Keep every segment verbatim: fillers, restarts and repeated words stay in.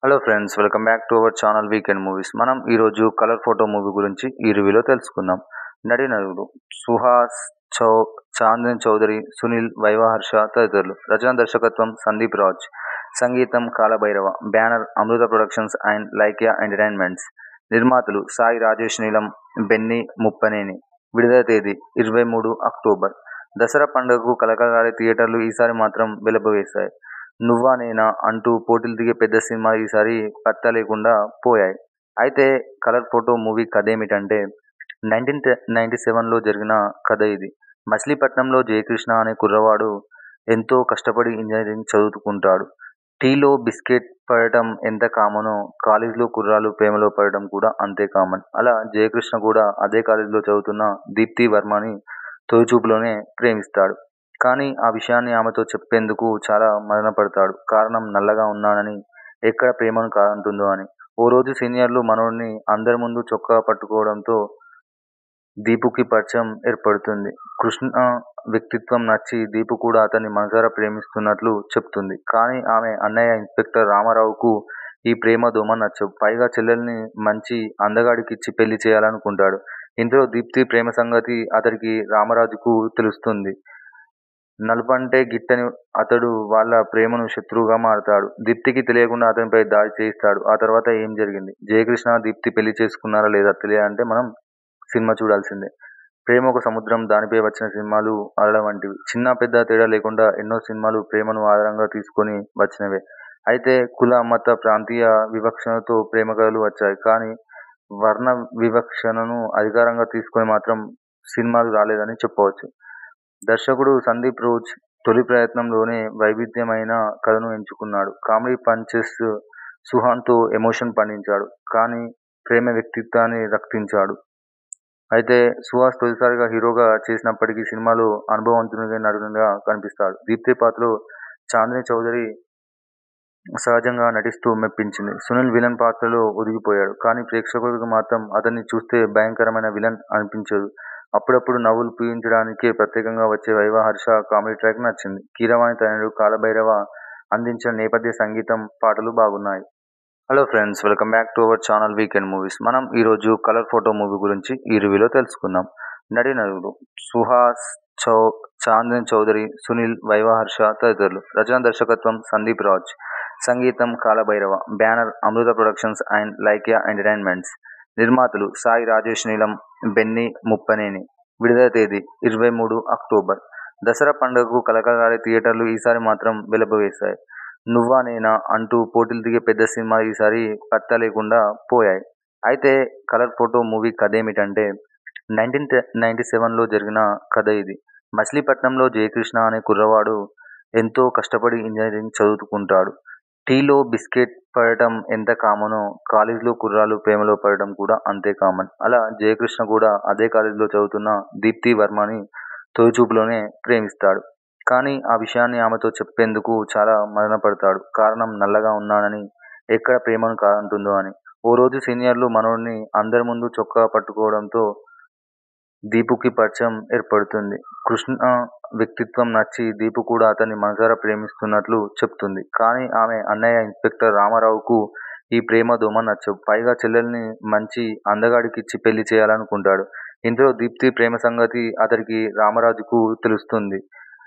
Hello friends, welcome back to our channel weekend movies. మనం ఈరోజు colour photo movie గురించి ఈ రివ్యూలో తెలుసుకుందాం. నటీనటులు సుహాస్, చౌ చాందన్ చౌదరి, సునీల్, వైవా హర్ష తదితరులు. రచన దర్శకత్వం సందీప్ రాజ్. సంగీతం Kalabhairava. Banner Amrutha productions and Lyca entertainments. నిర్మాతలు సాయి రాజేష్ నీలం, బెన్నీ ముప్పనేని. విడుదల తేదీ ఇరవై మూడు అక్టోబర్. దసరా పండుగకు కలకలాడే థియేటర్లు ఈసారి మాత్రం వెలబోయేశాయి. నువ్వా నేనా అంటూ పోటీలు దిగే పెద్ద సినిమాలు ఈసారి పత్తా లేకుండా పోయాయి. అయితే కలర్ ఫోటో మూవీ కథేమిటంటే, నైన్టీన్ నైన్టీ సెవెన్లో జరిగిన కథ ఇది. మచిలీపట్నంలో జయకృష్ణ అనే కుర్రవాడు ఎంతో కష్టపడి ఇంజనీరింగ్ చదువుకుంటాడు. టీలో బిస్కెట్ పడటం ఎంత కామనో కాలేజీలో కుర్రాళ్ళు ప్రేమలో పడటం కూడా అంతే కామన్. అలా జయకృష్ణ కూడా అదే కాలేజీలో చదువుతున్న దీప్తి వర్మని తొలిచూపులోనే ప్రేమిస్తాడు. కానీ ఆ విషయాన్ని ఆమెతో చెప్పేందుకు చాలా మదనపడతాడు. కారణం నల్లగా ఉన్నానని, ఎక్కడ ప్రేమను కాదంటుందో అని. ఓ రోజు సీనియర్లు మనోడిని అందరి ముందు చొక్కా పట్టుకోవడంతో దీపుకి పరిచయం ఏర్పడుతుంది. కృష్ణ వ్యక్తిత్వం నచ్చి దీపు కూడా అతన్ని మనసారా ప్రేమిస్తున్నట్లు చెప్తుంది. కానీ ఆమె అన్నయ్య ఇన్స్పెక్టర్ రామారావుకు ఈ ప్రేమ దోమ నచ్చవు. పైగా చెల్లెల్ని మంచి అందగాడికిచ్చి పెళ్లి చేయాలనుకుంటాడు. ఇందులో దీప్తి ప్రేమ సంగతి అతడికి రామరాజుకు తెలుస్తుంది. నలుపంటే గిట్టని అతడు వాళ్ళ ప్రేమను శత్రువుగా మారతాడు. దీప్తికి తెలియకుండా అతనిపై దాడి చేయిస్తాడు. ఆ తర్వాత ఏం జరిగింది? జయకృష్ణ దీప్తి పెళ్లి చేసుకున్నారా లేదా తెలియాలంటే మనం సినిమా చూడాల్సిందే. ప్రేమ ఒక సముద్రం, దానిపై వచ్చిన సినిమాలు అలల వంటివి. చిన్న పెద్ద తేడా లేకుండా ఎన్నో సినిమాలు ప్రేమను ఆధారంగా తీసుకొని వచ్చినవే. అయితే కుల, మత, ప్రాంతీయ వివక్షణతో ప్రేమ కథలు వచ్చాయి. కానీ వర్ణ వివక్షణను అధికారంగా తీసుకొని మాత్రం సినిమాలు రాలేదని చెప్పవచ్చు. దర్శకుడు సందీప్ రోజ్ తొలి ప్రయత్నంలోనే వైవిధ్యమైన కథను ఎంచుకున్నాడు. కామెడీ పంచెస్ సుహాన్తో ఎమోషన్ పండించాడు. కానీ ప్రేమ వ్యక్తిత్వాన్ని రక్తించాడు. అయితే సుహాస్ తొలిసారిగా హీరోగా చేసినప్పటికీ సినిమాలో అనుభవవంతునిగా నటునిగా కనిపిస్తాడు. దీప్తి పాత్రలో చాందనీ చౌదరి సహజంగా నటిస్తూ మెప్పించింది. సునీల్ విలన్ పాత్రలో ఒదిగిపోయాడు. కానీ ప్రేక్షకులకు మాత్రం అతన్ని చూస్తే భయంకరమైన విలన్ అనిపించదు. అప్పుడప్పుడు నవ్వులు పూయించడానికే ప్రత్యేకంగా వచ్చే వైవా హర్ష కామెడీ ట్రాక్ నచ్చింది. కీరవాణి తనయుడు కాలభైరవ అందించిన నేపథ్య సంగీతం, పాటలు బాగున్నాయి. Hello friends, welcome back to our channel weekend movies. మనం ఈరోజు కలర్ ఫోటో మూవీ గురించి ఈ రివ్యూలో తెలుసుకుందాం. నటీనటులు సుహాస్, చౌ చాందన్ చౌదరి, సునీల్, వైవా హర్ష తదితరులు. రచన దర్శకత్వం సందీప్ రాజ్. సంగీతం Kalabhairava. Banner Amrutha productions and Lyca entertainments. నిర్మాతలు సాయి రాజేష్ నీలం, బెన్నీ ముప్పనేని. విడుదల తేదీ ఇరవై మూడు అక్టోబర్. దసరా పండుగకు కలకలాడే థియేటర్లు ఈసారి మాత్రం వెలబోయేశాయి. నువ్వా నేనా అంటూ పోటీలు దిగే పెద్ద సినిమాలు ఈసారి పత్తా లేకుండా పోయాయి. అయితే కలర్ ఫోటో మూవీ కథేమిటంటే, నైన్టీన్ నైన్టీ సెవెన్లో జరిగిన కథ ఇది. మచిలీపట్నంలో జయకృష్ణ అనే కుర్రవాడు ఎంతో కష్టపడి ఇంజనీరింగ్ చదువుకుంటాడు. టీలో బిస్కెట్ పడటం ఎంత కామనో కాలేజీలో కుర్రాళ్ళు ప్రేమలో పడటం కూడా అంతే కామన్. అలా జయకృష్ణ కూడా అదే కాలేజీలో చదువుతున్న దీప్తి వర్మని తొలిచూపులోనే ప్రేమిస్తాడు. కానీ ఆ విషయాన్ని ఆమెతో చెప్పేందుకు చాలా మదనపడతాడు. కారణం నల్లగా ఉన్నానని, ఎక్కడ ప్రేమను కాదంటుందో అని. ఓ రోజు సీనియర్లు మనోడిని అందరి ముందు చొక్కా పట్టుకోవడంతో దీపుకి పరిచయం ఏర్పడుతుంది. కృష్ణ వ్యక్తిత్వం నచ్చి దీపు కూడా అతన్ని మనసారా ప్రేమిస్తున్నట్లు చెప్తుంది. కానీ ఆమె అన్నయ్య ఇన్స్పెక్టర్ రామారావుకు ఈ ప్రేమ దోమ నచ్చవు. పైగా చెల్లెల్ని మంచి అందగాడికిచ్చి పెళ్లి చేయాలనుకుంటాడు. ఇందులో దీప్తి ప్రేమ సంగతి అతడికి రామరాజుకు తెలుస్తుంది.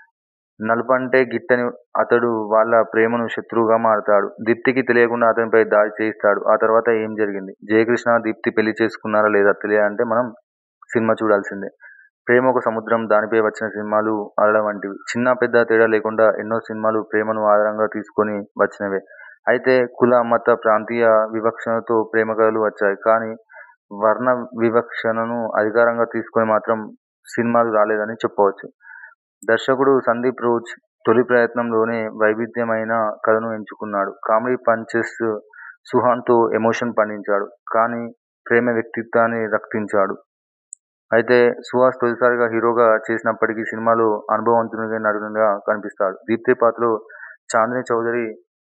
నలుపంటే గిట్టని అతడు వాళ్ళ ప్రేమను శత్రువుగా మారతాడు. దీప్తికి తెలియకుండా అతనిపై దాడి చేయిస్తాడు. ఆ తర్వాత ఏం జరిగింది? జయకృష్ణ దీప్తి పెళ్లి చేసుకున్నారా లేదా తెలియాలంటే మనం సినిమా చూడాల్సిందే. ప్రేమ ఒక సముద్రం, దానిపై వచ్చిన సినిమాలు అలల వంటివి. చిన్న పెద్ద తేడా లేకుండా ఎన్నో సినిమాలు ప్రేమను ఆధారంగా తీసుకొని వచ్చినవే. అయితే కుల, మత, ప్రాంతీయ వివక్షణతో ప్రేమ కథలు వచ్చాయి. కానీ వర్ణ వివక్షణను అధికారంగా తీసుకొని మాత్రం సినిమాలు రాలేదని చెప్పవచ్చు. దర్శకుడు సందీప్ రోజ్ తొలి ప్రయత్నంలోనే వైవిధ్యమైన కథను ఎంచుకున్నాడు. కామెడీ పంచెస్ సుహాన్తో ఎమోషన్ పండించాడు. కానీ ప్రేమ వ్యక్తిత్వాన్ని రక్తించాడు. అయితే సుహాస్ తొలిసారిగా హీరోగా చేసినప్పటికీ సినిమాలో అనుభవవంతునిగా నటునిగా కనిపిస్తాడు. దీప్తి పాత్రలో చాందనీ చౌదరి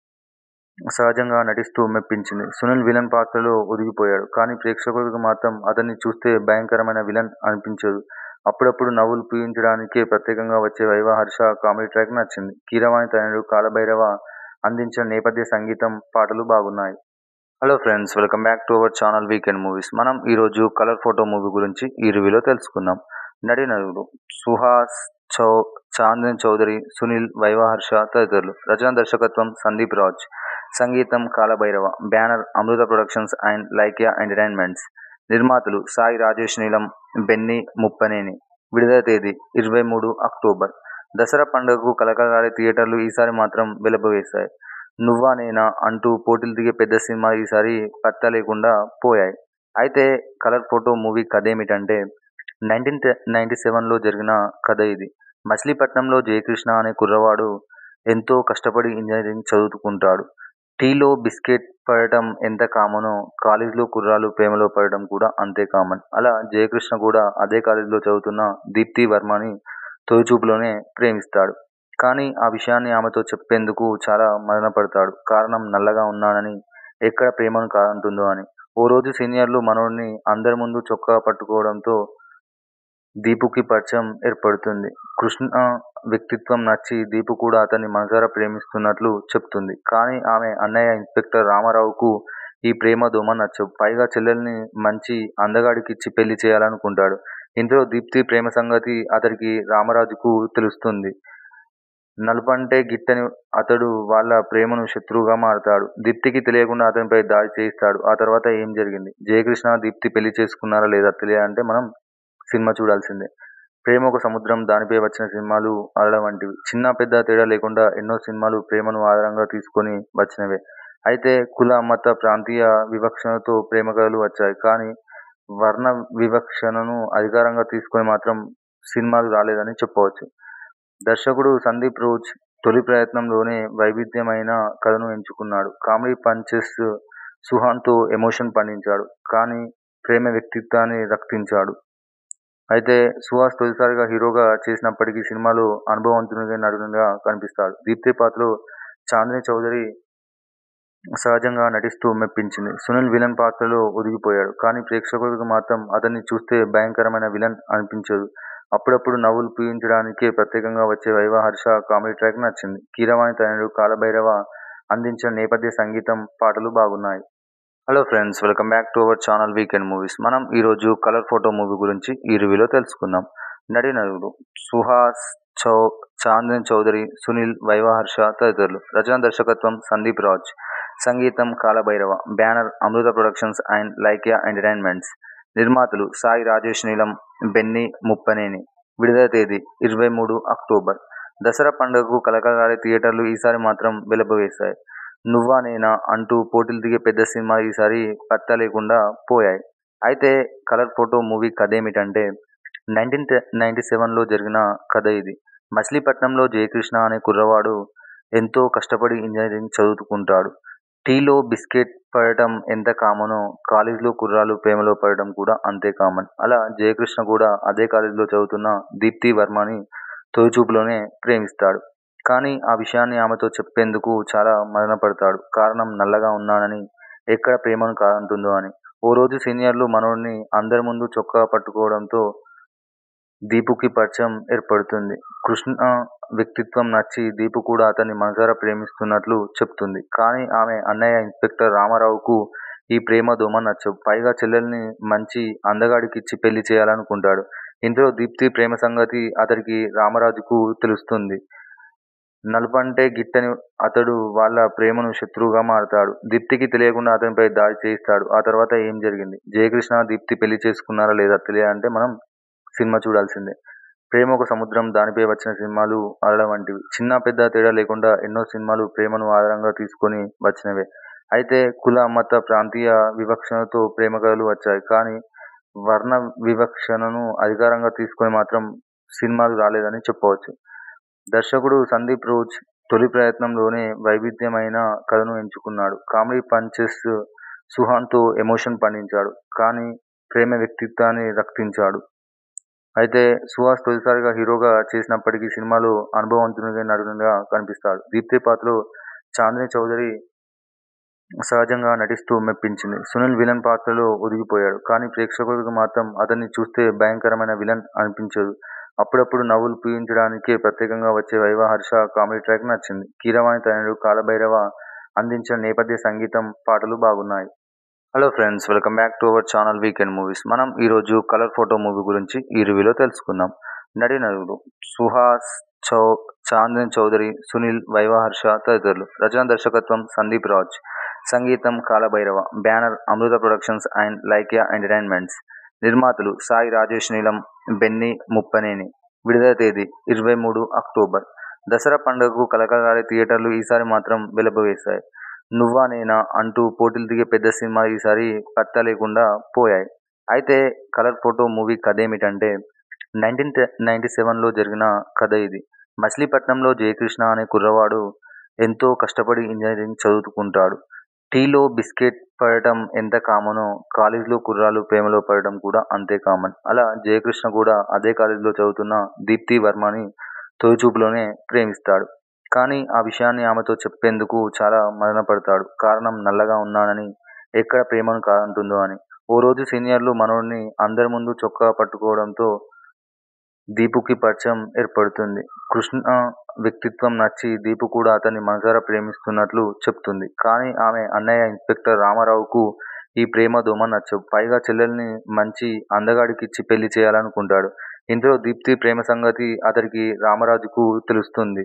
సహజంగా నటిస్తూ మెప్పించింది. సునీల్ విలన్ పాత్రలో ఒదిగిపోయాడు. కానీ ప్రేక్షకులకు మాత్రం అతన్ని చూస్తే భయంకరమైన విలన్ అనిపించదు. అప్పుడప్పుడు నవ్వులు పూయించడానికే ప్రత్యేకంగా వచ్చే వైవా హర్ష కామెడీ ట్రాక్ నచ్చింది. కీరవాణి తనయుడు కాలభైరవ అందించిన నేపథ్య సంగీతం, పాటలు బాగున్నాయి. Hello friends, welcome back to our channel weekend movies. మనం ఈరోజు కలర్ ఫోటో మూవీ గురించి ఈ రివ్యూలో తెలుసుకుందాం. నటీనటులు సుహాస్, చౌ చాందన్ చౌదరి, సునీల్, వైవహర్ష తదితరులు. రచన దర్శకత్వం సందీప్ రాజ్. సంగీతం Kalabhairava. Banner Amrutha productions and Lyca entertainments. నిర్మాతలు సాయి రాజేష్ నీలం, బెన్నీ ముప్పనేని. విడుదల తేదీ ఇరవై మూడు అక్టోబర్. దసరా పండుగకు కలకలాడే థియేటర్లు ఈసారి మాత్రం వెలబవేశాయి. నువ్వా నేనా అంటూ పోటీలు దిగే పెద్ద సినిమాలు ఈసారి పత్తా లేకుండా పోయాయి. అయితే కలర్ ఫోటో మూవీ కథేమిటంటే, నైన్టీన్ నైన్టీ సెవెన్లో జరిగిన కథ ఇది. మచిలీపట్నంలో జయకృష్ణ అనే కుర్రవాడు ఎంతో కష్టపడి ఇంజనీరింగ్ చదువుకుంటాడు. టీలో బిస్కెట్ పడటం ఎంత కామనో కాలేజీలో కుర్రాలు ప్రేమలో పడటం కూడా అంతే కామన్. అలా జయకృష్ణ కూడా అదే కాలేజీలో చదువుతున్న దీప్తి వర్మని తొలిచూపులోనే ప్రేమిస్తాడు. కానీ ఆ విషయాన్ని ఆమెతో చెప్పేందుకు చాలా మదనపడతాడు. కారణం నల్లగా ఉన్నానని, ఎక్కడ ప్రేమను కాదంటుందో అని. ఓ రోజు సీనియర్లు మనోడిని అందరి ముందు చొక్కా పట్టుకోవడంతో దీపుకి పరిచయం ఏర్పడుతుంది. కృష్ణ వ్యక్తిత్వం నచ్చి దీపు కూడా అతన్ని మనసారా ప్రేమిస్తున్నట్లు చెప్తుంది. కానీ ఆమె అన్నయ్య ఇన్స్పెక్టర్ రామారావుకు ఈ ప్రేమ దోమ నచ్చవు. పైగా చెల్లెల్ని మంచి అందగాడికిచ్చి పెళ్లి చేయాలనుకుంటాడు. ఇంతలో దీప్తి ప్రేమ సంగతి అతడికి రామరాజుకు తెలుస్తుంది. నలుపంటే గిట్టని అతడు వాళ్ళ ప్రేమను శత్రువుగా మారతాడు. దీప్తికి తెలియకుండా అతనిపై దాడి చేయిస్తాడు. ఆ తర్వాత ఏం జరిగింది? జయకృష్ణ దీప్తి పెళ్లి చేసుకున్నారా లేదా తెలియాలంటే మనం సినిమా చూడాల్సిందే. ప్రేమ ఒక సముద్రం, దానిపై వచ్చిన సినిమాలు అలల వంటివి. చిన్న పెద్ద తేడా లేకుండా ఎన్నో సినిమాలు ప్రేమను ఆధారంగా తీసుకొని వచ్చినవే. అయితే కుల, మత, ప్రాంతీయ వివక్షణతో ప్రేమ కథలు వచ్చాయి. కానీ వర్ణ వివక్షణను అధికారంగా తీసుకొని మాత్రం సినిమాలు రాలేదని చెప్పవచ్చు. దర్శకుడు సందీప్ రోజ్ తొలి ప్రయత్నంలోనే వైవిధ్యమైన కథను ఎంచుకున్నాడు. కామెడీ పంచెస్ సుహాన్తో ఎమోషన్ పండించాడు. కానీ ప్రేమ వ్యక్తిత్వాన్ని రక్తించాడు. అయితే సుహాస్ తొలిసారిగా హీరోగా చేసినప్పటికీ సినిమాలో అనుభవవంతునిగా నటునిగా కనిపిస్తాడు. దీప్తి పాత్రలో చాందిని చౌదరి సహజంగా నటిస్తూ మెప్పించింది. సునీల్ విలన్ పాత్రలో ఒదిగిపోయాడు. కానీ ప్రేక్షకులకు మాత్రం అతన్ని చూస్తే భయంకరమైన విలన్ అనిపించదు. అప్పుడప్పుడు నవ్వులు పూయించడానికే ప్రత్యేకంగా వచ్చే వైవహర్ష కామెడీ ట్రాక్ నచ్చింది. కీరవాణి తనయుడు కాలభైరవ అందించిన నేపథ్య సంగీతం, పాటలు బాగున్నాయి. Hello friends, welcome back to our channel weekend movies. మనం ఈరోజు కలర్ ఫోటో మూవీ గురించి ఈ రివ్యూలో తెలుసుకుందాం. నటీనటులు సుహాస్, చౌ చాందన్ చౌదరి, సునీల్, వైవహర్ష తదితరులు. రచన దర్శకత్వం సందీప్ రాజ్. సంగీతం Kalabhairava. Banner Amrutha productions and Lyca entertainments. నిర్మాతలు సాయి రాజేష్ నీలం, బెన్నీ ముప్పనేని. విడుదల తేదీ ఇరవై మూడు అక్టోబర్. దసరా పండుగకు కలకలాడే థియేటర్లు ఈసారి మాత్రం వెలబవేశాయి. నువ్వా నేనా అంటూ పోటీలు దిగే పెద్ద సినిమాలు ఈసారి పత్తా లేకుండా పోయాయి. అయితే కలర్ ఫోటో మూవీ కథేమిటంటే, నైన్టీన్ నైన్టీ సెవెన్లో జరిగిన కథ ఇది. మచిలీపట్నంలో జయకృష్ణ అనే కుర్రవాడు ఎంతో కష్టపడి ఇంజనీరింగ్ చదువుకుంటాడు. టీలో బిస్కెట్ పడటం ఎంత కామనో కాలేజీలో కుర్రాలు ప్రేమలో పడటం కూడా అంతే కామన్. అలా జయకృష్ణ కూడా అదే కాలేజీలో చదువుతున్న దీప్తి వర్మని తొలిచూపులోనే ప్రేమిస్తాడు. కానీ ఆ విషయాన్ని ఆమెతో చెప్పేందుకు చాలా మదనపడతాడు. కారణం నల్లగా ఉన్నానని, ఎక్కడ ప్రేమను కాదంటుందో అని. ఓ రోజు సీనియర్లు మనోడిని అందరి ముందు చొక్కా పట్టుకోవడంతో దీపుకి పరిచయం ఏర్పడుతుంది. కృష్ణ వ్యక్తిత్వం నచ్చి దీపు కూడా అతన్ని మనసారా ప్రేమిస్తున్నట్లు చెప్తుంది. కానీ ఆమె అన్నయ్య ఇన్స్పెక్టర్ రామారావుకు ఈ ప్రేమ దోమ నచ్చవు. పైగా చెల్లెల్ని మంచి అందగాడికిచ్చి పెళ్లి చేయాలనుకుంటాడు. ఇంతలో దీప్తి ప్రేమ సంగతి అతడికి రామరాజుకు తెలుస్తుంది. నలుపంటే గిట్టని అతడు వాళ్ళ ప్రేమను శత్రువుగా మారతాడు. దీప్తికి తెలియకుండా అతనిపై దాడి చేయిస్తాడు. ఆ తర్వాత ఏం జరిగింది? జయకృష్ణ దీప్తి పెళ్లి చేసుకున్నారా లేదా తెలియాలంటే మనం సినిమా చూడాల్సిందే. ప్రేమ ఒక సముద్రం, దానిపై వచ్చిన సినిమాలు అలల వంటివి. చిన్న పెద్ద తేడా లేకుండా ఎన్నో సినిమాలు ప్రేమను ఆధారంగా తీసుకొని వచ్చినవే. అయితే కుల, మత, ప్రాంతీయ వివక్షణతో ప్రేమ కథలు వచ్చాయి. కానీ వర్ణ వివక్షణను అధికారంగా తీసుకొని మాత్రం సినిమాలు రాలేదని చెప్పవచ్చు. దర్శకుడు సందీప్ రోజ్ తొలి ప్రయత్నంలోనే వైవిధ్యమైన కథను ఎంచుకున్నాడు. కామెడీ పంచెస్ సుహాన్తో ఎమోషన్ పండించాడు. కానీ ప్రేమ వ్యక్తిత్వాన్ని రక్తించాడు. అయితే సుహాస్ తొలిసారిగా హీరోగా చేసినప్పటికీ సినిమాలో అనుభవవంతునిగా నటునిగా కనిపిస్తాడు. దీప్తి పాత్రలో చాందిని చౌదరి సహజంగా నటిస్తూ మెప్పించింది. సునీల్ విలన్ పాత్రలో ఒదిగిపోయాడు. కానీ ప్రేక్షకులకు మాత్రం అతన్ని చూస్తే భయంకరమైన విలన్ అనిపించదు. అప్పుడప్పుడు నవ్వులు పూయించడానికే ప్రత్యేకంగా వచ్చే వైవాహర్ష కామెడీ ట్రాక్ నచ్చింది. కీరవాణి తనయుడు కాలభైరవ అందించిన నేపథ్య సంగీతం, పాటలు బాగున్నాయి. Hello friends, welcome back to our channel weekend movies. మనం ఈరోజు కలర్ ఫోటో మూవీ గురించి ఈ రివ్యూలో తెలుసుకుందాం. నటీనటులు సుహాస్, చౌ చాందిని చౌదరి, సునీల్, వైవాహర్ష తదితరులు. రచన దర్శకత్వం సందీప్ రాజ్. సంగీతం Kalabhairava. Banner Amrutha productions and Lyca entertainments. నిర్మాతలు సాయి రాజేష్ నీలం, బెన్నీ ముప్పనేని. విడుదల తేదీ ఇరవై మూడు అక్టోబర్. దసరా పండుగకు కలకలాడే థియేటర్లు ఈసారి మాత్రం వెలబవేశాయి. నువ్వా నేనా అంటూ పోటీలు దిగే పెద్ద సినిమాలు ఈసారి పత్తా లేకుండా పోయాయి. అయితే కలర్ ఫోటో మూవీ కథేమిటంటే, నైన్టీన్ నైన్టీ సెవెన్లో జరిగిన కథ ఇది. మచిలీపట్నంలో జయకృష్ణ అనే కుర్రవాడు ఎంతో కష్టపడి ఇంజనీరింగ్ చదువుకుంటాడు. టీలో బిస్కెట్ పడటం ఎంత కామనో కాలేజీలో కుర్రాళ్ళు ప్రేమలో పడటం కూడా అంతే కామన్. అలా జయకృష్ణ కూడా అదే కాలేజీలో చదువుతున్న దీప్తి వర్మని తొలిచూపులోనే ప్రేమిస్తాడు. కానీ ఆ విషయాన్ని ఆమెతో చెప్పేందుకు చాలా మదనపడతాడు. కారణం నల్లగా ఉన్నానని, ఎక్కడ ప్రేమను కాదంటుందో అని. ఓ రోజు సీనియర్లు మనోడిని అందరి ముందు చొక్కా పట్టుకోవడంతో దీపుకి పరిచయం ఏర్పడుతుంది. కృష్ణ వ్యక్తిత్వం నచ్చి దీపు కూడా అతన్ని మనసారా ప్రేమిస్తున్నట్లు చెప్తుంది. కానీ ఆమె అన్నయ్య ఇన్స్పెక్టర్ రామారావుకు ఈ ప్రేమ దోమ నచ్చవు. పైగా చెల్లెల్ని మంచి అందగాడికిచ్చి పెళ్లి చేయాలనుకుంటాడు. ఇంతలో దీప్తి ప్రేమ సంగతి అతడికి రామరాజుకు తెలుస్తుంది.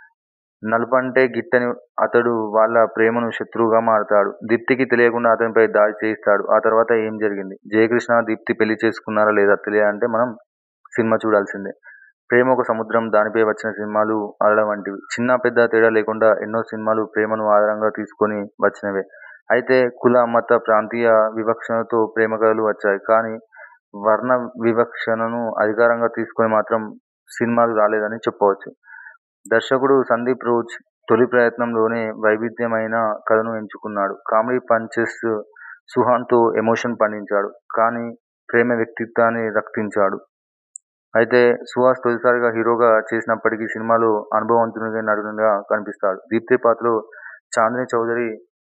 నలుపంటే గిట్టని అతడు వాళ్ళ ప్రేమను శత్రువుగా మారతాడు. దీప్తికి తెలియకుండా అతనిపై దాడి చేయిస్తాడు. ఆ తర్వాత ఏం జరిగింది? జయకృష్ణ దీప్తి పెళ్లి చేసుకున్నారా లేదా తెలియాలంటే మనం సినిమా చూడాల్సిందే. ప్రేమ ఒక సముద్రం, దానిపై వచ్చిన సినిమాలు అలల వంటివి. చిన్న పెద్ద తేడా లేకుండా ఎన్నో సినిమాలు ప్రేమను ఆధారంగా తీసుకొని వచ్చినవే. అయితే కుల, మత, ప్రాంతీయ వివక్షణతో ప్రేమ కథలు వచ్చాయి. కానీ వర్ణ వివక్షణను అధికారంగా తీసుకొని మాత్రం సినిమాలు రాలేదని చెప్పవచ్చు. దర్శకుడు సందీప్ రోజ్ తొలి ప్రయత్నంలోనే వైవిధ్యమైన కథను ఎంచుకున్నాడు. కామెడీ పంచెస్ సుహాన్తో ఎమోషన్ పండించాడు. కానీ ప్రేమ వ్యక్తిత్వాన్ని రక్తించాడు. అయితే సుహాస్ తొలిసారిగా హీరోగా చేసినప్పటికీ సినిమాలో అనుభవవంతునిగా నటునిగా కనిపిస్తాడు. దీప్తి పాత్రలో చాందిని చౌదరి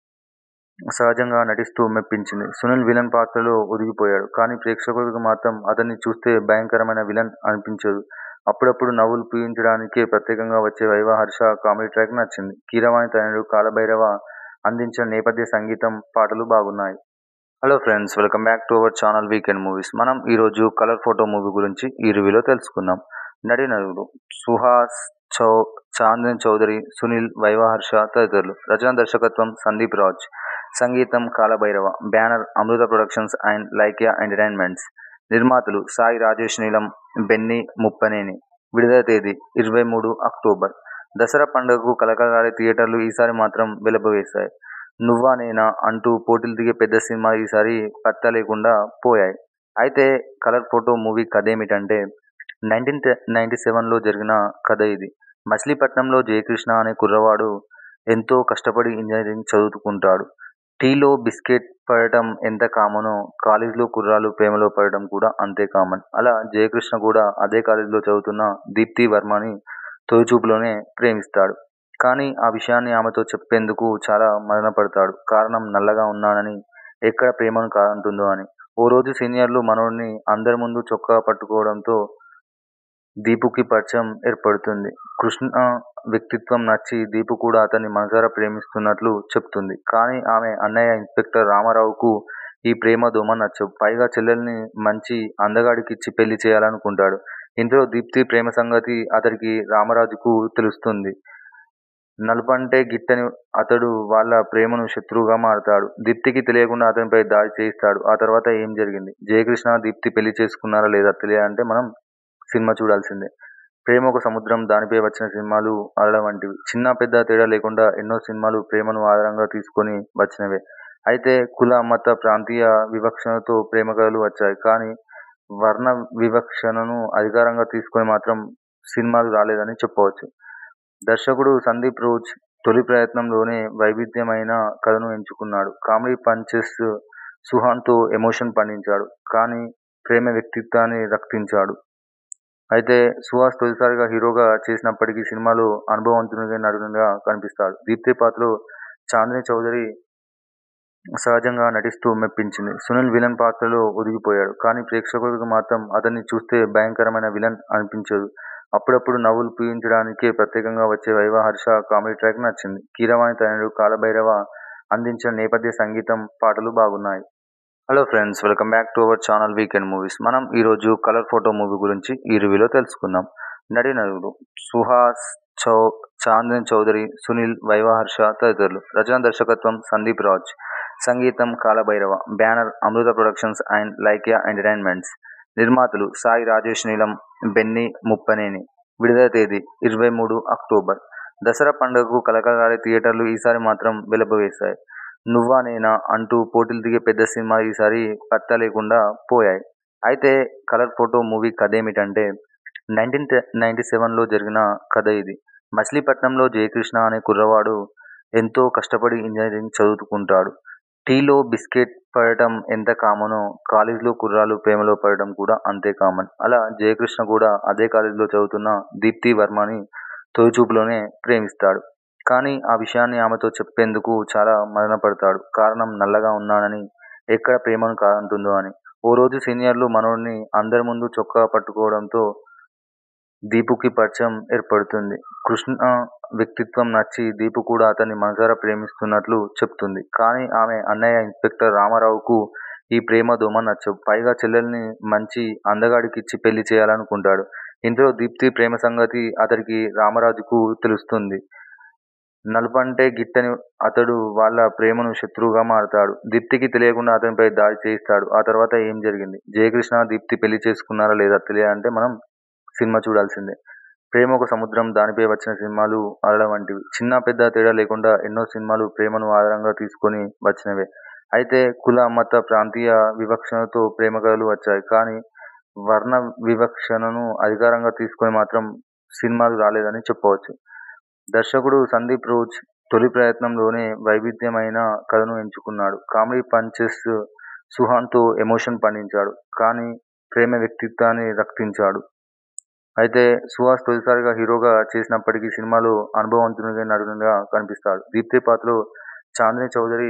సహజంగా నటిస్తూ మెప్పించింది. సునీల్ విలన్ పాత్రలో ఒదిగిపోయాడు. కానీ ప్రేక్షకులకు మాత్రం అతన్ని చూస్తే భయంకరమైన విలన్ అనిపించదు. అప్పుడప్పుడు నవ్వులు పూయించడానికే ప్రత్యేకంగా వచ్చే వైవాహర్ష కామెడీ ట్రాక్ నచ్చింది. కీరవాణి తనయుడు కాలభైరవ అందించిన నేపథ్య సంగీతం, పాటలు బాగున్నాయి. Hello friends, welcome back to our channel weekend movies. మనం ఈరోజు కలర్ ఫోటో మూవీ గురించి ఈ రివ్యూలో తెలుసుకుందాం. నటీనటులు సుహాస్, చౌ చాందిని చౌదరి, సునీల్, వైవాహర్ష తదితరులు. రచన దర్శకత్వం సందీప్ రాజ్. సంగీతం Kalabhairava. Banner Amrutha productions and Lyca entertainments. నిర్మాతలు సాయి రాజేష్ నీలం, బెన్నీ ముప్పనేని. విడుదల తేదీ ఇరవై మూడు అక్టోబర్. దసరా పండుగకు కలకలాడే థియేటర్లు ఈసారి మాత్రం వెలబవేశాయి. నువ్వా నేనా అంటూ పోటీలు దిగే పెద్ద సినిమాలు ఈసారి పత్తా లేకుండా పోయాయి. అయితే కలర్ ఫోటో మూవీ కథేమిటంటే, నైన్టీన్ నైన్టీ సెవెన్లో జరిగిన కథ ఇది. మచిలీపట్నంలో జయకృష్ణ అనే కుర్రవాడు ఎంతో కష్టపడి ఇంజనీరింగ్ చదువుకుంటాడు. టీలో బిస్కెట్ పడటం ఎంత కామనో కాలేజీలో కుర్రాళ్ళు ప్రేమలో పడటం కూడా అంతే కామన్. అలా జయకృష్ణ కూడా అదే కాలేజీలో చదువుతున్న దీప్తి వర్మని తొలిచూపులోనే ప్రేమిస్తాడు. కానీ ఆ విషయాన్ని ఆమెతో చెప్పేందుకు చాలా మదనపడతాడు. కారణం నల్లగా ఉన్నానని, ఎక్కడ ప్రేమను కాదంటుందో అని. ఓ రోజు సీనియర్లు మనోడిని అందరి ముందు చొక్కా పట్టుకోవడంతో దీపుకి పరిచయం ఏర్పడుతుంది. కృష్ణ వ్యక్తిత్వం నచ్చి దీపు కూడా అతన్ని మనసారా ప్రేమిస్తున్నట్లు చెప్తుంది. కానీ ఆమె అన్నయ్య ఇన్స్పెక్టర్ రామారావుకు ఈ ప్రేమ దోమ నచ్చవు. పైగా చెల్లెల్ని మంచి అందగాడికిచ్చి పెళ్లి చేయాలనుకుంటాడు. ఇంతలో దీప్తి ప్రేమ సంగతి అతడికి రామరాజుకు తెలుస్తుంది. నలుపంటే గిట్టని అతడు వాళ్ళ ప్రేమను శత్రువుగా మారతాడు. దీప్తికి తెలియకుండా అతనిపై దాడి చేయిస్తాడు. ఆ తర్వాత ఏం జరిగింది? జయకృష్ణ దీప్తి పెళ్లి చేసుకున్నారా లేదా తెలియాలంటే మనం సినిమా చూడాల్సిందే. ప్రేమ ఒక సముద్రం, దానిపై వచ్చిన సినిమాలు అలల వంటివి. చిన్న పెద్ద తేడా లేకుండా ఎన్నో సినిమాలు ప్రేమను ఆధారంగా తీసుకొని వచ్చినవే. అయితే కుల, మత, ప్రాంతీయ వివక్షణతో ప్రేమ కథలు వచ్చాయి. కానీ వర్ణ వివక్షణను అధికారంగా తీసుకొని మాత్రం సినిమాలు రాలేదని చెప్పవచ్చు. దర్శకుడు సందీప్ రోజ్ తొలి ప్రయత్నంలోనే వైవిధ్యమైన కథను ఎంచుకున్నాడు. కామెడీ పంచెస్ సుహాన్తో ఎమోషన్ పండించాడు. కానీ ప్రేమ వ్యక్తిత్వాన్ని రక్తించాడు. అయితే సుహాస్ తొలిసారిగా హీరోగా చేసినప్పటికీ సినిమాలో అనుభవవంతునిగా నటునిగా కనిపిస్తాడు. దీప్తి పాత్రలో చాందిని చౌదరి సహజంగా నటిస్తూ మెప్పించింది. సునీల్ విలన్ పాత్రలో ఒదిగిపోయాడు. కానీ ప్రేక్షకులకు మాత్రం అతన్ని చూస్తే భయంకరమైన విలన్ అనిపించదు. అప్పుడప్పుడు నవ్వులు పూయించడానికే ప్రత్యేకంగా వచ్చే వైవా హర్ష కామెడీ ట్రాక్ నచ్చింది. కీరవాణి తనయుడు కాలభైరవ అందించిన నేపథ్య సంగీతం, పాటలు బాగున్నాయి. Hello friends, welcome back to our channel weekend movies. మనం ఈరోజు కలర్ ఫోటో మూవీ గురించి ఈ రివ్యూలో తెలుసుకుందాం. నటీనటులు సుహాస్, చౌ చాందన్ చౌదరి, సునీల్, వైవా హర్ష తదితరులు. రచన దర్శకత్వం సందీప్ రాజ్. సంగీతం Kalabhairava. Banner Amrutha productions and Lyca entertainments. నిర్మాతలు సాయి రాజేష్ నీలం, బెన్నీ ముప్పనేని. విడుదల తేదీ ఇరవై మూడు అక్టోబర్. దసరా పండుగకు కలకలాడే థియేటర్లు ఈసారి మాత్రం వెలబవేశాయి. నువ్వా నేనా అంటూ పోటీలు దిగే పెద్ద సినిమాలు ఈసారి పత్తా లేకుండా పోయాయి. అయితే కలర్ ఫోటో మూవీ కథేమిటంటే, నైన్టీన్ నైన్టీ సెవెన్లో జరిగిన కథ ఇది. మచిలీపట్నంలో జయకృష్ణ అనే కుర్రవాడు ఎంతో కష్టపడి ఇంజనీరింగ్ చదువుకుంటాడు. టీలో బిస్కెట్ పడటం ఎంత కామనో కాలేజీలో కుర్రాళ్ళు ప్రేమలో పడటం కూడా అంతే కామన్. అలా జయకృష్ణ కూడా అదే కాలేజీలో చదువుతున్న దీప్తి వర్మని తొలిచూపులోనే ప్రేమిస్తాడు. కానీ ఆ విషయాన్ని ఆమెతో చెప్పేందుకు చాలా మదనపడతాడు. కారణం నల్లగా ఉన్నానని, ఎక్కడ ప్రేమను కాదంటుందో అని. ఓ రోజు సీనియర్లు మనోడిని అందరి ముందు చొక్కా పట్టుకోవడంతో దీపుకి పరిచయం ఏర్పడుతుంది. కృష్ణ వ్యక్తిత్వం నచ్చి దీపు కూడా అతన్ని మనసారా ప్రేమిస్తున్నట్లు చెప్తుంది. కానీ ఆమె అన్నయ్య ఇన్స్పెక్టర్ రామారావుకు ఈ ప్రేమ దోమ నచ్చవు. పైగా చెల్లెల్ని మంచి అందగాడికిచ్చి పెళ్లి చేయాలనుకుంటాడు. ఇందులో దీప్తి ప్రేమ సంగతి అతడికి రామరాజుకు తెలుస్తుంది. నలుపంటే గిట్టని అతడు వాళ్ళ ప్రేమను శత్రువుగా మారతాడు. దీప్తికి తెలియకుండా అతనిపై దాడి చేయిస్తాడు. ఆ తర్వాత ఏం జరిగింది? జయకృష్ణ దీప్తి పెళ్లి చేసుకున్నారా లేదా తెలియాలంటే మనం సినిమా చూడాల్సిందే. ప్రేమ ఒక సముద్రం, దానిపై వచ్చిన సినిమాలు అలల వంటివి. చిన్న పెద్ద తేడా లేకుండా ఎన్నో సినిమాలు ప్రేమను ఆధారంగా తీసుకొని వచ్చినవే. అయితే కుల, మత, ప్రాంతీయ వివక్షణతో ప్రేమ కథలు వచ్చాయి. కానీ వర్ణ వివక్షణను అధికారంగా తీసుకొని మాత్రం సినిమాలు రాలేదని చెప్పవచ్చు. దర్శకుడు సందీప్ రోజ్ తొలి ప్రయత్నంలోనే వైవిధ్యమైన కథను ఎంచుకున్నాడు. కామెడీ పంచెస్ సుహాన్తో ఎమోషన్ పండించాడు. కానీ ప్రేమ వ్యక్తిత్వాన్ని రక్తించాడు. అయితే సుహాస్ తొలిసారిగా హీరోగా చేసినప్పటికీ సినిమాలో అనుభవవంతునిగా నటునిగా కనిపిస్తాడు. దీప్తి పాత్రలో చాందిని చౌదరి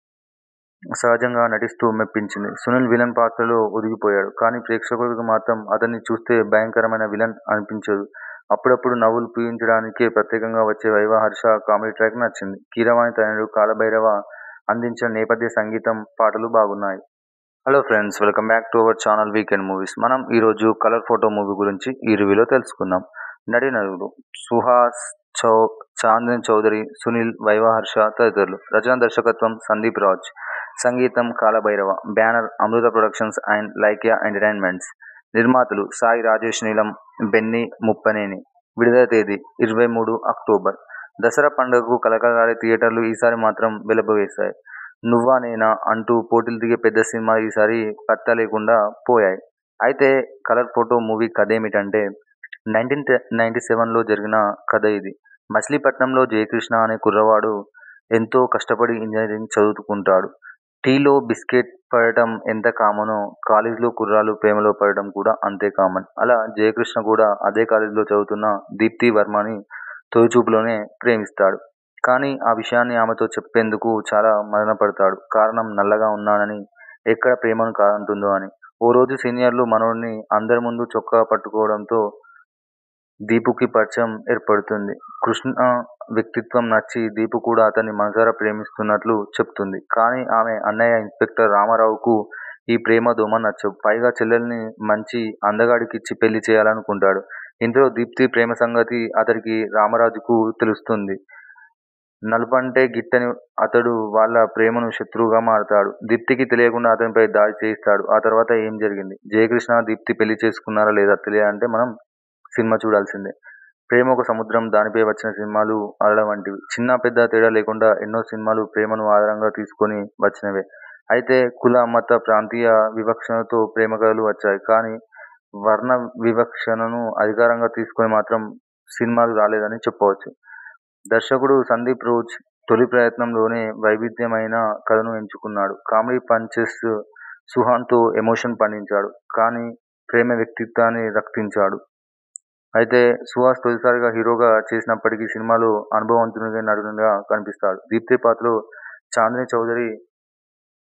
సహజంగా నటిస్తూ మెప్పించింది. సునీల్ విలన్ పాత్రలో ఒదిగిపోయాడు. కానీ ప్రేక్షకులకు మాత్రం అతన్ని చూస్తే భయంకరమైన విలన్ అనిపించదు. అప్పుడప్పుడు నవ్వులు పూయించడానికే ప్రత్యేకంగా వచ్చే వైవా హర్ష కామెడీ ట్రాక్ నచ్చింది. కీరవాణి తనయుడు కాలభైరవ అందించిన నేపథ్య సంగీతం, పాటలు బాగున్నాయి. Hello friends, welcome back to our channel weekend movies. మనం ఈరోజు కలర్ ఫోటో మూవీ గురించి ఈ రివ్యూలో తెలుసుకుందాం. నటీనటులు సుహాస్, చౌ చాందన్ చౌదరి, సునీల్, వైవా హర్ష తదితరులు. రచన దర్శకత్వం సందీప్ రాజ్. సంగీతం Kalabhairava. Banner Amrutha productions and Lyca entertainments. నిర్మాతలు సాయి రాజేష్ నీలం, బెన్నీ ముప్పనేని. విడుదల తేదీ ఇరవై మూడు అక్టోబర్. దసరా పండుగకు కలకలాడే థియేటర్లు ఈసారి మాత్రం వెలబవేశాయి. నువ్వా నేనా అంటూ పోటీలు దిగే పెద్ద సినిమాలు ఈసారి పత్తా లేకుండా పోయాయి. అయితే కలర్ ఫోటో మూవీ కథేమిటంటే, నైన్టీన్ నైన్టీ సెవెన్లో జరిగిన కథ ఇది. మచిలీపట్నంలో జయకృష్ణ అనే కుర్రవాడు ఎంతో కష్టపడి ఇంజనీరింగ్ చదువుకుంటాడు. టీలో బిస్కెట్ పడటం ఎంత కామనో కాలేజీలో కుర్రాళ్ళు ప్రేమలో పడటం కూడా అంతే కామన్. అలా జయకృష్ణ కూడా అదే కాలేజీలో చదువుతున్న దీప్తి వర్మని తొలిచూపులోనే ప్రేమిస్తాడు. కానీ ఆ విషయాన్ని ఆమెతో చెప్పేందుకు చాలా మదనపడతాడు. కారణం నల్లగా ఉన్నానని, ఎక్కడ ప్రేమను కాదంటుందో అని. ఓ రోజు సీనియర్లు మనోడిని అందరి ముందు చొక్కా పట్టుకోవడంతో దీపుకి పరిచయం ఏర్పడుతుంది. కృష్ణ వ్యక్తిత్వం నచ్చి దీపు కూడా అతన్ని మనసారా ప్రేమిస్తున్నట్లు చెప్తుంది. కానీ ఆమె అన్నయ్య ఇన్స్పెక్టర్ రామారావుకు ఈ ప్రేమ దోమ నచ్చవు. పైగా చెల్లెల్ని మంచి అందగాడికిచ్చి పెళ్లి చేయాలనుకుంటాడు. ఇందులో దీప్తి ప్రేమ సంగతి అతడికి రామరాజుకు తెలుస్తుంది. నలుపంటే గిట్టని అతడు వాళ్ళ ప్రేమను శత్రువుగా మారతాడు. దీప్తికి తెలియకుండా అతనిపై దాడి చేయిస్తాడు. ఆ తర్వాత ఏం జరిగింది? జయకృష్ణ దీప్తి పెళ్లి చేసుకున్నారా లేదా తెలియాలంటే మనం సినిమా చూడాల్సిందే. ప్రేమ ఒక సముద్రం, దానిపై వచ్చిన సినిమాలు అలల వంటివి. చిన్న పెద్ద తేడా లేకుండా ఎన్నో సినిమాలు ప్రేమను ఆధారంగా తీసుకొని వచ్చినవే. అయితే కుల, మత, ప్రాంతీయ వివక్షణతో ప్రేమ కథలు వచ్చాయి. కానీ వర్ణ వివక్షణను అధికారంగా తీసుకొని మాత్రం సినిమాలు రాలేదని చెప్పవచ్చు. దర్శకుడు సందీప్ రోజ్ తొలి ప్రయత్నంలోనే వైవిధ్యమైన కథను ఎంచుకున్నాడు. కామెడీ పంచెస్ సుహాన్తో ఎమోషన్ పండించాడు. కానీ ప్రేమ వ్యక్తిత్వాన్ని రక్తించాడు. అయితే సుహాస్ తొలిసారిగా హీరోగా చేసినప్పటికీ సినిమాలో అనుభవవంతునిగా నటునిగా కనిపిస్తాడు. దీప్తి పాత్రలో చాందిని చౌదరి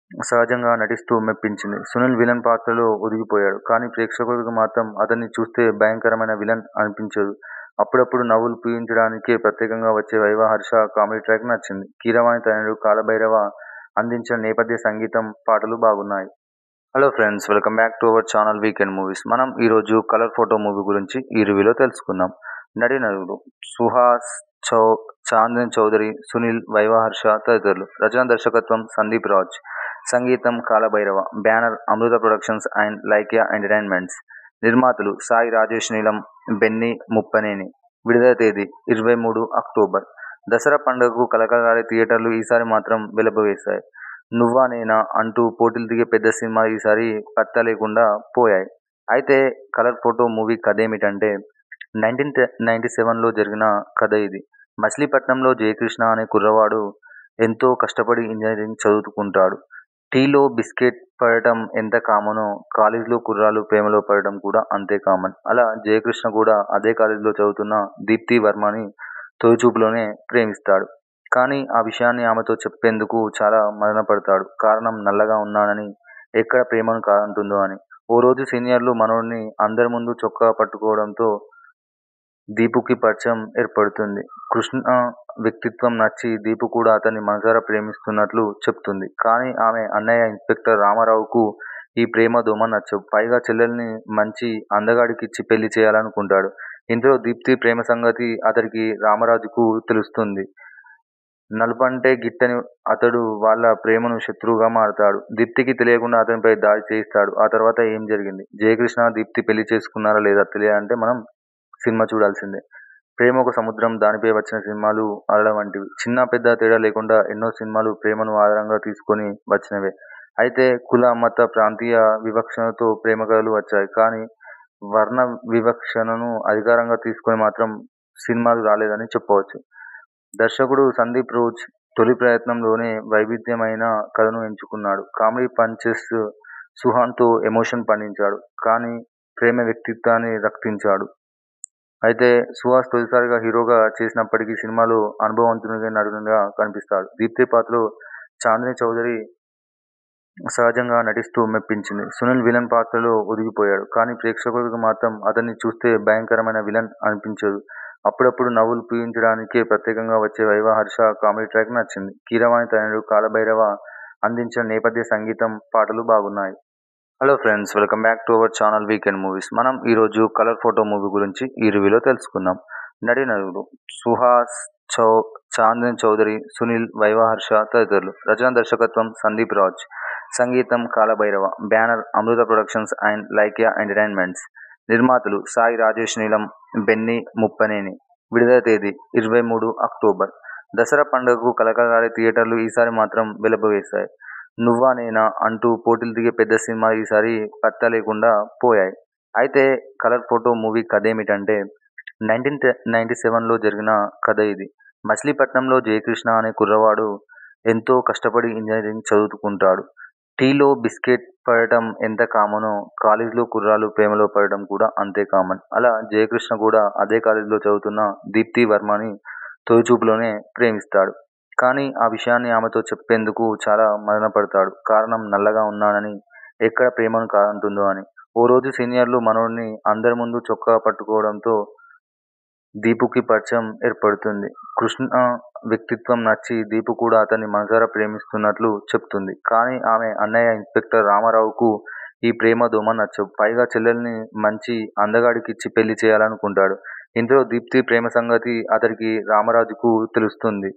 సహజంగా నటిస్తూ మెప్పించింది. సునీల్ విలన్ పాత్రలో ఒదిగిపోయాడు. కానీ ప్రేక్షకులకు మాత్రం అతన్ని చూస్తే భయంకరమైన విలన్ అనిపించదు. అప్పుడప్పుడు నవ్వులు పూయించడానికే ప్రత్యేకంగా వచ్చే వైవా హర్ష కామెడీ ట్రాక్ నచ్చింది. కీరవాణి తనయుడు కాలభైరవ అందించిన నేపథ్య సంగీతం, పాటలు బాగున్నాయి. Hello friends, welcome back to our channel weekend movies. మనం ఈరోజు కలర్ ఫోటో మూవీ గురించి ఈ రివ్యూలో తెలుసుకుందాం. నటీనటులు సుహాస్, చౌ చాందన్ చౌదరి, సునీల్, వైవా హర్ష తదితరులు. రచన దర్శకత్వం సందీప్ రాజ్. సంగీతం Kalabhairava. Banner Amrutha productions and Lyca entertainments. నిర్మాతలు సాయి రాజేష్ నీలం, బెన్నీ ముప్పనేని. విడుదల తేదీ ఇరవై మూడు అక్టోబర్. దసరా పండుగకు కలకలాడే థియేటర్లు ఈసారి మాత్రం వెలబోయేశాయి. నువ్వా నేనా అంటూ పోటీలు దిగే పెద్ద సినిమా ఈసారి పత్తా లేకుండా పోయాయి. అయితే కలర్ ఫోటో మూవీ కథేమిటంటే, నైన్టీన్ నైన్టీ సెవెన్లో జరిగిన కథ ఇది. మచిలీపట్నంలో జయకృష్ణ అనే కుర్రవాడు ఎంతో కష్టపడి ఇంజనీరింగ్ చదువుకుంటాడు. టీలో బిస్కెట్ పడటం ఎంత కామనో కాలేజీలో కుర్రాళ్ళు ప్రేమలో పడటం కూడా అంతే కామన్. అలా జయకృష్ణ కూడా అదే కాలేజీలో చదువుతున్న దీప్తి వర్మని తొలిచూపులోనే ప్రేమిస్తాడు. కానీ ఆ విషయాన్ని ఆమెతో చెప్పేందుకు చాలా మదనపడతాడు. కారణం నల్లగా ఉన్నానని, ఎక్కడ ప్రేమను కాదంటుందో అని. ఓ రోజు సీనియర్లు మనోడిని అందరి ముందు చొక్కా పట్టుకోవడంతో దీపుకి పరిచయం ఏర్పడుతుంది. కృష్ణ వ్యక్తిత్వం నచ్చి దీపు కూడా అతన్ని మనసారా ప్రేమిస్తున్నట్లు చెప్తుంది. కానీ ఆమె అన్నయ్య ఇన్స్పెక్టర్ రామారావుకు ఈ ప్రేమ దోమ నచ్చవు. పైగా చెల్లెల్ని మంచి అందగాడికిచ్చి పెళ్లి చేయాలనుకుంటాడు. ఇందులో దీప్తి ప్రేమ సంగతి అతడికి రామరాజుకు తెలుస్తుంది. నలుపంటే గిట్టని అతడు వాళ్ళ ప్రేమను శత్రువుగా మారతాడు. దీప్తికి తెలియకుండా అతనిపై దాడి చేయిస్తాడు. ఆ తర్వాత ఏం జరిగింది? జయకృష్ణ దీప్తి పెళ్లి చేసుకున్నారా లేదా తెలియాలంటే మనం సినిమా చూడాల్సిందే. ప్రేమ ఒక సముద్రం, దానిపై వచ్చిన సినిమాలు అలల వంటివి. చిన్న పెద్ద తేడా లేకుండా ఎన్నో సినిమాలు ప్రేమను ఆధారంగా తీసుకొని వచ్చినవే. అయితే కుల, మత, ప్రాంతీయ వివక్షణతో ప్రేమ కథలు వచ్చాయి. కానీ వర్ణ వివక్షణను అధికారంగా తీసుకొని మాత్రం సినిమాలు రాలేదని చెప్పవచ్చు. దర్శకుడు సందీప్ రోజ్ తొలి ప్రయత్నంలోనే వైవిధ్యమైన కథను ఎంచుకున్నాడు. కామెడీ పంచెస్ సుహాన్తో ఎమోషన్ పండించాడు. కానీ ప్రేమ వ్యక్తిత్వాన్ని రక్తించాడు. అయితే సుహాస్ తొలిసారిగా హీరోగా చేసినప్పటికీ సినిమాలో అనుభవవంతునిగా నటునిగా కనిపిస్తాడు. దీప్తి పాత్రలో చాందిని చౌదరి సహజంగా నటిస్తూ మెప్పించింది. సునీల్ విలన్ పాత్రలో ఒదిగిపోయాడు. కానీ ప్రేక్షకులకు మాత్రం అతన్ని చూస్తే భయంకరమైన విలన్ అనిపించదు. అప్పుడప్పుడు నవ్వులు పూయించడానికే ప్రత్యేకంగా వచ్చే వైవా హర్ష కామెడీ ట్రాక్ నచ్చింది. కీరవాణి తనయుడు కాలభైరవ అందించిన నేపథ్య సంగీతం, పాటలు బాగున్నాయి. Hello friends, welcome back to our channel weekend movies. మనం ఈరోజు కలర్ ఫోటో మూవీ గురించి ఈ రివ్యూలో తెలుసుకుందాం. నటీనటులు సుహాస్, చౌ చాందన్ చౌదరి, సునీల్, వైవా హర్ష తదితరులు. రచన దర్శకత్వం సందీప్ రాజ్. సంగీతం Kalabhairava. Banner Amrutha productions and Lyca entertainments. నిర్మాతలు సాయి రాజేష్ నీలం, బెన్నీ ముప్పనేని. విడుదల తేదీ ఇరవై మూడు అక్టోబర్. దసరా పండుగకు కలకలాడే థియేటర్లు ఈసారి మాత్రం వెలబోయేశాయి. నువ్వా నేనా అంటూ పోటీలు దిగే పెద్ద సినిమా ఈసారి పత్తా లేకుండా పోయాయి. అయితే కలర్ ఫోటో మూవీ కథేమిటంటే, నైన్టీన్ నైన్టీ సెవెన్లో జరిగిన కథ ఇది. మచిలీపట్నంలో జయకృష్ణ అనే కుర్రవాడు ఎంతో కష్టపడి ఇంజనీరింగ్ చదువుకుంటాడు. టీలో బిస్కెట్ పడటం ఎంత కామనో కాలేజీలో కుర్రాళ్ళు ప్రేమలో పడటం కూడా అంతే కామన్. అలా జయకృష్ణ కూడా అదే కాలేజీలో చదువుతున్న దీప్తి వర్మని తొలిచూపులోనే ప్రేమిస్తాడు. కానీ ఆ విషయాన్ని ఆమెతో చెప్పేందుకు చాలా మదనపడతాడు. కారణం నల్లగా ఉన్నానని, ఎక్కడ ప్రేమను కాదంటుందో అని. ఓ రోజు సీనియర్లు మనోడిని అందరి ముందు చొక్కా పట్టుకోవడంతో దీపుకి పరిచయం ఏర్పడుతుంది. కృష్ణ వ్యక్తిత్వం నచ్చి దీపు కూడా అతన్ని మనసారా ప్రేమిస్తున్నట్లు చెప్తుంది. కానీ ఆమె అన్నయ్య ఇన్స్పెక్టర్ రామారావుకు ఈ ప్రేమ దోమ నచ్చవు. పైగా చెల్లెల్ని మంచి అందగాడికిచ్చి పెళ్లి చేయాలనుకుంటాడు. ఇందులో దీప్తి ప్రేమ సంగతి అతడికి రామరాజుకు తెలుస్తుంది.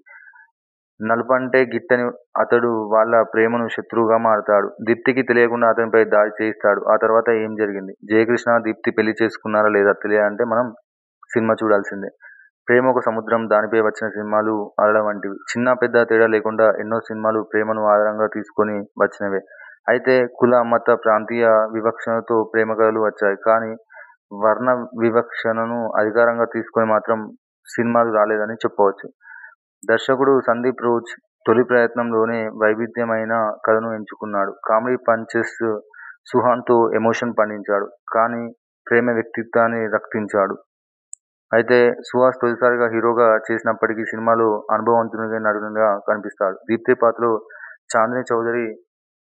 నలుపంటే గిట్టని అతడు వాళ్ళ ప్రేమను శత్రువుగా మారతాడు. దీప్తికి తెలియకుండా అతనిపై దాడి చేయిస్తాడు. ఆ తర్వాత ఏం జరిగింది? జయకృష్ణ దీప్తి పెళ్లి చేసుకున్నారా లేదా తెలియాలంటే మనం సినిమా చూడాల్సిందే. ప్రేమ ఒక సముద్రం, దానిపై వచ్చిన సినిమాలు అలల వంటివి. చిన్న పెద్ద తేడా లేకుండా ఎన్నో సినిమాలు ప్రేమను ఆధారంగా తీసుకొని వచ్చినవే. అయితే కుల, మత, ప్రాంతీయ వివక్షణతో ప్రేమ కథలు వచ్చాయి. కానీ వర్ణ వివక్షణను అధికారంగా తీసుకొని మాత్రం సినిమాలు రాలేదని చెప్పవచ్చు. దర్శకుడు సందీప్ రోజ్ తొలి ప్రయత్నంలోనే వైవిధ్యమైన కథను ఎంచుకున్నాడు. కామెడీ పంచెస్ సుహాన్తో ఎమోషన్ పండించాడు. కానీ ప్రేమ వ్యక్తిత్వాన్ని రక్తించాడు. అయితే సుహాస్ తొలిసారిగా హీరోగా చేసినప్పటికీ సినిమాలో అనుభవవంతునిగా నటునిగా కనిపిస్తాడు. దీప్తి పాత్రలో చాందిని చౌదరి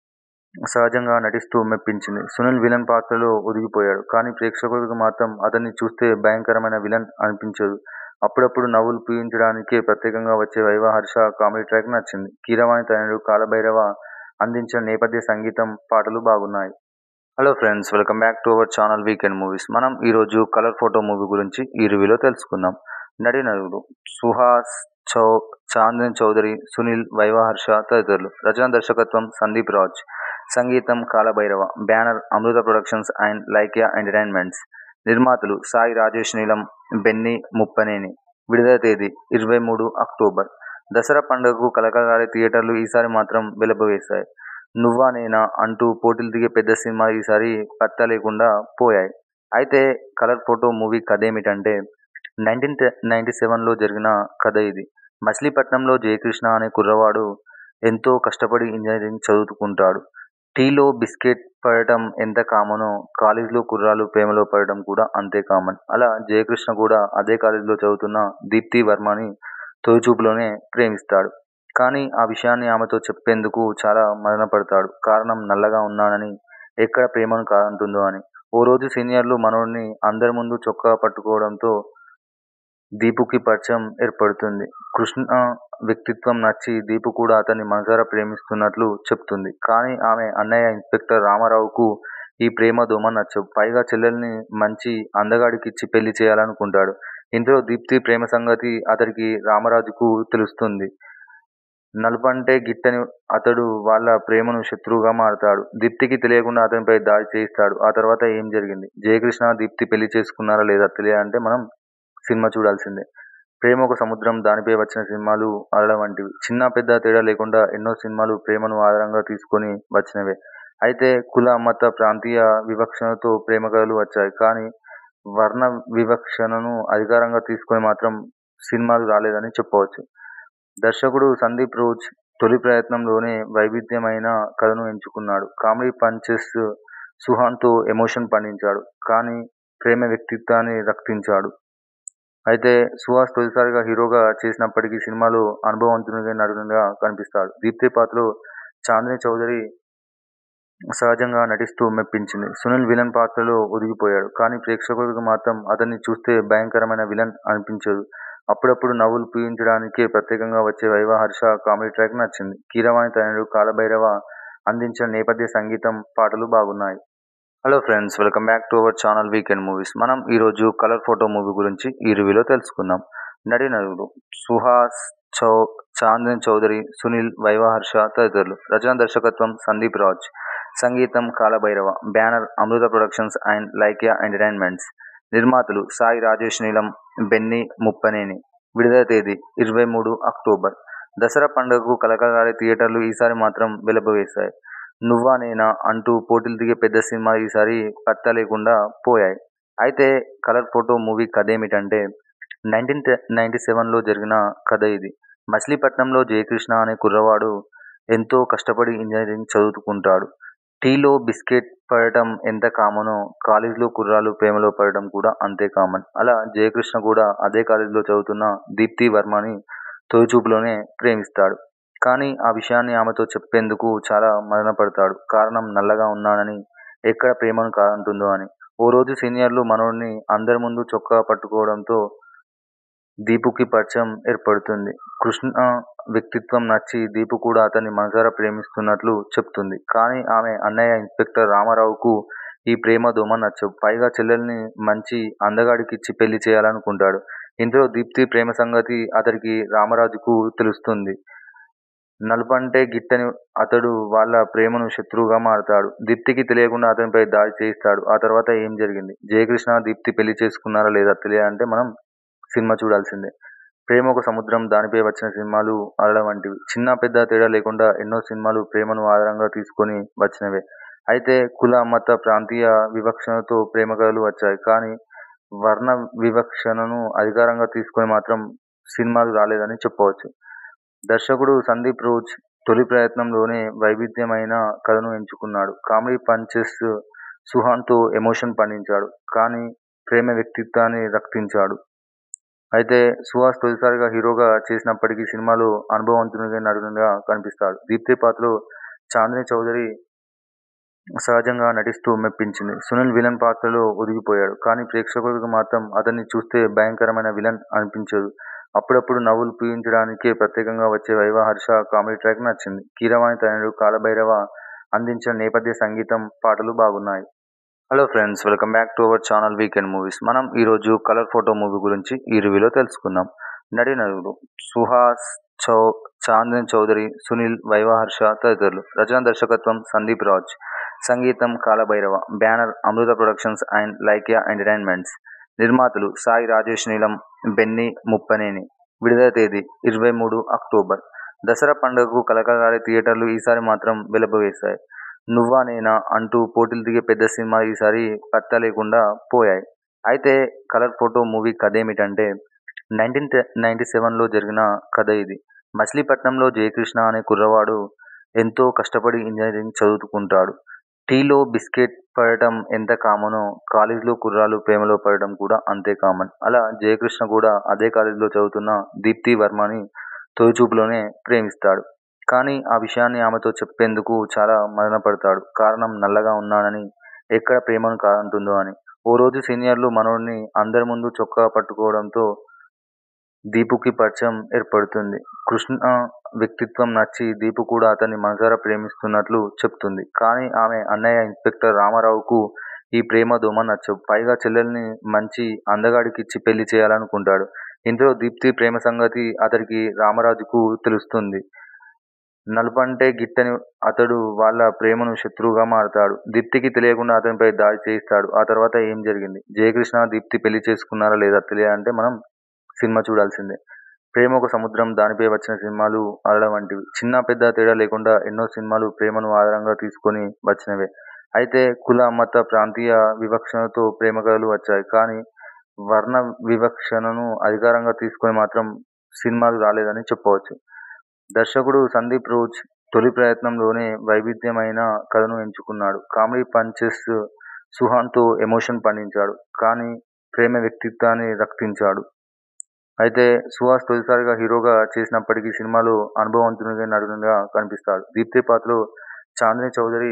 సహజంగా నటిస్తూ మెప్పించింది. సునీల్ విలన్ పాత్రలో ఒదిగిపోయాడు. కానీ ప్రేక్షకులకు మాత్రం అతన్ని చూస్తే భయంకరమైన విలన్ అనిపించదు. అప్పుడప్పుడు నవ్వులు పూయించడానికే ప్రత్యేకంగా వచ్చే వైవా హర్ష కామెడీ ట్రాక్ నచ్చింది. కీరవాణి తనయుడు కాలభైరవ అందించిన నేపథ్య సంగీతం, పాటలు బాగున్నాయి. Hello friends, welcome back to our channel weekend movies. మనం ఈరోజు కలర్ ఫోటో మూవీ గురించి ఈ రివ్యూలో తెలుసుకుందాం. నటీనటులు సుహాస్, చౌ చాందని చౌదరి, సునీల్, వైవా హర్ష తదితరులు. రచన దర్శకత్వం సందీప్ రాజ్. సంగీతం Kalabhairava. Banner Amrutha productions and Lyca entertainments. నిర్మాతలు సాయి రాజేష్ నీలం, బెన్నీ ముప్పనేని. విడుదల తేదీ ఇరవై మూడు అక్టోబర్. దసరా పండుగకు కలకలాడే థియేటర్లు ఈసారి మాత్రం వెలబవేశాయి. నువ్వా నేనా అంటూ పోటీలు దిగే పెద్ద సినిమాలు ఈసారి పత్తా లేకుండా పోయాయి. అయితే కలర్ ఫోటో మూవీ కథేమిటంటే, నైన్టీన్ నైన్టీ సెవెన్లో జరిగిన కథ ఇది. మచిలీపట్నంలో జయకృష్ణ అనే కుర్రవాడు ఎంతో కష్టపడి ఇంజనీరింగ్ చదువుకుంటాడు. టీలో బిస్కెట్ పడటం ఎంత కామనో కాలేజీలో కుర్రాలు ప్రేమలో పడటం కూడా అంతే కామన్. అలా జయకృష్ణ కూడా అదే కాలేజీలో చదువుతున్న దీప్తి వర్మని తొలిచూపులోనే ప్రేమిస్తాడు. కానీ ఆ విషయాన్ని ఆమెతో చెప్పేందుకు చాలా మదనపడతాడు. కారణం నల్లగా ఉన్నానని, ఎక్కడ ప్రేమను కాదంటుందో అని. ఓ రోజు సీనియర్లు మనోడిని అందరి ముందు చొక్కా పట్టుకోవడంతో దీపుకి పరిచయం ఏర్పడుతుంది. కృష్ణ వ్యక్తిత్వం నచ్చి దీపు కూడా అతన్ని మనసారా ప్రేమిస్తున్నట్లు చెప్తుంది. కానీ ఆమె అన్నయ్య ఇన్స్పెక్టర్ రామారావుకు ఈ ప్రేమ దోమ నచ్చవు. పైగా చెల్లెల్ని మంచి అందగాడికిచ్చి పెళ్లి చేయాలనుకుంటాడు. ఇంతలో దీప్తి ప్రేమ సంగతి అతడికి రామరాజుకు తెలుస్తుంది. నలుపంటే గిట్టని అతడు వాళ్ళ ప్రేమను శత్రువుగా మారతాడు. దీప్తికి తెలియకుండా అతనిపై దాడి చేయిస్తాడు. ఆ తర్వాత ఏం జరిగింది? జయకృష్ణ దీప్తి పెళ్లి చేసుకున్నారా లేదా తెలియాలంటే మనం సినిమా చూడాల్సిందే. ప్రేమ ఒక సముద్రం, దానిపై వచ్చిన సినిమాలు అలల వంటివి. చిన్న పెద్ద తేడా లేకుండా ఎన్నో సినిమాలు ప్రేమను ఆధారంగా తీసుకొని వచ్చినవే. అయితే కుల, మత, ప్రాంతీయ వివక్షణతో ప్రేమ కథలు వచ్చాయి. కానీ వర్ణ వివక్షణను అధికారంగా తీసుకొని మాత్రం సినిమాలు రాలేదని చెప్పవచ్చు. దర్శకుడు సందీప్ రోజ్ తొలి ప్రయత్నంలోనే వైవిధ్యమైన కథను ఎంచుకున్నాడు. కామెడీ పంచెస్ సుహాన్తో ఎమోషన్ పండించాడు. కానీ ప్రేమ వ్యక్తిత్వాన్ని రక్తించాడు. అయితే సుహాస్ తొలిసారిగా హీరోగా చేసినప్పటికీ సినిమాలో అనుభవవంతునిగా నటునిగా కనిపిస్తాడు. దీప్తి పాత్రలో చాందని చౌదరి సహజంగా నటిస్తూ మెప్పించింది. సునీల్ విలన్ పాత్రలో ఒదిగిపోయాడు. కానీ ప్రేక్షకులకు మాత్రం అతన్ని చూస్తే భయంకరమైన విలన్ అనిపించదు. అప్పుడప్పుడు నవ్వులు పూయించడానికే ప్రత్యేకంగా వచ్చే వైవా హర్ష కామెడీ ట్రాక్ నచ్చింది. కీరవాణి తనయుడు కాలభైరవ అందించిన నేపథ్య సంగీతం, పాటలు బాగున్నాయి. Hello friends, welcome back to our channel weekend movies. మనం ఈరోజు కలర్ ఫోటో మూవీ గురించి ఈ రివ్యూలో తెలుసుకుందాం. నటీనటులు సుహాస్, చౌ చాందని చౌదరి, సునీల్, వైవా హర్ష తదితరులు. రచన దర్శకత్వం సందీప్ రాజ్. సంగీతం Kalabhairava. Banner Amrutha productions and Lyca entertainments. నిర్మాతలు సాయి రాజేష్ నీలం, బెన్నీ ముప్పనేని. విడుదల తేదీ ఇరవై మూడు అక్టోబర్. దసరా పండుగకు కలకలాడే థియేటర్లు ఈసారి మాత్రం వెలబవేశాయి. నువ్వా నేనా అంటూ పోటీలు దిగే పెద్ద సినిమాలు ఈసారి పత్తా లేకుండా పోయాయి. అయితే కలర్ ఫోటో మూవీ కథేమిటంటే, నైన్టీన్ నైన్టీ సెవెన్లో జరిగిన కథ ఇది. మచిలీపట్నంలో జయకృష్ణ అనే కుర్రవాడు ఎంతో కష్టపడి ఇంజనీరింగ్ చదువుకుంటాడు. టీలో బిస్కెట్ పడటం ఎంత కామనో కాలేజీలో కుర్రాలు ప్రేమలో పడటం కూడా అంతే కామన్. అలా జయకృష్ణ కూడా అదే కాలేజీలో చదువుతున్న దీప్తి వర్మని తొలిచూపులోనే ప్రేమిస్తాడు. కానీ ఆ విషయాన్ని ఆమెతో చెప్పేందుకు చాలా మదనపడతాడు. కారణం నల్లగా ఉన్నానని, ఎక్కడ ప్రేమను కాదంటుందో అని. ఓ రోజు సీనియర్లు మనోడిని అందరి ముందు చొక్కా పట్టుకోవడంతో దీపుకి పరిచయం ఏర్పడుతుంది. కృష్ణ వ్యక్తిత్వం నచ్చి దీపు కూడా అతన్ని మనసారా ప్రేమిస్తున్నట్లు చెప్తుంది. కానీ ఆమె అన్నయ్య ఇన్స్పెక్టర్ రామారావుకు ఈ ప్రేమ దోమ నచ్చవు. పైగా చెల్లెల్ని మంచి అందగాడికిచ్చి పెళ్లి చేయాలనుకుంటాడు. ఇంతలో దీప్తి ప్రేమ సంగతి అతడికి రామరాజుకు తెలుస్తుంది. నలుపంటే గిట్టని అతడు వాళ్ళ ప్రేమను శత్రువుగా మారతాడు. దీప్తికి తెలియకుండా అతనిపై దాడి చేయిస్తాడు. ఆ తర్వాత ఏం జరిగింది? జయకృష్ణ దీప్తి పెళ్లి చేసుకున్నారా లేదా తెలియాలంటే మనం సినిమా చూడాల్సిందే. ప్రేమ ఒక సముద్రం, దానిపై వచ్చిన సినిమాలు అలల వంటివి. చిన్న పెద్ద తేడా లేకుండా ఎన్నో సినిమాలు ప్రేమను ఆధారంగా తీసుకొని వచ్చినవే. అయితే కుల, మత, ప్రాంతీయ వివక్షణతో ప్రేమ కథలు వచ్చాయి. కానీ వర్ణ వివక్షణను అధికారంగా తీసుకొని మాత్రం సినిమాలు రాలేదని చెప్పవచ్చు. దర్శకుడు సందీప్ రోజ్ తొలి ప్రయత్నంలోనే వైవిధ్యమైన కథను ఎంచుకున్నాడు. కామెడీ పంచెస్ సుహాన్తో ఎమోషన్ పండించాడు. కానీ ప్రేమ వ్యక్తిత్వాన్ని రక్తించాడు. అయితే సుహాస్ తొలిసారిగా హీరోగా చేసినప్పటికీ సినిమాలో అనుభవవంతునిగా నటునిగా కనిపిస్తాడు. దీప్తి పాత్రలో చాందని చౌదరి సహజంగా నటిస్తూ మెప్పించింది. సునీల్ విలన్ పాత్రలో ఒదిగిపోయాడు. కానీ ప్రేక్షకులకు మాత్రం అతన్ని చూస్తే భయంకరమైన విలన్ అనిపించదు. అప్పుడప్పుడు నవ్వులు పూయించడానికే ప్రత్యేకంగా వచ్చే వైవా హర్ష కామెడీ ట్రాక్ నచ్చింది. కీరవాణి తనయుడు కాలభైరవ అందించిన నేపథ్య సంగీతం, పాటలు బాగున్నాయి. Hello friends, welcome back to our channel weekend movies. మనం ఈరోజు కలర్ ఫోటో మూవీ గురించి ఈ రివ్యూలో తెలుసుకుందాం. నటీనటులు సుహాస్ చౌ చాందిని చౌదరి, సునీల్, వైవా హర్ష తదితరులు. రచన దర్శకత్వం సందీప్ రాజ్. సంగీతం Kalabhairava. Banner Amrutha productions and Lyca entertainments. నిర్మాతలు సాయి రాజేష్ నీలం, బెన్నీ ముప్పనేని. విడుదల తేదీ ఇరవై మూడు అక్టోబర్. దసరా పండుగకు కలకలాడే థియేటర్లు ఈసారి మాత్రం వెలబవేశాయి. నువ్వా నేనా అంటూ పోటీలు దిగే పెద్ద సినిమా ఈసారి పత్తా లేకుండా పోయాయి. అయితే కలర్ ఫోటో మూవీ కథేమిటంటే, నైన్టీన్ నైన్టీ సెవెన్లో జరిగిన కథ ఇది. మచిలీపట్నంలో జయకృష్ణ అనే కుర్రవాడు ఎంతో కష్టపడి ఇంజనీరింగ్ చదువుకుంటాడు. టీలో బిస్కెట్ పడటం ఎంత కామనో కాలేజీలో కుర్రాళ్ళు ప్రేమలో పడటం కూడా అంతే కామన్. అలా జయకృష్ణ కూడా అదే కాలేజీలో చదువుతున్న దీప్తి వర్మని తొలిచూపులోనే ప్రేమిస్తాడు. కానీ ఆ విషయాన్ని ఆమెతో చెప్పేందుకు చాలా మదనపడతాడు. కారణం నల్లగా ఉన్నానని, ఎక్కడ ప్రేమను కాదంటుందో అని. ఓ రోజు సీనియర్లు మనోడిని అందరి ముందు చొక్కా పట్టుకోవడంతో దీపుకి పరిచయం ఏర్పడుతుంది. కృష్ణ వ్యక్తిత్వం నచ్చి దీపు కూడా అతన్ని మనసారా ప్రేమిస్తున్నట్లు చెప్తుంది. కానీ ఆమె అన్నయ్య ఇన్స్పెక్టర్ రామారావుకు ఈ ప్రేమ దోమ నచ్చవు. పైగా చెల్లెల్ని మంచి అందగాడికిచ్చి పెళ్లి చేయాలనుకుంటాడు. ఇంతలో దీప్తి ప్రేమ సంగతి అతడికి రామరాజుకు తెలుస్తుంది. నలుపంటే గిట్టని అతడు వాళ్ళ ప్రేమను శత్రువుగా మారతాడు. దీప్తికి తెలియకుండా అతనిపై దాడి చేయిస్తాడు. ఆ తర్వాత ఏం జరిగింది? జయకృష్ణ దీప్తి పెళ్లి చేసుకున్నారా లేదా తెలియాలంటే మనం సినిమా చూడాల్సిందే. ప్రేమ ఒక సముద్రం, దానిపై వచ్చిన సినిమాలు అలల వంటివి. చిన్న పెద్ద తేడా లేకుండా ఎన్నో సినిమాలు ప్రేమను ఆధారంగా తీసుకొని వచ్చినవే. అయితే కుల, మత, ప్రాంతీయ వివక్షణతో ప్రేమ కథలు వచ్చాయి. కానీ వర్ణ వివక్షణను అధికారంగా తీసుకొని మాత్రం సినిమాలు రాలేదని చెప్పవచ్చు. దర్శకుడు సందీప్ రోజ్ తొలి ప్రయత్నంలోనే వైవిధ్యమైన కథను ఎంచుకున్నాడు. కామెడీ పంచెస్ సుహాన్తో ఎమోషన్ పండించాడు. కానీ ప్రేమ వ్యక్తిత్వాన్ని రక్తించాడు. అయితే సుహాస్ తొలిసారిగా హీరోగా చేసినప్పటికీ సినిమాలో అనుభవవంతునిగా నటునిగా కనిపిస్తాడు. దీప్తి పాత్రలో చాందిని చౌదరి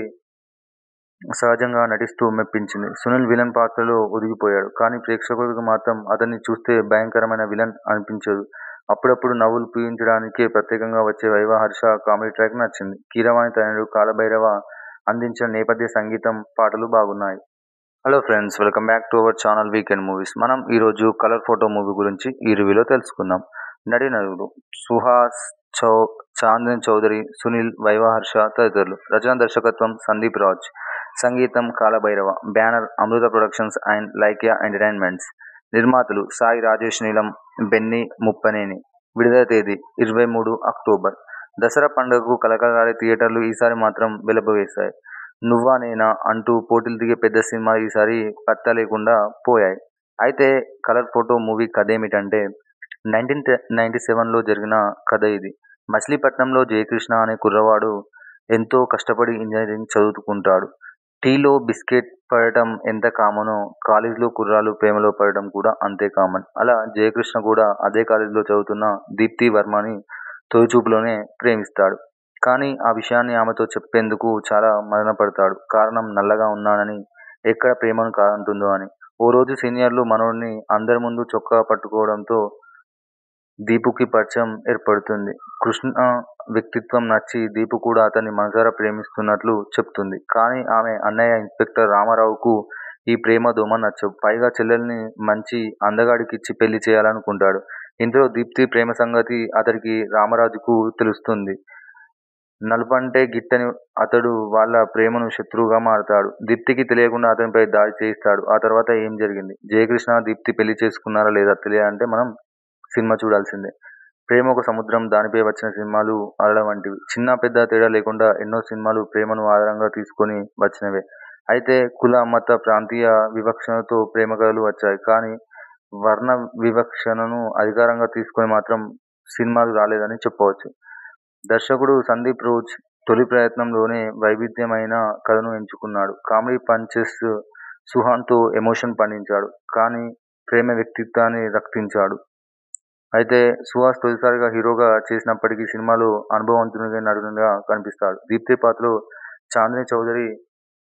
సహజంగా నటిస్తూ మెప్పించింది. సునీల్ విలన్ పాత్రలో ఒదిగిపోయాడు. కానీ ప్రేక్షకులకు మాత్రం అతన్ని చూస్తే భయంకరమైన విలన్ అనిపించదు. అప్పుడప్పుడు నవ్వులు పూయించడానికే ప్రత్యేకంగా వచ్చే వైవా హర్ష కామెడీ ట్రాక్ నచ్చింది. కీరవాణి తనయుడు కాలభైరవ అందించిన నేపథ్య సంగీతం, పాటలు బాగున్నాయి. Hello friends, welcome back to our channel weekend movies. మనం ఈరోజు కలర్ ఫోటో మూవీ గురించి ఈ రివ్యూలో తెలుసుకుందాం. నటీనటులు సుహాస్ చౌ చాందిని చౌదరి, సునీల్, వైవా హర్ష తదితరులు. రచన దర్శకత్వం సందీప్ రాజ్. సంగీతం Kalabhairava. Banner Amrutha productions and Lyca entertainments. నిర్మాతలు సాయి రాజేష్ నీలం, బెన్నీ ముప్పనేని. విడుదల తేదీ ఇరవై మూడు అక్టోబర్. దసరా పండుగకు కలకలాడే థియేటర్లు ఈసారి మాత్రం వెలబవేశాయి. నువ్వా నేనా అంటూ పోటీలు దిగే పెద్ద సినిమా ఈసారి పత్తా లేకుండా పోయాయి. అయితే కలర్ ఫోటో మూవీ కథేమిటంటే, నైన్టీన్ నైన్టీ సెవెన్లో జరిగిన కథ ఇది. మచిలీపట్నంలో జయకృష్ణ అనే కుర్రవాడు ఎంతో కష్టపడి ఇంజనీరింగ్ చదువుకుంటాడు. టీలో బిస్కెట్ పడటం ఎంత కామనో కాలేజీలో కుర్రాళ్ళు ప్రేమలో పడటం కూడా అంతే కామన్. అలా జయకృష్ణ కూడా అదే కాలేజీలో చదువుతున్న దీప్తి వర్మని తొలిచూపులోనే ప్రేమిస్తాడు. కానీ ఆ విషయాన్ని ఆమెతో చెప్పేందుకు చాలా మదనపడతాడు. కారణం నల్లగా ఉన్నానని, ఎక్కడ ప్రేమను కాదంటుందో అని. ఓ రోజు సీనియర్లు మనోడిని అందరి ముందు చొక్కా పట్టుకోవడంతో దీపుకి పరిచయం ఏర్పడుతుంది. కృష్ణ వ్యక్తిత్వం నచ్చి దీపు కూడా అతన్ని మనసారా ప్రేమిస్తున్నట్లు చెప్తుంది. కానీ ఆమె అన్నయ్య ఇన్స్పెక్టర్ రామారావుకు ఈ ప్రేమ దోమ నచ్చవు. పైగా చెల్లెల్ని మంచి అందగాడికిచ్చి పెళ్లి చేయాలనుకుంటాడు. ఇంతలో దీప్తి ప్రేమ సంగతి అతడికి రామరాజుకు తెలుస్తుంది. నలుపంటే గిట్టని అతడు వాళ్ళ ప్రేమను శత్రువుగా మారతాడు. దీప్తికి తెలియకుండా అతనిపై దాడి చేయిస్తాడు. ఆ తర్వాత ఏం జరిగింది? జయకృష్ణ దీప్తి పెళ్లి చేసుకున్నారా లేదా తెలియాలంటే మనం సినిమా చూడాల్సిందే. ప్రేమ ఒక సముద్రం, దానిపై వచ్చిన సినిమాలు అలల వంటివి. చిన్న పెద్ద తేడా లేకుండా ఎన్నో సినిమాలు ప్రేమను ఆధారంగా తీసుకొని వచ్చినవే. అయితే కుల, మత, ప్రాంతీయ వివక్షణతో ప్రేమ కథలు వచ్చాయి. కానీ వర్ణ వివక్షణను అధికారంగా తీసుకొని మాత్రం సినిమాలు రాలేదని చెప్పవచ్చు. దర్శకుడు సందీప్ రోజ్ తొలి ప్రయత్నంలోనే వైవిధ్యమైన కథను ఎంచుకున్నాడు. కామెడీ పంచెస్ సుహాన్తో ఎమోషన్ పండించాడు. కానీ ప్రేమ వ్యక్తిత్వాన్ని రక్తించాడు. అయితే సుహాస్ తొలిసారిగా హీరోగా చేసినప్పటికీ సినిమాలో అనుభవవంతునిగా నటునిగా కనిపిస్తాడు. దీప్తి పాత్రలో చాందిని చౌదరి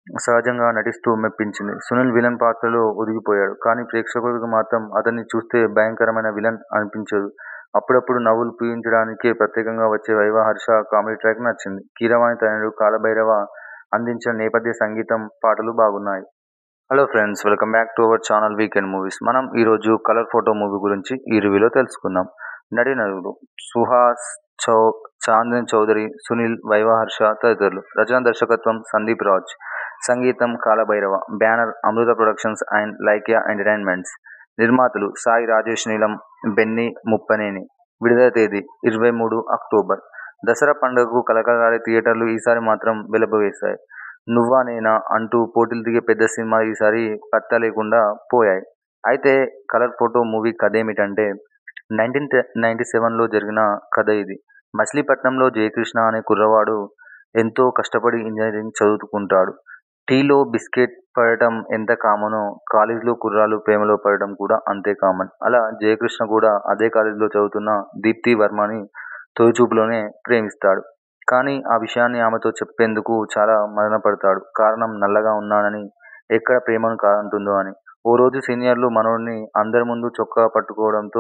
సహజంగా నటిస్తూ మెప్పించింది. సునీల్ విలన్ పాత్రలో ఒదిగిపోయాడు. కానీ ప్రేక్షకులకు మాత్రం అతన్ని చూస్తే భయంకరమైన విలన్ అనిపించదు. అప్పుడప్పుడు నవ్వులు పూయించడానికే ప్రత్యేకంగా వచ్చే వైవా హర్ష కామెడీ ట్రాక్ నచ్చింది. కీరవాణి తనయుడు కాలభైరవ అందించిన నేపథ్య సంగీతం, పాటలు బాగున్నాయి. Hello friends, welcome back to our channel weekend movies. మనం ఈరోజు కలర్ ఫోటో మూవీ గురించి ఈ రివ్యూలో తెలుసుకుందాం. నటీనటులు సుహాస్, చౌ చాందన్ చౌదరి, సునీల్, వైవా హర్ష తదితరులు. రచన దర్శకత్వం సందీప్ రాజ్. సంగీతం Kalabhairava. Banner Amrutha productions and Lyca entertainments. నిర్మాతలు సాయి రాజేష్ నీలం, బెన్నీ ముప్పనేని. విడుదల తేదీ ఇరవై మూడు అక్టోబర్. దసరా పండుగకు కలకలాడే థియేటర్లు ఈసారి మాత్రం వెలబోయేశాయి. నువ్వా నేనా అంటూ పోటీలు దిగే పెద్ద సినిమాలు ఈసారి పత్తా లేకుండా పోయాయి. అయితే కలర్ ఫోటో మూవీ కథేమిటంటే, నైన్టీన్ నైన్టీ సెవెన్లో జరిగిన కథ ఇది. మచిలీపట్నంలో జయకృష్ణ అనే కుర్రవాడు ఎంతో కష్టపడి ఇంజనీరింగ్ చదువుకుంటాడు. టీలో బిస్కెట్ పడటం ఎంత కామనో కాలేజీలో కుర్రాళ్ళు ప్రేమలో పడటం కూడా అంతే కామన్. అలా జయకృష్ణ కూడా అదే కాలేజీలో చదువుతున్న దీప్తి వర్మని తొలిచూపులోనే ప్రేమిస్తాడు. కానీ ఆ విషయాన్ని ఆమెతో చెప్పేందుకు చాలా మదనపడతాడు. కారణం నల్లగా ఉన్నానని, ఎక్కడ ప్రేమను కాదంటుందో అని. ఓ రోజు సీనియర్లు మనోడిని అందరి ముందు చొక్కా పట్టుకోవడంతో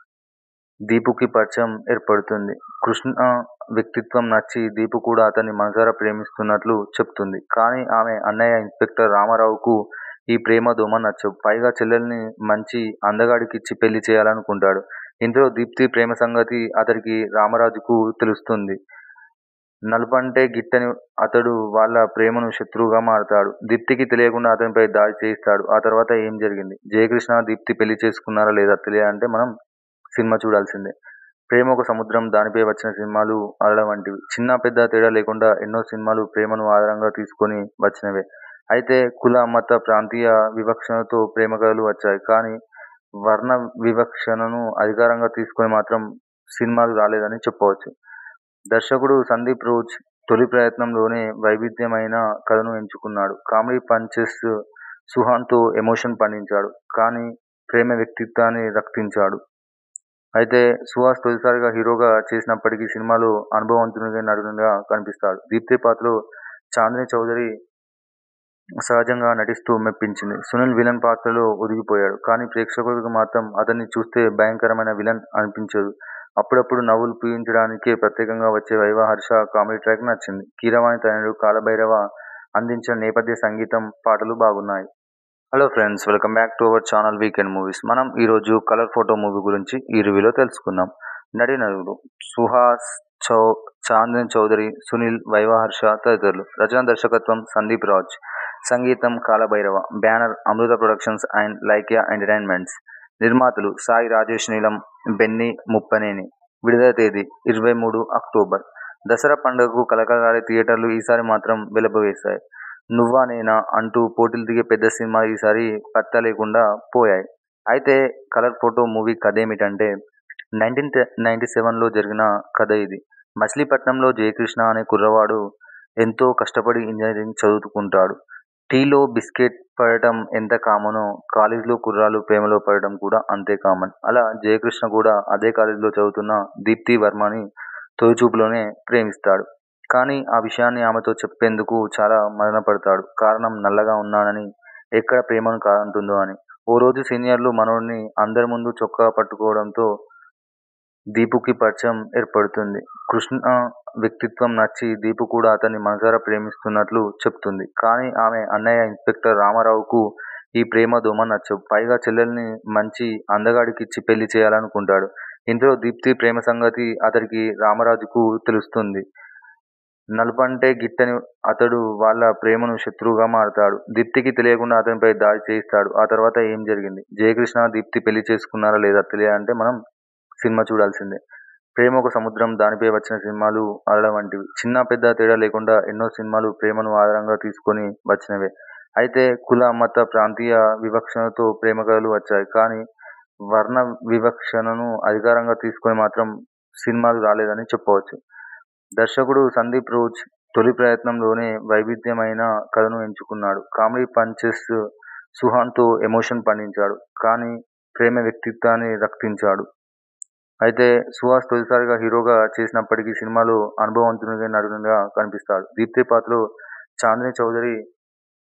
దీపుకి పరిచయం ఏర్పడుతుంది. కృష్ణ వ్యక్తిత్వం నచ్చి దీపు కూడా అతన్ని మనసారా ప్రేమిస్తున్నట్లు చెప్తుంది. కానీ ఆమె అన్నయ్య ఇన్స్పెక్టర్ రామారావుకు ఈ ప్రేమ దోమ నచ్చవు. పైగా చెల్లెల్ని మంచి అందగాడికిచ్చి పెళ్లి చేయాలనుకుంటాడు. ఇంతలో దీప్తి ప్రేమ సంగతి అతడికి రామరాజుకు తెలుస్తుంది. నలుపంటే గిట్టని అతడు వాళ్ళ ప్రేమను శత్రువుగా మారతాడు. దీప్తికి తెలియకుండా అతనిపై దాడి చేయిస్తాడు. ఆ తర్వాత ఏం జరిగింది? జయకృష్ణ దీప్తి పెళ్లి చేసుకున్నారా లేదా తెలియాలంటే మనం సినిమా చూడాల్సిందే. ప్రేమ ఒక సముద్రం, దానిపై వచ్చిన సినిమాలు అలల వంటివి. చిన్న పెద్ద తేడా లేకుండా ఎన్నో సినిమాలు ప్రేమను ఆధారంగా తీసుకొని వచ్చినవే. అయితే కుల, మత, ప్రాంతీయ వివక్షణతో ప్రేమ కథలు వచ్చాయి. కానీ వర్ణ వివక్షణను అధికారంగా తీసుకొని మాత్రం సినిమాలు రాలేదని చెప్పవచ్చు. దర్శకుడు సందీప్ రోజ్ తొలి ప్రయత్నంలోనే వైవిధ్యమైన కథను ఎంచుకున్నాడు. కామెడీ పంచెస్ సుహాన్తో ఎమోషన్ పండించాడు. కానీ ప్రేమ వ్యక్తిత్వాన్ని రక్తించాడు. అయితే సుహాస్ తొలిసారిగా హీరోగా చేసినప్పటికీ సినిమాలో అనుభవవంతునిగా నటునిగా కనిపిస్తాడు. దీప్తి పాత్రలో చాందిని చౌదరి సహజంగా నటిస్తూ మెప్పించింది. సునీల్ విలన్ పాత్రలో ఒదిగిపోయాడు. కానీ ప్రేక్షకులకు మాత్రం అతన్ని చూస్తే భయంకరమైన విలన్ అనిపించదు. అప్పుడప్పుడు నవ్వులు పూయించడానికే ప్రత్యేకంగా వచ్చే వైవా హర్ష కామెడీ ట్రాక్ నచ్చింది. కీరవాణి తనయుడు కాలభైరవ అందించిన నేపథ్య సంగీతం, పాటలు బాగున్నాయి. Hello friends, welcome back to our channel weekend movies. మనం ఈరోజు కలర్ ఫోటో మూవీ గురించి ఈ రివ్యూలో తెలుసుకుందాం. నటీనటులు సుహాస్, చౌ చాందన్ చౌదరి, సునీల్, వైవా హర్ష తదితరులు. రచన దర్శకత్వం సందీప్ రాజ్. సంగీతం Kalabhairava. Banner Amrutha productions and Lyca entertainments. నిర్మాతలు సాయి రాజేష్ నీలం, బెన్నీ ముప్పనేని. విడుదల తేదీ ఇరవై మూడు అక్టోబర్. దసరా పండుగకు కలకలాడే థియేటర్లు ఈసారి మాత్రం వెలబోయేశాయి. నువ్వా నేనా అంటూ పోటీలు దిగే పెద్ద సినిమాలు ఈసారి పత్తా లేకుండా పోయాయి. అయితే కలర్ ఫోటో మూవీ కథేమిటంటే, నైన్టీన్ నైన్టీ సెవెన్లో జరిగిన కథ ఇది. మచిలీపట్నంలో జయకృష్ణ అనే కుర్రవాడు ఎంతో కష్టపడి ఇంజనీరింగ్ చదువుకుంటాడు. టీలో బిస్కెట్ పడటం ఎంత కామనో కాలేజీలో కుర్రాళ్ళు ప్రేమలో పడటం కూడా అంతే కామన్. అలా జయకృష్ణ కూడా అదే కాలేజీలో చదువుతున్న దీప్తి వర్మని తొలిచూపులోనే ప్రేమిస్తాడు. కానీ ఆ విషయాన్ని ఆమెతో చెప్పేందుకు చాలా మదనపడతాడు. కారణం నల్లగా ఉన్నానని, ఎక్కడ ప్రేమను కాదంటుందో అని. ఓ రోజు సీనియర్లు మనోడిని అందరి ముందు చొక్కా పట్టుకోవడంతో దీపుకి పరిచయం ఏర్పడుతుంది. కృష్ణ వ్యక్తిత్వం నచ్చి దీపు కూడా అతన్ని మనసారా ప్రేమిస్తున్నట్లు చెప్తుంది. కానీ ఆమె అన్నయ్య ఇన్స్పెక్టర్ రామారావుకు ఈ ప్రేమ దోమ నచ్చవు. పైగా చెల్లెల్ని మంచి అందగాడికిచ్చి పెళ్లి చేయాలనుకుంటాడు. ఇంతలో దీప్తి ప్రేమ సంగతి అతడికి రామరాజుకు తెలుస్తుంది. నలుపంటే గిట్టని అతడు వాళ్ళ ప్రేమను శత్రువుగా మారతాడు. దీప్తికి తెలియకుండా అతనిపై దాడి చేయిస్తాడు. ఆ తర్వాత ఏం జరిగింది? జయకృష్ణ దీప్తి పెళ్లి చేసుకున్నారా లేదా తెలియాలంటే మనం సినిమా చూడాల్సిందే. ప్రేమ ఒక సముద్రం, దానిపై వచ్చిన సినిమాలు అలల వంటివి. చిన్న పెద్ద తేడా లేకుండా ఎన్నో సినిమాలు ప్రేమను ఆధారంగా తీసుకొని వచ్చినవే. అయితే కుల, మత, ప్రాంతీయ వివక్షణతో ప్రేమ కథలు వచ్చాయి. కానీ వర్ణ వివక్షణను అధికారంగా తీసుకొని మాత్రం సినిమాలు రాలేదని చెప్పవచ్చు. దర్శకుడు సందీప్ రోజ్ తొలి ప్రయత్నంలోనే వైవిధ్యమైన కథను ఎంచుకున్నాడు. కామెడీ పంచెస్ సుహాన్తో ఎమోషన్ పండించాడు. కానీ ప్రేమ వ్యక్తిత్వాన్ని రక్తించాడు. అయితే సుహాస్ తొలిసారిగా హీరోగా చేసినప్పటికీ సినిమాలో అనుభవవంతునిగా నటునిగా కనిపిస్తాడు. దీప్తి పాత్రలో చాందిని చౌదరి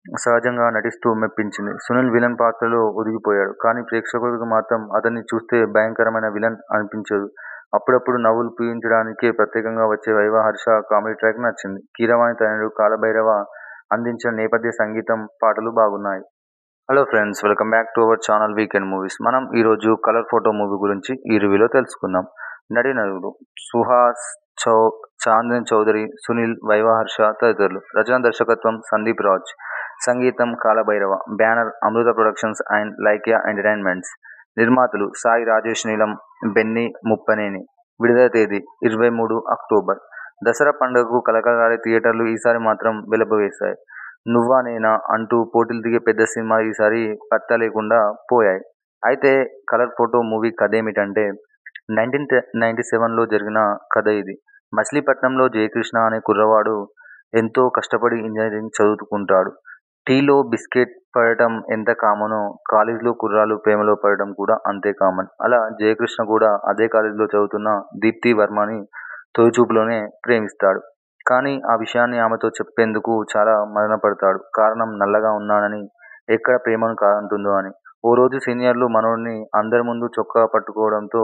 సహజంగా నటిస్తూ మెప్పించింది. సునీల్ విలన్ పాత్రలో ఒదిగిపోయాడు. కానీ ప్రేక్షకులకు మాత్రం అతన్ని చూస్తే భయంకరమైన విలన్ అనిపించదు. అప్పుడప్పుడు నవ్వులు పూయించడానికే ప్రత్యేకంగా వచ్చే 'వైవా హర్ష' కామెడీ ట్రాక్ నచ్చింది. కీరవాణి తనయుడు కాలభైరవ అందించిన నేపథ్య సంగీతం, పాటలు బాగున్నాయి. Hello friends, welcome back to our channel weekend movies. మనం ఈరోజు కలర్ ఫోటో మూవీ గురించి ఈ రివ్యూలో తెలుసుకుందాం. నటీనటులు సుహాస్, చౌ చాందని చౌదరి, సునీల్, వైవా హర్ష తదితరులు. రచన దర్శకత్వం సందీప్ రాజ్. సంగీతం Kalabhairava. Banner Amrutha productions and Lyca entertainments. నిర్మాతలు సాయి రాజేష్ నీలం, బెన్నీ ముప్పనేని. విడుదల తేదీ ఇరవై మూడు అక్టోబర్. దసరా పండుగకు కలకలాడే థియేటర్లు ఈసారి మాత్రం వెలబోయేశాయి. నువ్వా నేనా అంటూ పోటీలు దిగే పెద్ద సినిమా ఈసారి పత్తా లేకుండా పోయాయి. అయితే కలర్ ఫోటో మూవీ కథేమిటంటే, నైన్టీన్ నైన్టీ సెవెన్లో జరిగిన కథ ఇది. మచిలీపట్నంలో జయకృష్ణ అనే కుర్రవాడు ఎంతో కష్టపడి ఇంజనీరింగ్ చదువుకుంటాడు. టీలో బిస్కెట్ పడటం ఎంత కామనో కాలేజీలో కుర్రాళ్ళు ప్రేమలో పడటం కూడా అంతే కామన్. అలా జయకృష్ణ కూడా అదే కాలేజీలో చదువుతున్న దీప్తి వర్మని తొలిచూపులోనే ప్రేమిస్తాడు. కానీ ఆ విషయాన్ని ఆమెతో చెప్పేందుకు చాలా మదనపడతాడు. కారణం నల్లగా ఉన్నానని, ఎక్కడ ప్రేమను కాదంటుందో అని. ఓ రోజు సీనియర్లు మనోడిని అందరి ముందు చొక్కా పట్టుకోవడంతో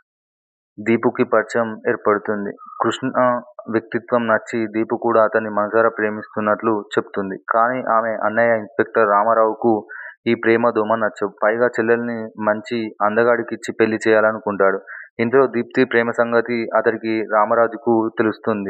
దీపుకి పరిచయం ఏర్పడుతుంది. కృష్ణ వ్యక్తిత్వం నచ్చి దీపు కూడా అతన్ని మనసారా ప్రేమిస్తున్నట్లు చెప్తుంది. కానీ ఆమె అన్నయ్య ఇన్స్పెక్టర్ రామారావుకు ఈ ప్రేమ దోమ నచ్చవు. పైగా చెల్లెల్ని మంచి అందగాడికిచ్చి పెళ్లి చేయాలనుకుంటాడు. ఇందులో దీప్తి ప్రేమ సంగతి అతడికి రామరాజుకు తెలుస్తుంది.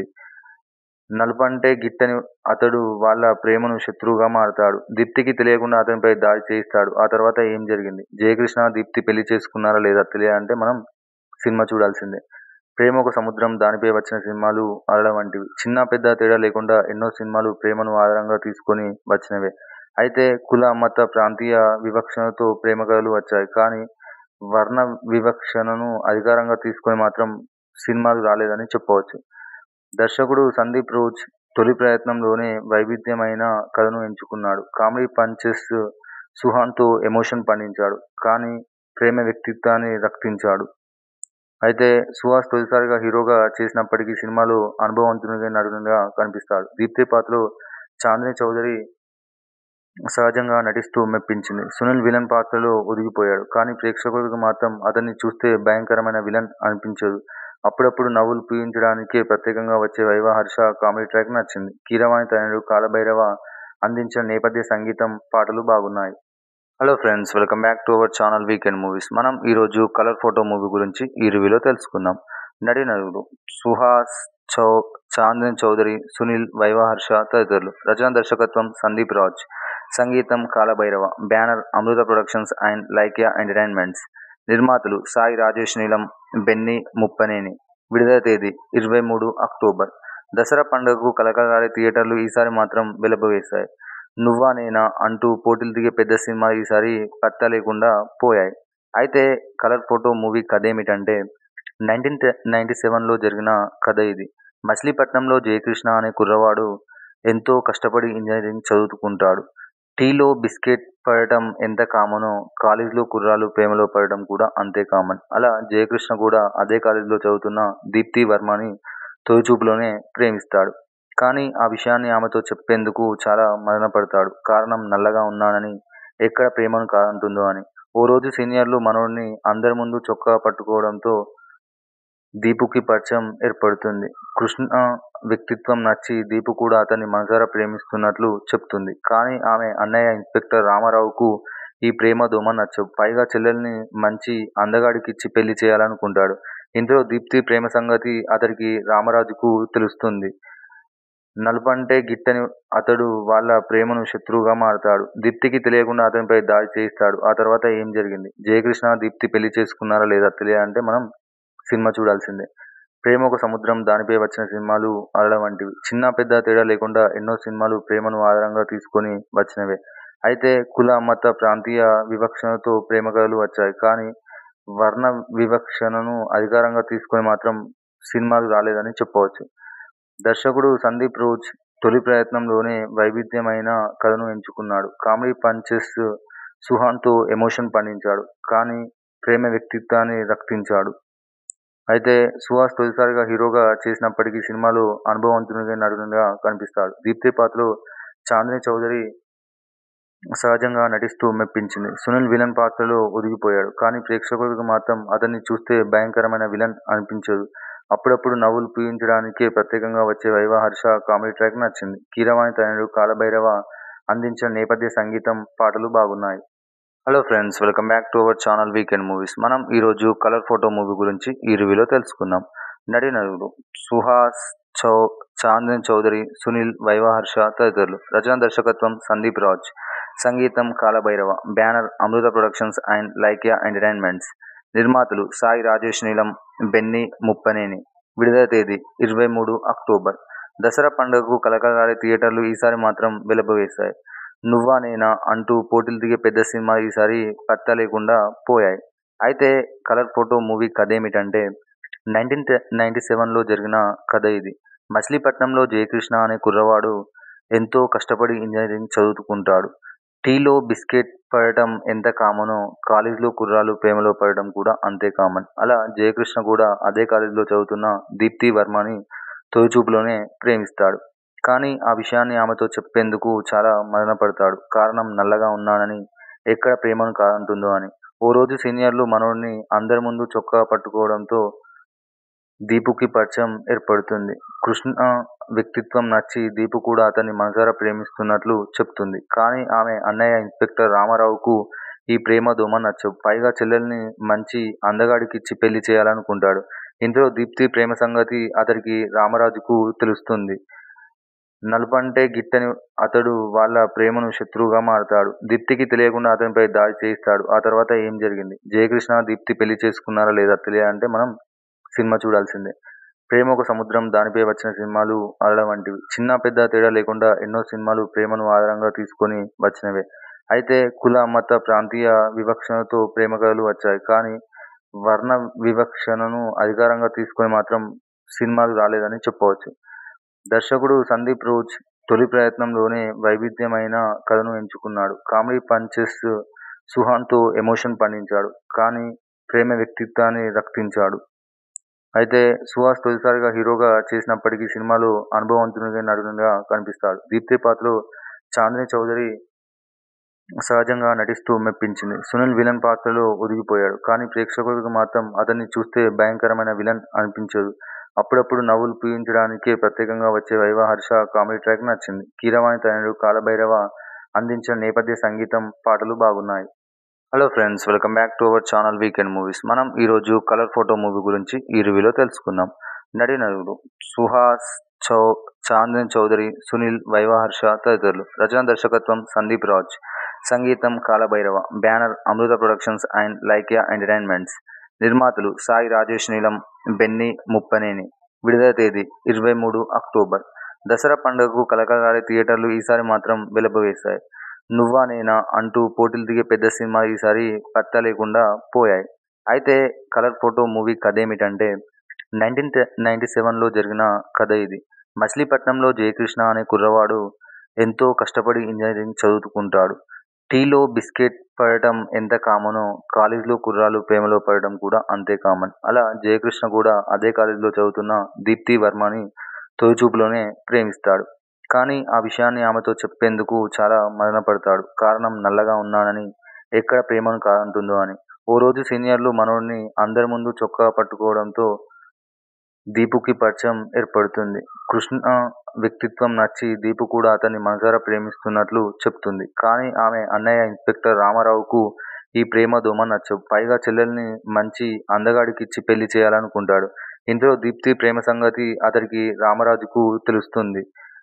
నలుపంటే గిట్టని అతడు వాళ్ళ ప్రేమను శత్రువుగా మారతాడు. దీప్తికి తెలియకుండా అతనిపై దాడి చేయిస్తాడు. ఆ తర్వాత ఏం జరిగింది? జయకృష్ణ దీప్తి పెళ్లి చేసుకున్నారా లేదా తెలియాలంటే మనం సినిమా చూడాల్సిందే. ప్రేమ ఒక సముద్రం, దానిపై వచ్చిన సినిమాలు అలల వంటివి. చిన్న పెద్ద తేడా లేకుండా ఎన్నో సినిమాలు ప్రేమను ఆధారంగా తీసుకొని వచ్చినవే. అయితే కుల, మత, ప్రాంతీయ వివక్షణతో ప్రేమ కథలు వచ్చాయి. కానీ వర్ణ వివక్షణను అధికారంగా తీసుకొని మాత్రం సినిమాలు రాలేదని చెప్పవచ్చు. దర్శకుడు సందీప్ రోజ్ తొలి ప్రయత్నంలోనే వైవిధ్యమైన కథను ఎంచుకున్నాడు. కామెడీ పంచెస్ సుహాన్తో ఎమోషన్ పండించాడు. కానీ ప్రేమ వ్యక్తిత్వాన్ని రక్తించాడు. అయితే సుహాస్ తొలిసారిగా హీరోగా చేసినప్పటికీ సినిమాలో అనుభవవంతునిగా నటునిగా కనిపిస్తాడు. దీప్తి పాత్రలో చాందని చౌదరి సహజంగా నటిస్తూ మెప్పించింది. సునీల్ విలన్ పాత్రలో ఒదిగిపోయాడు. కానీ ప్రేక్షకులకు మాత్రం అతన్ని చూస్తే భయంకరమైన విలన్ అనిపించదు. అప్పుడప్పుడు నవ్వులు పూయించడానికే ప్రత్యేకంగా వచ్చే 'వైవా హర్ష' కామెడీ ట్రాక్ నచ్చింది. కీరవాణి తనయుడు కాలభైరవ అందించిన నేపథ్య సంగీతం, పాటలు బాగున్నాయి. Hello friends, welcome back to our channel weekend movies. మనం ఈరోజు కలర్ ఫోటో మూవీ గురించి ఈ రివ్యూలో తెలుసుకుందాం. నటీనటులు సుహాస్, చౌ చాందని చౌదరి, సునీల్, వైవా హర్ష తదితరులు. రచన దర్శకత్వం సందీప్ రాజ్. సంగీతం Kalabhairava. Banner Amrutha productions and Lyca entertainments. నిర్మాతలు సాయి రాజేష్ నీలం, బెన్నీ ముప్పనేని. విడుదల తేదీ ఇరవై మూడు అక్టోబర్. దసరా పండుగకు కలకలాడే థియేటర్లు ఈసారి మాత్రం వెలబోయేశాయి. నువ్వా నేనా అంటూ పోటీలు దిగే పెద్ద సినిమా ఈసారి పత్తా లేకుండా పోయాయి. అయితే కలర్ ఫోటో మూవీ కథేమిటంటే, నైన్టీన్ నైన్టీ సెవెన్లో జరిగిన కథ ఇది. మచిలీపట్నంలో జయకృష్ణ అనే కుర్రవాడు ఎంతో కష్టపడి ఇంజనీరింగ్ చదువుకుంటాడు. టీలో బిస్కెట్ పడటం ఎంత కామనో కాలేజీలో కుర్రాళ్ళు ప్రేమలో పడటం కూడా అంతే కామన్. అలా జయకృష్ణ కూడా అదే కాలేజీలో చదువుతున్న దీప్తి వర్మని తొలిచూపులోనే ప్రేమిస్తాడు. కానీ ఆ విషయాన్ని ఆమెతో చెప్పేందుకు చాలా మదనపడతాడు. కారణం నల్లగా ఉన్నానని, ఎక్కడ ప్రేమను కాదంటుందో అని. ఓ రోజు సీనియర్లు మనోడిని అందరి ముందు చొక్కా పట్టుకోవడంతో దీపుకి పరిచయం ఏర్పడుతుంది. కృష్ణ వ్యక్తిత్వం నచ్చి దీపు కూడా అతన్ని మనసారా ప్రేమిస్తున్నట్లు చెప్తుంది. కానీ ఆమె అన్నయ్య ఇన్స్పెక్టర్ రామారావుకు ఈ ప్రేమ దోమ నచ్చవు. పైగా చెల్లెల్ని మంచి అందగాడికిచ్చి పెళ్లి చేయాలనుకుంటాడు. ఇందులో దీప్తి ప్రేమ సంగతి అతడికి రామరాజుకు తెలుస్తుంది. నలుపంటే గిట్టని అతడు వాళ్ళ ప్రేమను శత్రువుగా మారతాడు. దీప్తికి తెలియకుండా అతనిపై దాడి చేయిస్తాడు. ఆ తర్వాత ఏం జరిగింది? జయకృష్ణ దీప్తి పెళ్లి చేసుకున్నారా లేదా తెలియాలంటే మనం సినిమా చూడాల్సిందే. ప్రేమ ఒక సముద్రం, దానిపై వచ్చిన సినిమాలు అలల వంటివి. చిన్న పెద్ద తేడా లేకుండా ఎన్నో సినిమాలు ప్రేమను ఆధారంగా తీసుకొని వచ్చినవే. అయితే కుల, మత, ప్రాంతీయ వివక్షణతో ప్రేమ కథలు వచ్చాయి. కానీ వర్ణ వివక్షణను అధికారంగా తీసుకొని మాత్రం సినిమాలు రాలేదని చెప్పవచ్చు. దర్శకుడు సందీప్ రోజ్ తొలి ప్రయత్నంలోనే వైవిధ్యమైన కథను ఎంచుకున్నాడు. కామెడీ పంచెస్ సుహాన్తో ఎమోషన్ పండించాడు. కానీ ప్రేమ వ్యక్తిత్వాన్ని రక్తించాడు. అయితే సుహాస్ తొలిసారిగా హీరోగా చేసినప్పటికీ సినిమాలో అనుభవవంతునిగా నటునిగా కనిపిస్తాడు. దీప్తి పాత్రలో చాందని చౌదరి సహజంగా నటిస్తూ మెప్పించింది. సునీల్ విలన్ పాత్రలో ఒదిగిపోయాడు. కానీ ప్రేక్షకులకు మాత్రం అతన్ని చూస్తే భయంకరమైన విలన్ అనిపించదు. అప్పుడప్పుడు నవ్వులు పూయించడానికే ప్రత్యేకంగా వచ్చే వైవా హర్ష కామెడీ ట్రాక్ నచ్చింది. కీరవాణి తనయుడు కాలభైరవ అందించిన నేపథ్య సంగీతం, పాటలు బాగున్నాయి. Hello friends, welcome back to our channel weekend movies. మనం ఈరోజు కలర్ ఫోటో మూవీ గురించి ఈ రివ్యూలో తెలుసుకుందాం. నటీనటులు సుహాస్, చౌ చాందన్ చౌదరి, సునీల్, వైవా హర్ష తదితరులు. రచన దర్శకత్వం సందీప్ రాజ్. సంగీతం Kalabhairava. Banner Amrutha productions and Lyca entertainments. నిర్మాతలు సాయి రాజేష్ నీలం, బెన్నీ ముప్పనేని. విడుదల తేదీ ఇరవై మూడు అక్టోబర్. దసరా పండుగకు కలకలాడే థియేటర్లు ఈసారి మాత్రం వెలబవేశాయి. నువ్వా నేనా అంటూ పోటీలు దిగే పెద్ద సినిమాలు ఈసారి పత్తా లేకుండా పోయాయి. అయితే కలర్ ఫోటో మూవీ కథేమిటంటే, నైన్టీన్ నైన్టీ సెవెన్లో జరిగిన కథ ఇది. మచిలీపట్నంలో జయకృష్ణ అనే కుర్రవాడు ఎంతో కష్టపడి ఇంజనీరింగ్ చదువుకుంటాడు. టీలో బిస్కెట్ పడటం ఎంత కామనో కాలేజీలో కుర్రాలు ప్రేమలో పడటం కూడా అంతే కామన్. అలా జయకృష్ణ కూడా అదే కాలేజీలో చదువుతున్న దీప్తి వర్మని తొలిచూపులోనే ప్రేమిస్తాడు. కానీ ఆ విషయాన్ని ఆమెతో చెప్పేందుకు చాలా మదనపడతాడు. కారణం నల్లగా ఉన్నానని, ఎక్కడ ప్రేమను కాదంటుందో అని. ఓ రోజు సీనియర్లు మనోడిని అందరి ముందు చొక్కా పట్టుకోవడంతో దీపుకి పరిచయం ఏర్పడుతుంది. కృష్ణ వ్యక్తిత్వం నచ్చి దీపు కూడా అతన్ని మనసారా ప్రేమిస్తున్నట్లు చెప్తుంది. కానీ ఆమె అన్నయ్య ఇన్స్పెక్టర్ రామారావుకు ఈ ప్రేమ దోమ నచ్చవు. పైగా చెల్లెల్ని మంచి అందగాడికిచ్చి పెళ్లి చేయాలనుకుంటాడు. ఇంతలో దీప్తి ప్రేమ సంగతి అతడికి రామరాజుకు తెలుస్తుంది. నలుపంటే గిట్టని అతడు వాళ్ళ ప్రేమను శత్రువుగా మారతాడు. దీప్తికి తెలియకుండా అతనిపై దాడి చేయిస్తాడు. ఆ తర్వాత ఏం జరిగింది? జయకృష్ణ దీప్తి పెళ్లి చేసుకున్నారా లేదా తెలియాలంటే మనం సినిమా చూడాల్సిందే. ప్రేమ ఒక సముద్రం, దానిపై వచ్చిన సినిమాలు అలల వంటివి. చిన్న పెద్ద తేడా లేకుండా ఎన్నో సినిమాలు ప్రేమను ఆధారంగా తీసుకొని వచ్చినవే. అయితే కుల, మత, ప్రాంతీయ వివక్షణతో ప్రేమ కథలు వచ్చాయి. కానీ వర్ణ వివక్షణను అధికారంగా తీసుకొని మాత్రం సినిమాలు రాలేదని చెప్పవచ్చు. దర్శకుడు సందీప్ రోజ్ తొలి ప్రయత్నంలోనే వైవిధ్యమైన కథను ఎంచుకున్నాడు. కామెడీ పంచెస్ సుహాన్తో ఎమోషన్ పండించాడు. కానీ ప్రేమ వ్యక్తిత్వాన్ని రక్తించాడు. అయితే సుహాస్ తొలిసారిగా హీరోగా చేసినప్పటికీ సినిమాలో అనుభవవంతునిగా నటునిగా కనిపిస్తాడు. దీప్తి పాత్రలో చాందిని చౌదరి సహజంగా నటిస్తూ మెప్పించింది. సునీల్ విలన్ పాత్రలో ఒదిగిపోయాడు. కానీ ప్రేక్షకులకు మాత్రం అతన్ని చూస్తే భయంకరమైన విలన్ అనిపించదు. అప్పుడప్పుడు నవ్వులు పూయించడానికే ప్రత్యేకంగా వచ్చే వైవా హర్ష కామెడీ ట్రాక్ నచ్చింది. కీరవాణి తనయుడు కాలభైరవ అందించిన నేపథ్య సంగీతం, పాటలు బాగున్నాయి. Hello friends, welcome back to our channel weekend movies. మనం ఈరోజు కలర్ ఫోటో మూవీ గురించి ఈ రివ్యూలో తెలుసుకుందాం. నటీనటులు సుహాస్, చౌ చాందన్ చౌదరి, సునీల్, వైవా హర్ష తదితరులు. రచన దర్శకత్వం సందీప్ రాజ్. సంగీతం Kalabhairava. Banner Amrutha productions and Lyca entertainments. నిర్మాతలు సాయి రాజేష్ నీలం, బెన్నీ ముప్పనేని. విడుదల తేదీ ఇరవై మూడు అక్టోబర్. దసరా పండుగకు కలకలాడే థియేటర్లు ఈసారి మాత్రం వెలబవేశాయి. నువ్వా నేనా అంటూ పోటీలు దిగే పెద్ద సినిమాలు ఈసారి పత్తా లేకుండా పోయాయి. అయితే కలర్ ఫోటో మూవీ కథేమిటంటే, నైన్టీన్ నైన్టీ సెవెన్లో జరిగిన కథ ఇది. మచిలీపట్నంలో జయకృష్ణ అనే కుర్రవాడు ఎంతో కష్టపడి ఇంజనీరింగ్ చదువుకుంటాడు. టీలో బిస్కెట్ పడటం ఎంత కామనో కాలేజీలో కుర్రాలు ప్రేమలో పడటం కూడా అంతే కామన్. అలా జయకృష్ణ కూడా అదే కాలేజీలో చదువుతున్న దీప్తి వర్మని తొలిచూపులోనే ప్రేమిస్తాడు. కానీ ఆ విషయాన్ని ఆమెతో చెప్పేందుకు చాలా మదనపడతాడు. కారణం నల్లగా ఉన్నానని, ఎక్కడ ప్రేమను కాదంటుందో అని. ఓ రోజు సీనియర్లు మనోడిని అందరి ముందు చొక్కా పట్టుకోవడంతో దీపుకి పరిచయం ఏర్పడుతుంది. కృష్ణ వ్యక్తిత్వం నచ్చి దీపు కూడా అతన్ని మనసారా ప్రేమిస్తున్నట్లు చెప్తుంది. కానీ ఆమె అన్నయ్య ఇన్స్పెక్టర్ రామారావుకు ఈ ప్రేమ దోమ నచ్చవు. పైగా చెల్లెల్ని మంచి అందగాడికిచ్చి పెళ్లి చేయాలనుకుంటాడు. ఇంతలో దీప్తి ప్రేమ సంగతి అతడికి రామరాజుకు తెలుస్తుంది.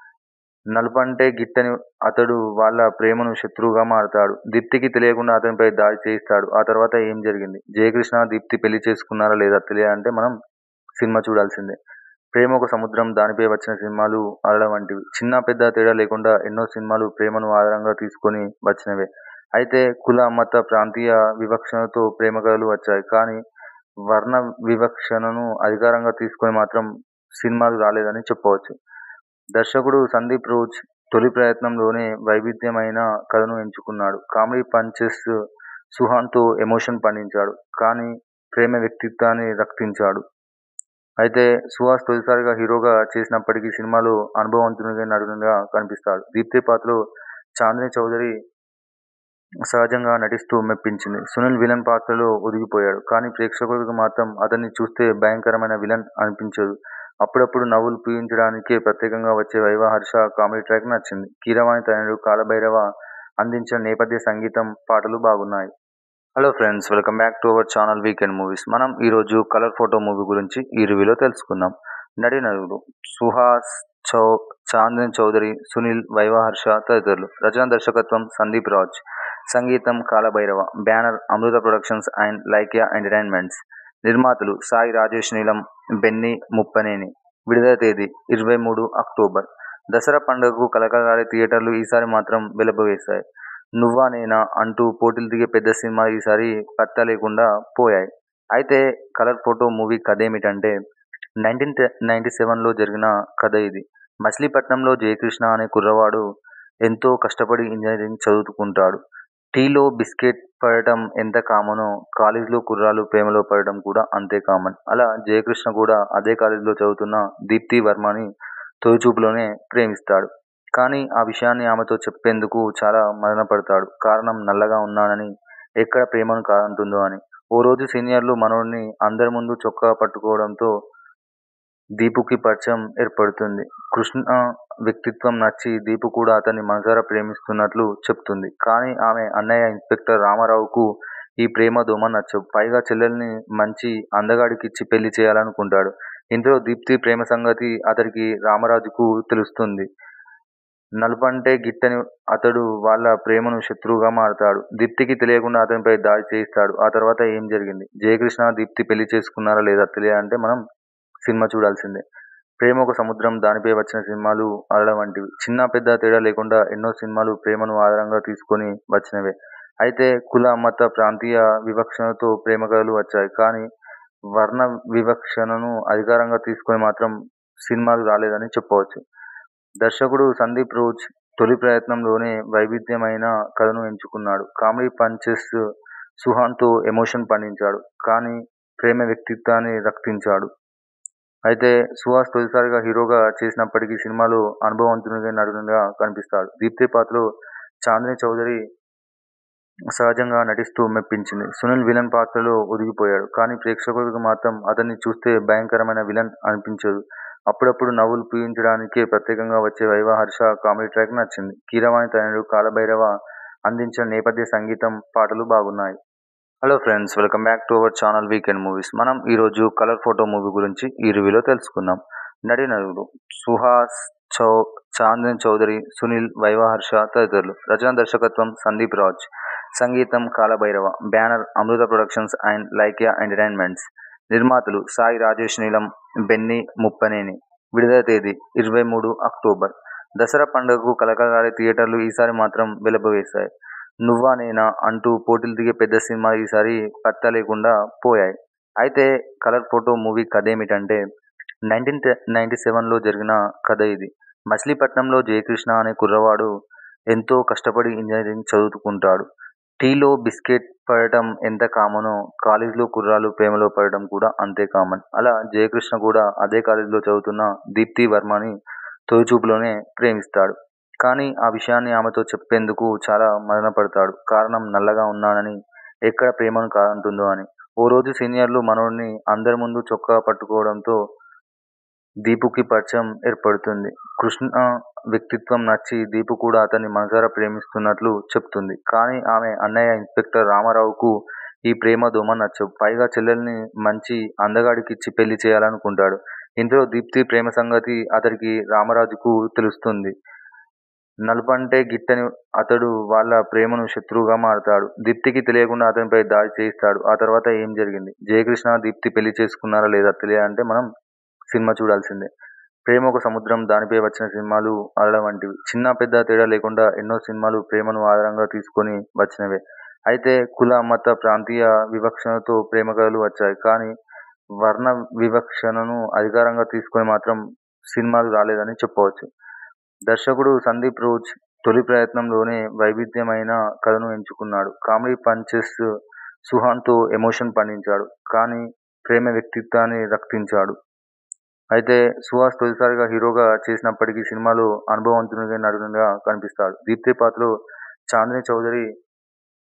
నలుపంటే గిట్టని అతడు వాళ్ళ ప్రేమను శత్రువుగా మారతాడు. దీప్తికి తెలియకుండా అతనిపై దాడి చేయిస్తాడు. ఆ తర్వాత ఏం జరిగింది? జయకృష్ణ దీప్తి పెళ్లి చేసుకున్నారా లేదా తెలియాలంటే మనం సినిమా చూడాల్సిందే. ప్రేమ ఒక సముద్రం, దానిపై వచ్చిన సినిమాలు అలల వంటివి. చిన్న పెద్ద తేడా లేకుండా ఎన్నో సినిమాలు ప్రేమను ఆధారంగా తీసుకొని వచ్చినవే. అయితే కుల, మత, ప్రాంతీయ వివక్షణతో ప్రేమ కథలు వచ్చాయి. కానీ వర్ణ వివక్షణను అధికారంగా తీసుకొని మాత్రం సినిమాలు రాలేదని చెప్పవచ్చు. దర్శకుడు సందీప్ రోజ్ తొలి ప్రయత్నంలోనే వైవిధ్యమైన కథను ఎంచుకున్నాడు. కామెడీ పంచెస్ సుహాన్తో ఎమోషన్ పండించాడు. కానీ ప్రేమ వ్యక్తిత్వాన్ని రక్తించాడు. అయితే సుహాస్ తొలిసారిగా హీరోగా చేసినప్పటికీ సినిమాలో అనుభవవంతునిగా నటునిగా కనిపిస్తాడు. దీప్తి పాత్రలో చాందిని చౌదరి సహజంగా నటిస్తూ మెప్పించింది. సునీల్ విలన్ పాత్రలో ఒదిగిపోయాడు. కానీ ప్రేక్షకులకు మాత్రం అతన్ని చూస్తే భయంకరమైన విలన్ అనిపించదు. అప్పుడప్పుడు నవ్వులు పూయించడానికే ప్రత్యేకంగా వచ్చే వైవా హర్ష కామెడీ ట్రాక్ నచ్చింది. కీరవాణి తనయుడు కాలభైరవ అందించిన నేపథ్య సంగీతం, పాటలు బాగున్నాయి. Hello friends, welcome back to our channel weekend movies. మనం ఈరోజు కలర్ ఫోటో మూవీ గురించి ఈ రివ్యూలో తెలుసుకుందాం. నటీనటులు సుహాస్, చౌ చాందిని చౌదరి, సునీల్, వైవా హర్ష తదితరులు. రచన దర్శకత్వం సందీప్ రాజ్. సంగీతం Kalabhairava. Banner Amrutha productions and Lyca entertainments. నిర్మాతలు సాయి రాజేష్ నీలం, బెన్నీ ముప్పనేని. విడుదల తేదీ ఇరవై మూడు అక్టోబర్. దసరా పండుగకు కలకలాడే థియేటర్లు ఈసారి మాత్రం వెలబవేశాయి. నువ్వా నేనా అంటూ పోటీలు దిగే పెద్ద సినిమా ఈసారి పత్తా లేకుండా పోయాయి. అయితే కలర్ ఫోటో మూవీ కథేమిటంటే, నైన్టీన్ నైన్టీ సెవెన్లో జరిగిన కథ ఇది. మచిలీపట్నంలో జయకృష్ణ అనే కుర్రవాడు ఎంతో కష్టపడి ఇంజనీరింగ్ చదువుకుంటాడు. టీలో బిస్కెట్ పడటం ఎంత కామనో కాలేజీలో కుర్రాళ్ళు ప్రేమలో పడటం కూడా అంతే కామన్. అలా జయకృష్ణ కూడా అదే కాలేజీలో చదువుతున్న దీప్తి వర్మని తొలిచూపులోనే ప్రేమిస్తాడు. కానీ ఆ విషయాన్ని ఆమెతో చెప్పేందుకు చాలా మదనపడతాడు. కారణం నల్లగా ఉన్నానని, ఎక్కడ ప్రేమను కాదంటుందో అని. ఓ రోజు సీనియర్లు మనోడిని అందరి ముందు చొక్కా పట్టుకోవడంతో దీపుకి పరిచయం ఏర్పడుతుంది. కృష్ణ వ్యక్తిత్వం నచ్చి దీపు కూడా అతన్ని మనసారా ప్రేమిస్తున్నట్లు చెప్తుంది. కానీ ఆమె అన్నయ్య ఇన్స్పెక్టర్ రామారావుకు ఈ ప్రేమ దోమ నచ్చవు. పైగా చెల్లెల్ని మంచి అందగాడికిచ్చి పెళ్లి చేయాలనుకుంటాడు. ఇంతలో దీప్తి ప్రేమ సంగతి అతడికి రామరాజుకు తెలుస్తుంది. నలుపంటే గిట్టని అతడు వాళ్ళ ప్రేమను శత్రువుగా మారతాడు. దీప్తికి తెలియకుండా అతనిపై దాడి చేయిస్తాడు. ఆ తర్వాత ఏం జరిగింది? జయకృష్ణ దీప్తి పెళ్లి చేసుకున్నారా లేదా తెలియాలంటే మనం సినిమా చూడాల్సిందే. ప్రేమ ఒక సముద్రం, దానిపై వచ్చిన సినిమాలు అలల వంటివి. చిన్న పెద్ద తేడా లేకుండా ఎన్నో సినిమాలు ప్రేమను ఆధారంగా తీసుకొని వచ్చినవే. అయితే కుల, మత, ప్రాంతీయ వివక్షణతో ప్రేమ కథలు వచ్చాయి. కానీ వర్ణ వివక్షణను అధికారంగా తీసుకొని మాత్రం సినిమాలు రాలేదని చెప్పవచ్చు. దర్శకుడు సందీప్ రోజ్ తొలి ప్రయత్నంలోనే వైవిధ్యమైన కథను ఎంచుకున్నాడు. కామెడీ పంచెస్ సుహాన్తో ఎమోషన్ పండించాడు. కానీ ప్రేమ వ్యక్తిత్వాన్ని రక్తించాడు. అయితే సుహాస్ తొలిసారిగా హీరోగా చేసినప్పటికీ సినిమాలో అనుభవవంతునిగా నటునిగా కనిపిస్తాడు. దీప్తి పాత్రలో చాందిని చౌదరి సహజంగా నటిస్తూ మెప్పించింది. సునీల్ విలన్ పాత్రలో ఒదిగిపోయాడు. కానీ ప్రేక్షకులకు మాత్రం అతన్ని చూస్తే భయంకరమైన విలన్ అనిపించదు. అప్పుడప్పుడు నవ్వులు పూయించడానికే ప్రత్యేకంగా వచ్చే వైవా హర్ష కామెడీ ట్రాక్ నచ్చింది. కీరవాణి తనయుడు కాలభైరవ అందించిన నేపథ్య సంగీతం, పాటలు బాగున్నాయి. Hello friends, welcome back to our channel weekend movies. మనం ఈరోజు కలర్ ఫోటో మూవీ గురించి ఈ రివ్యూలో తెలుసుకుందాం. నటీనటులు సుహాస్, చౌ చాందిని చౌదరి, సునీల్, వైవా హర్ష తదితరులు. రచన దర్శకత్వం సందీప్ రాజ్. సంగీతం Kalabhairava. Banner Amrutha productions and Lyca entertainments. నిర్మాతలు సాయి రాజేష్ నీలం, బెన్నీ ముప్పనేని. విడుదల తేదీ ఇరవై మూడు అక్టోబర్. దసరా పండుగకు కలకలాడే థియేటర్లు ఈసారి మాత్రం వెలబవేశాయి. నువ్వా నేనా అంటూ పోటీలు దిగే పెద్ద సినిమా ఈసారి పత్తా లేకుండా పోయాయి. అయితే కలర్ ఫోటో మూవీ కథేమిటంటే, నైన్టీన్ నైన్టీ సెవెన్లో జరిగిన కథ ఇది. మచిలీపట్నంలో జయకృష్ణ అనే కుర్రవాడు ఎంతో కష్టపడి ఇంజనీరింగ్ చదువుకుంటాడు. టీలో బిస్కెట్ పడటం ఎంత కామనో కాలేజీలో కుర్రాళ్ళు ప్రేమలో పడటం కూడా అంతే కామన్. అలా జయకృష్ణ కూడా అదే కాలేజీలో చదువుతున్న దీప్తి వర్మని తొలిచూపులోనే ప్రేమిస్తాడు. కానీ ఆ విషయాన్ని ఆమెతో చెప్పేందుకు చాలా మదనపడతాడు. కారణం నల్లగా ఉన్నానని, ఎక్కడ ప్రేమను కాదంటుందో అని. ఓ రోజు సీనియర్లు మనోడిని అందరి ముందు చొక్కా పట్టుకోవడంతో దీపుకి పరిచయం ఏర్పడుతుంది. కృష్ణ వ్యక్తిత్వం నచ్చి దీపు కూడా అతన్ని మనసారా ప్రేమిస్తున్నట్లు చెప్తుంది. కానీ ఆమె అన్నయ్య ఇన్స్పెక్టర్ రామారావుకు ఈ ప్రేమ దోమ నచ్చవు. పైగా చెల్లెల్ని మంచి అందగాడికిచ్చి పెళ్లి చేయాలనుకుంటాడు. ఇంతలో దీప్తి ప్రేమ సంగతి అతడికి రామరాజుకు తెలుస్తుంది. నలుపంటే గిట్టని అతడు వాళ్ళ ప్రేమను శత్రువుగా మారతాడు. దీప్తికి తెలియకుండా అతనిపై దాడి చేయిస్తాడు. ఆ తర్వాత ఏం జరిగింది? జయకృష్ణ దీప్తి పెళ్లి చేసుకున్నారా లేదా తెలియాలంటే మనం సినిమా చూడాల్సిందే. ప్రేమ ఒక సముద్రం, దానిపై వచ్చిన సినిమాలు అలల వంటివి. చిన్న పెద్ద తేడా లేకుండా ఎన్నో సినిమాలు ప్రేమను ఆధారంగా తీసుకొని వచ్చినవే. అయితే కుల, మత, ప్రాంతీయ వివక్షణతో ప్రేమ కథలు వచ్చాయి. కానీ వర్ణ వివక్షణను అధికారంగా తీసుకొని మాత్రం సినిమాలు రాలేదని చెప్పవచ్చు. దర్శకుడు సందీప్ రోజ్ తొలి ప్రయత్నంలోనే వైవిధ్యమైన కథను ఎంచుకున్నాడు. కామెడీ పంచెస్ సుహాన్తో ఎమోషన్ పండించాడు. కానీ ప్రేమ వ్యక్తిత్వాన్ని రక్తించాడు. అయితే సుహాస్ తొలిసారిగా హీరోగా చేసినప్పటికీ సినిమాలో అనుభవవంతునిగా నటునిగా కనిపిస్తాడు. దీప్తి పాత్రలో చాందిని చౌదరి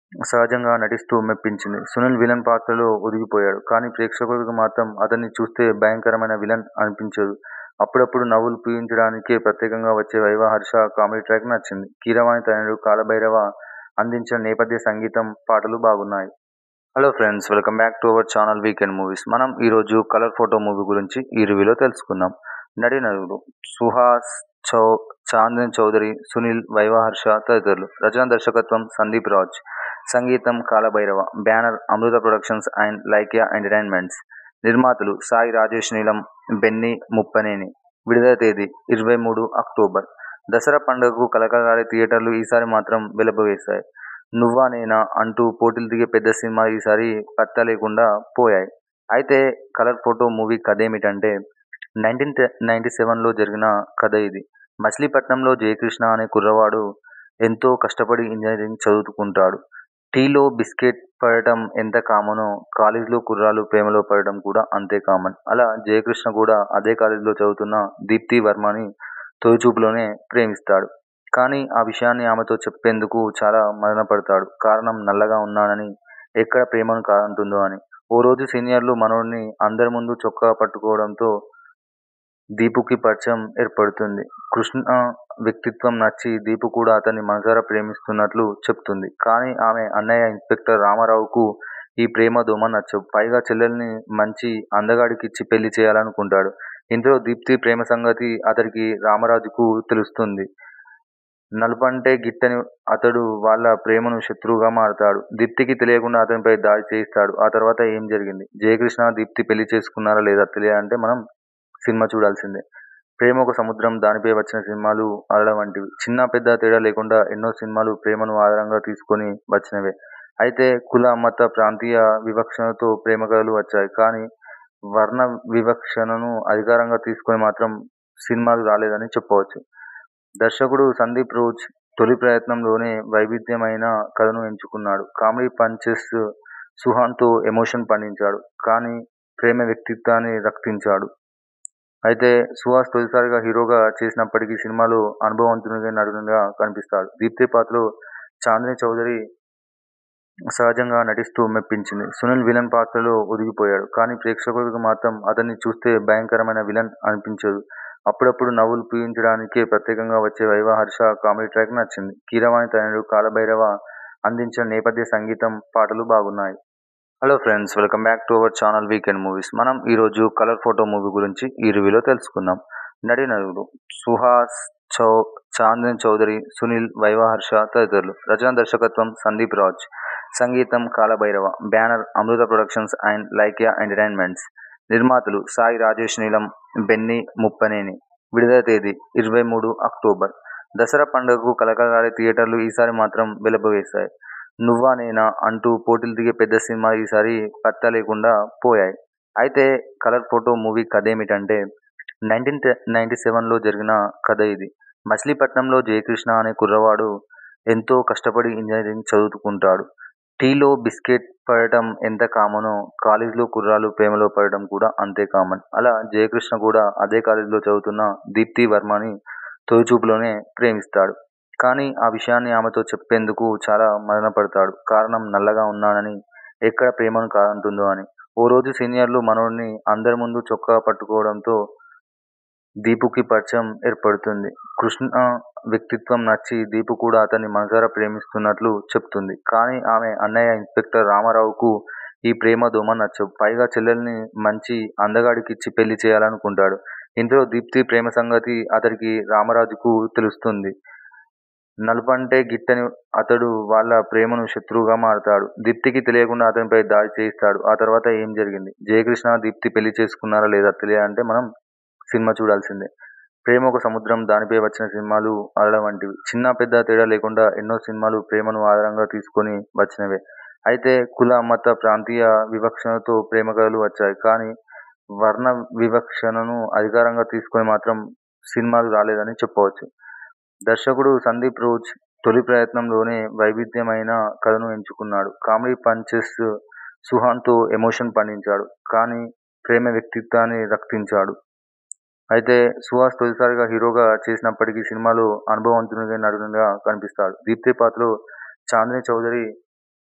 సహజంగా నటిస్తూ మెప్పించింది. సునీల్ విలన్ పాత్రలో ఒదిగిపోయాడు. కానీ ప్రేక్షకులకు మాత్రం అతన్ని చూస్తే భయంకరమైన విలన్ అనిపించదు. అప్పుడప్పుడు నవ్వులు పూయించడానికే ప్రత్యేకంగా వచ్చే వైవా హర్ష కామెడీ ట్రాక్ నచ్చింది. కీరవాణి తనయుడు కాలభైరవ అందించిన నేపథ్య సంగీతం, పాటలు బాగున్నాయి. Hello friends, welcome back to our channel weekend movies. మనం ఈరోజు కలర్ ఫోటో మూవీ గురించి ఈ రివ్యూలో తెలుసుకుందాం. నటీనటులు సుహాస్, చౌ చాందన్ చౌదరి, సునీల్, వైవా హర్ష తదితరులు. రచన దర్శకత్వం సందీప్ రాజ్. సంగీతం Kalabhairava. Banner Amrutha productions and Lyca entertainments. నిర్మాతలు సాయి రాజేష్ నీలం, బెన్నీ ముప్పనేని. విడుదల తేదీ ఇరవై మూడు అక్టోబర్. దసరా పండుగకు కలకలాడే థియేటర్లు ఈసారి మాత్రం వెలబోయేశాయి. నువ్వా నేనా అంటూ పోటీలు దిగే పెద్ద సినిమాలు ఈసారి పత్తా లేకుండా పోయాయి. అయితే కలర్ ఫోటో మూవీ కథేమిటంటే, నైన్టీన్ నైన్టీ సెవెన్లో జరిగిన కథ ఇది. మచిలీపట్నంలో జయకృష్ణ అనే కుర్రవాడు ఎంతో కష్టపడి ఇంజనీరింగ్ చదువుకుంటాడు. టీలో బిస్కెట్ పడటం ఎంత కామనో కాలేజీలో కుర్రాళ్ళు ప్రేమలో పడటం కూడా అంతే కామన్. అలా జయకృష్ణ కూడా అదే కాలేజీలో చదువుతున్న దీప్తి వర్మని తొలిచూపులోనే ప్రేమిస్తాడు. కానీ ఆ విషయాన్ని ఆమెతో చెప్పేందుకు చాలా మదనపడతాడు. కారణం నల్లగా ఉన్నానని, ఎక్కడ ప్రేమను కాదంటుందో అని. ఓ రోజు సీనియర్లు మనోడిని అందరి ముందు చొక్కా పట్టుకోవడంతో దీపుకి పరిచయం ఏర్పడుతుంది. కృష్ణ వ్యక్తిత్వం నచ్చి దీపు కూడా అతన్ని మనసారా ప్రేమిస్తున్నట్లు చెప్తుంది. కానీ ఆమె అన్నయ్య ఇన్స్పెక్టర్ రామారావుకు ఈ ప్రేమ దోమ నచ్చవు. పైగా చెల్లెల్ని మంచి అందగాడికిచ్చి పెళ్లి చేయాలనుకుంటాడు. ఇంతలో దీప్తి ప్రేమ సంగతి అతడికి రామరాజుకు తెలుస్తుంది. నలుపంటే గిట్టని అతడు వాళ్ళ ప్రేమను శత్రువుగా మారతాడు. దీప్తికి తెలియకుండా అతనిపై దాడి చేయిస్తాడు. ఆ తర్వాత ఏం జరిగింది? జయకృష్ణ దీప్తి పెళ్లి చేసుకున్నారా లేదా తెలియాలంటే మనం సినిమా చూడాల్సిందే. ప్రేమ ఒక సముద్రం, దానిపై వచ్చిన సినిమాలు అలల వంటివి. చిన్న పెద్ద తేడా లేకుండా ఎన్నో సినిమాలు ప్రేమను ఆధారంగా తీసుకొని వచ్చినవే. అయితే కుల, మత, ప్రాంతీయ వివక్షణతో ప్రేమ కథలు వచ్చాయి. కానీ వర్ణ వివక్షణను అధికారంగా తీసుకొని మాత్రం సినిమాలు రాలేదని చెప్పవచ్చు. దర్శకుడు సందీప్ రోజ్ తొలి ప్రయత్నంలోనే వైవిధ్యమైన కథను ఎంచుకున్నాడు. కామెడీ పంచెస్ సుహాన్తో ఎమోషన్ పండించాడు. కానీ ప్రేమ వ్యక్తిత్వాన్ని రక్తించాడు. అయితే సుహాస్ తొలిసారిగా హీరోగా చేసినప్పటికీ సినిమాలో అనుభవవంతునిగా నటునిగా కనిపిస్తాడు. దీప్తి పాత్రలో చాందిని చౌదరి సహజంగా నటిస్తూ మెప్పించింది. సునీల్ విలన్ పాత్రలో ఒదిగిపోయాడు. కానీ ప్రేక్షకులకు మాత్రం అతన్ని చూస్తే భయంకరమైన విలన్ అనిపించదు. అప్పుడప్పుడు నవ్వులు పూయించడానికే ప్రత్యేకంగా వచ్చే వైవా హర్ష కామెడీ ట్రాక్ నచ్చింది. కీరవాణి తనయుడు కాలభైరవ అందించిన నేపథ్య సంగీతం, పాటలు బాగున్నాయి. Hello friends, welcome back to our channel weekend movies. మనం ఈరోజు కలర్ ఫోటో మూవీ గురించి ఈ రివ్యూలో తెలుసుకుందాం. నటీనటులు సుహాస్, చౌ చాందన్ చౌదరి, సునీల్, వైవా హర్ష తదితరులు. రచన దర్శకత్వం సందీప్ రాజ్. సంగీతం Kalabhairava. Banner Amrutha productions and Lyca entertainments. నిర్మాతలు సాయి రాజేష్ నీలం, బెన్నీ ముప్పనేని. విడుదల తేదీ ఇరవై మూడు అక్టోబర్. దసరా పండుగకు కలకలాడే థియేటర్లు ఈసారి మాత్రం వెలబోయేశాయి. నువ్వా నేనా అంటూ పోటీలు దిగే పెద్ద సినిమాలు ఈసారి పత్తా లేకుండా పోయాయి. అయితే కలర్ ఫోటో మూవీ కథేమిటంటే, నైన్టీన్ నైన్టీ సెవెన్లో జరిగిన కథ ఇది. మచిలీపట్నంలో జయకృష్ణ అనే కుర్రవాడు ఎంతో కష్టపడి ఇంజనీరింగ్ చదువుకుంటాడు. టీలో బిస్కెట్ పడటం ఎంత కామనో కాలేజీలో కుర్రాళ్ళు ప్రేమలో పడటం కూడా అంతే కామన్. అలా జయకృష్ణ కూడా అదే కాలేజీలో చదువుతున్న దీప్తి వర్మని తొలిచూపులోనే ప్రేమిస్తాడు. కానీ ఆ విషయాన్ని ఆమెతో చెప్పేందుకు చాలా మదనపడతాడు. కారణం నల్లగా ఉన్నానని, ఎక్కడ ప్రేమను కాదంటుందో అని. ఓ రోజు సీనియర్లు మనోడిని అందరి ముందు చొక్కా పట్టుకోవడంతో దీపుకి పరిచయం ఏర్పడుతుంది. కృష్ణ వ్యక్తిత్వం నచ్చి దీపు కూడా అతన్ని మనసారా ప్రేమిస్తున్నట్లు చెప్తుంది. కానీ ఆమె అన్నయ్య ఇన్స్పెక్టర్ రామారావుకు ఈ ప్రేమ దోమ నచ్చవు. పైగా చెల్లెల్ని మంచి అందగాడికిచ్చి పెళ్లి చేయాలనుకుంటాడు. ఇంతలో దీప్తి ప్రేమ సంగతి అతడికి రామరాజుకు తెలుస్తుంది. నలుపంటే గిట్టని అతడు వాళ్ళ ప్రేమను శత్రువుగా మారతాడు. దీప్తికి తెలియకుండా అతనిపై దాడి చేయిస్తాడు. ఆ తర్వాత ఏం జరిగింది? జయకృష్ణ దీప్తి పెళ్లి చేసుకున్నారా లేదా తెలియాలంటే మనం సినిమా చూడాల్సిందే. ప్రేమ ఒక సముద్రం, దానిపై వచ్చిన సినిమాలు అలల వంటివి. చిన్న పెద్ద తేడా లేకుండా ఎన్నో సినిమాలు ప్రేమను ఆధారంగా తీసుకొని వచ్చినవే. అయితే కుల, మత, ప్రాంతీయ వివక్షణతో ప్రేమ కథలు వచ్చాయి. కానీ వర్ణ వివక్షణను అధికారంగా తీసుకొని మాత్రం సినిమాలు రాలేదని చెప్పవచ్చు. దర్శకుడు సందీప్ రోజ్ తొలి ప్రయత్నంలోనే వైవిధ్యమైన కథను ఎంచుకున్నాడు. కామెడీ పంచెస్ సుహాన్తో ఎమోషన్ పండించాడు. కానీ ప్రేమ వ్యక్తిత్వాన్ని రక్తించాడు. అయితే సుహాస్ తొలిసారిగా హీరోగా చేసినప్పటికీ సినిమాలో అనుభవవంతునిగా నటునిగా కనిపిస్తాడు. దీప్తి పాత్రలో చాందిని చౌదరి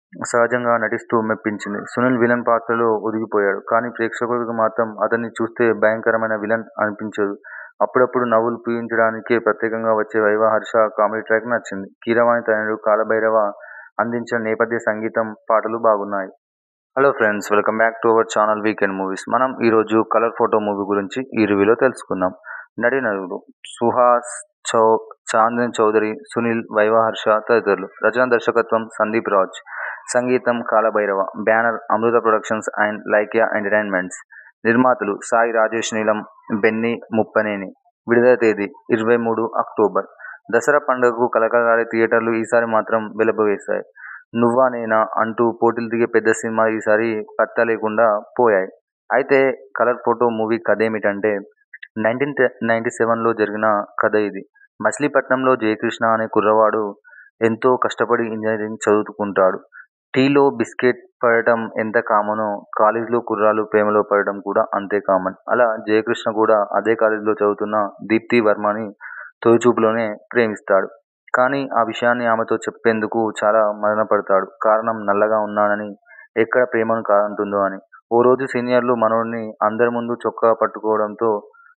సహజంగా నటిస్తూ మెప్పించింది. సునీల్ విలన్ పాత్రలో ఒదిగిపోయాడు. కానీ ప్రేక్షకులకు మాత్రం అతన్ని చూస్తే భయంకరమైన విలన్ అనిపించదు. అప్పుడప్పుడు నవ్వులు పూయించడానికే ప్రత్యేకంగా వచ్చే 'వైవా హర్ష' కామెడీ ట్రాక్ నచ్చింది. కీరవాణి తనయుడు కాలభైరవ అందించిన నేపథ్య సంగీతం, పాటలు బాగున్నాయి. Hello friends, welcome back to our channel weekend movies. మనం ఈరోజు కలర్ ఫోటో మూవీ గురించి ఈ రివ్యూలో తెలుసుకుందాం. నటీనటులు సుహాస్, చౌ చాందని చౌదరి, సునీల్, వైవా హర్ష తదితరులు. రచన దర్శకత్వం సందీప్ రాజ్. సంగీతం Kalabhairava. Banner Amrutha productions and Lyca entertainments. నిర్మాతలు సాయి రాజేష్ నీలం, బెన్నీ ముప్పనేని. విడుదల తేదీ ఇరవై మూడు అక్టోబర్. దసరా పండుగకు కలకలాడే థియేటర్లు ఈసారి మాత్రం వెలబవేశాయి. నువ్వా నేనా అంటూ పోటీలు దిగే పెద్ద సినిమాలు ఈసారి పత్తా లేకుండా పోయాయి. అయితే కలర్ ఫోటో మూవీ కథేమిటంటే, నైన్టీన్ నైన్టీ సెవెన్లో జరిగిన కథ ఇది. మచిలీపట్నంలో జయకృష్ణ అనే కుర్రవాడు ఎంతో కష్టపడి ఇంజనీరింగ్ చదువుకుంటాడు. టీలో బిస్కెట్ పడటం ఎంత కామనో కాలేజీలో కుర్రాళ్ళు ప్రేమలో పడటం కూడా అంతే కామన్. అలా జయకృష్ణ కూడా అదే కాలేజీలో చదువుతున్న దీప్తి వర్మని తొలిచూపులోనే ప్రేమిస్తాడు. కానీ ఆ విషయాన్ని ఆమెతో చెప్పేందుకు చాలా మదనపడతాడు. కారణం నల్లగా ఉన్నానని, ఎక్కడ ప్రేమను కాదంటుందో అని. ఓ రోజు సీనియర్లు మనోడిని అందరి ముందు చొక్కా పట్టుకోవడంతో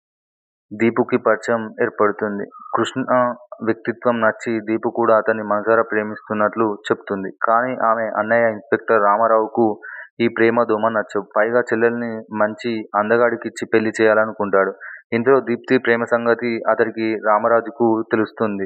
దీపుకి పరిచయం ఏర్పడుతుంది. కృష్ణ వ్యక్తిత్వం నచ్చి దీపు కూడా అతన్ని మనసారా ప్రేమిస్తున్నట్లు చెప్తుంది. కానీ ఆమె అన్నయ్య ఇన్స్పెక్టర్ రామారావుకు ఈ ప్రేమ దోమ నచ్చవు. పైగా చెల్లెల్ని మంచి అందగాడికిచ్చి పెళ్లి చేయాలనుకుంటాడు. ఇంతలో దీప్తి ప్రేమ సంగతి అతడికి రామరాజుకు తెలుస్తుంది.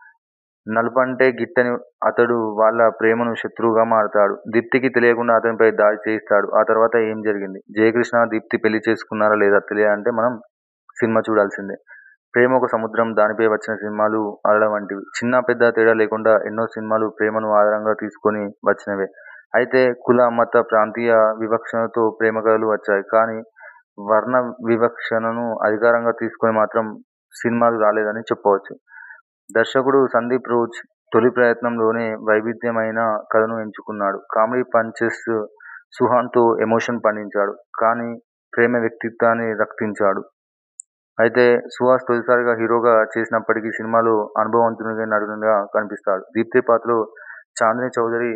నలుపంటే గిట్టని అతడు వాళ్ళ ప్రేమను శత్రువుగా మారతాడు. దీప్తికి తెలియకుండా అతనిపై దాడి చేయిస్తాడు. ఆ తర్వాత ఏం జరిగింది? జయకృష్ణ దీప్తి పెళ్లి చేసుకున్నారా లేదా తెలియాలంటే మనం సినిమా చూడాల్సిందే. ప్రేమ ఒక సముద్రం, దానిపై వచ్చిన సినిమాలు అలల వంటివి. చిన్న పెద్ద తేడా లేకుండా ఎన్నో సినిమాలు ప్రేమను ఆధారంగా తీసుకొని వచ్చినవే. అయితే కుల, మత, ప్రాంతీయ వివక్షణతో ప్రేమ కథలు వచ్చాయి. కానీ వర్ణ వివక్షణను అధికారంగా తీసుకొని మాత్రం సినిమాలు రాలేదని చెప్పవచ్చు. దర్శకుడు సందీప్ రోజ్ తొలి ప్రయత్నంలోనే వైవిధ్యమైన కథను ఎంచుకున్నాడు. కామెడీ పంచెస్ సుహాన్తో ఎమోషన్ పండించాడు. కానీ ప్రేమ వ్యక్తిత్వాన్ని రక్తించాడు. అయితే సుహాస్ తొలిసారిగా హీరోగా చేసినప్పటికీ సినిమాలో అనుభవవంతునిగా నటునిగా కనిపిస్తాడు. దీప్తి పాత్రలో చాందని చౌదరి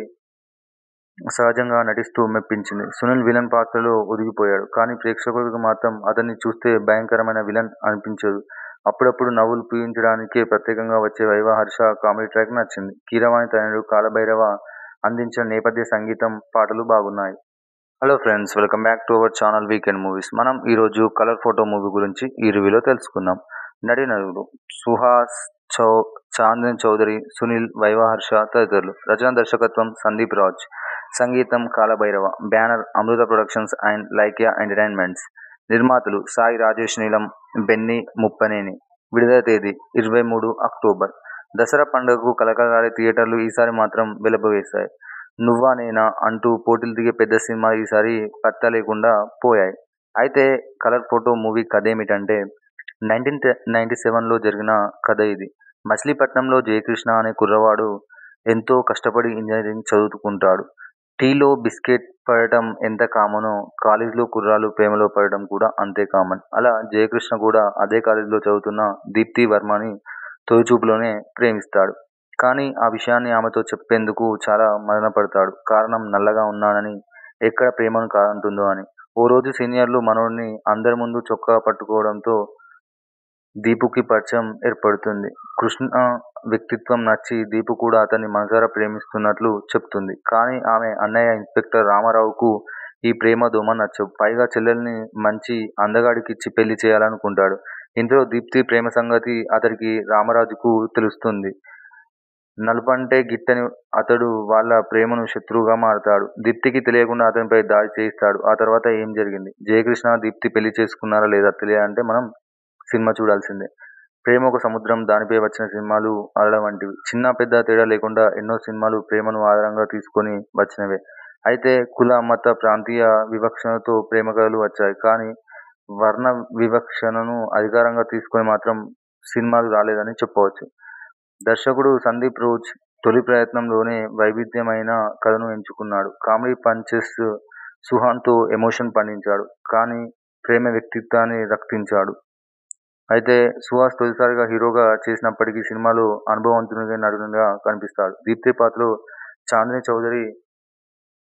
సహజంగా నటిస్తూ మెప్పించింది. సునీల్ విలన్ పాత్రలో ఒదిగిపోయాడు. కానీ ప్రేక్షకులకు మాత్రం అతన్ని చూస్తే భయంకరమైన విలన్ అనిపించదు. అప్పుడప్పుడు నవ్వులు పూయించడానికే ప్రత్యేకంగా వచ్చే 'వైవా హర్ష' కామెడీ ట్రాక్ నచ్చింది. కీరవాణి తనయుడు కాలభైరవ అందించిన నేపథ్య సంగీతం, పాటలు బాగున్నాయి. Hello friends, welcome back to our channel weekend movies. మనం ఈరోజు కలర్ ఫోటో మూవీ గురించి ఈ రివ్యూలో తెలుసుకుందాం. నటీనటులు సుహాస్, చౌ చాందని చౌదరి, సునీల్, వైవా హర్ష తదితరులు. రచన దర్శకత్వం సందీప్ రాజ్. సంగీతం Kalabhairava. Banner Amrutha productions and Lyca entertainments. నిర్మాతలు సాయి రాజేష్ నీలం, బెన్నీ ముప్పనేని. విడుదల తేదీ ఇరవై మూడు అక్టోబర్. దసరా పండుగకు కలకలాడే థియేటర్లు ఈసారి మాత్రం వెలబవేశాయి. నువ్వా నేనా అంటూ పోటీలు దిగే పెద్ద సినిమాలు ఈసారి పత్తా లేకుండా పోయాయి. అయితే కలర్ ఫోటో మూవీ కథేమిటంటే, నైన్టీన్ నైన్టీ సెవెన్లో జరిగిన కథ ఇది. మచిలీపట్నంలో జయకృష్ణ అనే కుర్రవాడు ఎంతో కష్టపడి ఇంజనీరింగ్ చదువుకుంటాడు. టీలో బిస్కెట్ పడటం ఎంత కామనో కాలేజీలో కుర్రాళ్ళు ప్రేమలో పడటం కూడా అంతే కామన్. అలా జయకృష్ణ కూడా అదే కాలేజీలో చదువుతున్న దీప్తి వర్మని తొలిచూపులోనే ప్రేమిస్తాడు. కానీ ఆ విషయాన్ని ఆమెతో చెప్పేందుకు చాలా మదనపడతాడు. కారణం నల్లగా ఉన్నానని, ఎక్కడ ప్రేమను కాదంటుందో అని. ఓ రోజు సీనియర్లు మనోడిని అందరి ముందు చొక్కా పట్టుకోవడంతో దీపుకి పరిచయం ఏర్పడుతుంది. కృష్ణ వ్యక్తిత్వం నచ్చి దీపు కూడా అతన్ని మనసారా ప్రేమిస్తున్నట్లు చెప్తుంది. కానీ ఆమె అన్నయ్య ఇన్స్పెక్టర్ రామారావుకు ఈ ప్రేమ దోమ నచ్చవు. పైగా చెల్లెల్ని మంచి అందగాడికిచ్చి పెళ్లి చేయాలనుకుంటాడు. ఇంతలో దీప్తి ప్రేమ సంగతి అతడికి రామరాజుకు తెలుస్తుంది. నలుపంటే గిట్టని అతడు వాళ్ళ ప్రేమను శత్రువుగా మారతాడు. దీప్తికి తెలియకుండా అతనిపై దాడి చేయిస్తాడు. ఆ తర్వాత ఏం జరిగింది? జయకృష్ణ దీప్తి పెళ్లి చేసుకున్నారా లేదా తెలియాలంటే మనం సినిమా చూడాల్సిందే. ప్రేమ ఒక సముద్రం, దానిపై వచ్చిన సినిమాలు అలల వంటివి. చిన్న పెద్ద తేడా లేకుండా ఎన్నో సినిమాలు ప్రేమను ఆధారంగా తీసుకొని వచ్చినవే. అయితే కుల, మత, ప్రాంతీయ వివక్షణతో ప్రేమ కథలు వచ్చాయి. కానీ వర్ణ వివక్షణను అధికారంగా తీసుకొని మాత్రం సినిమాలు రాలేదని చెప్పవచ్చు. దర్శకుడు సందీప్ రోజ్ తొలి ప్రయత్నంలోనే వైవిధ్యమైన కథను ఎంచుకున్నాడు. కామెడీ పంచెస్ సుహాన్తో ఎమోషన్ పండించాడు. కానీ ప్రేమ వ్యక్తిత్వాన్ని రక్తించాడు. అయితే సుహాస్ తొలిసారిగా హీరోగా చేసినప్పటికీ సినిమాలో అనుభవవంతునిగా నటునిగా కనిపిస్తాడు. దీప్తి పాత్రలో చాందని చౌదరి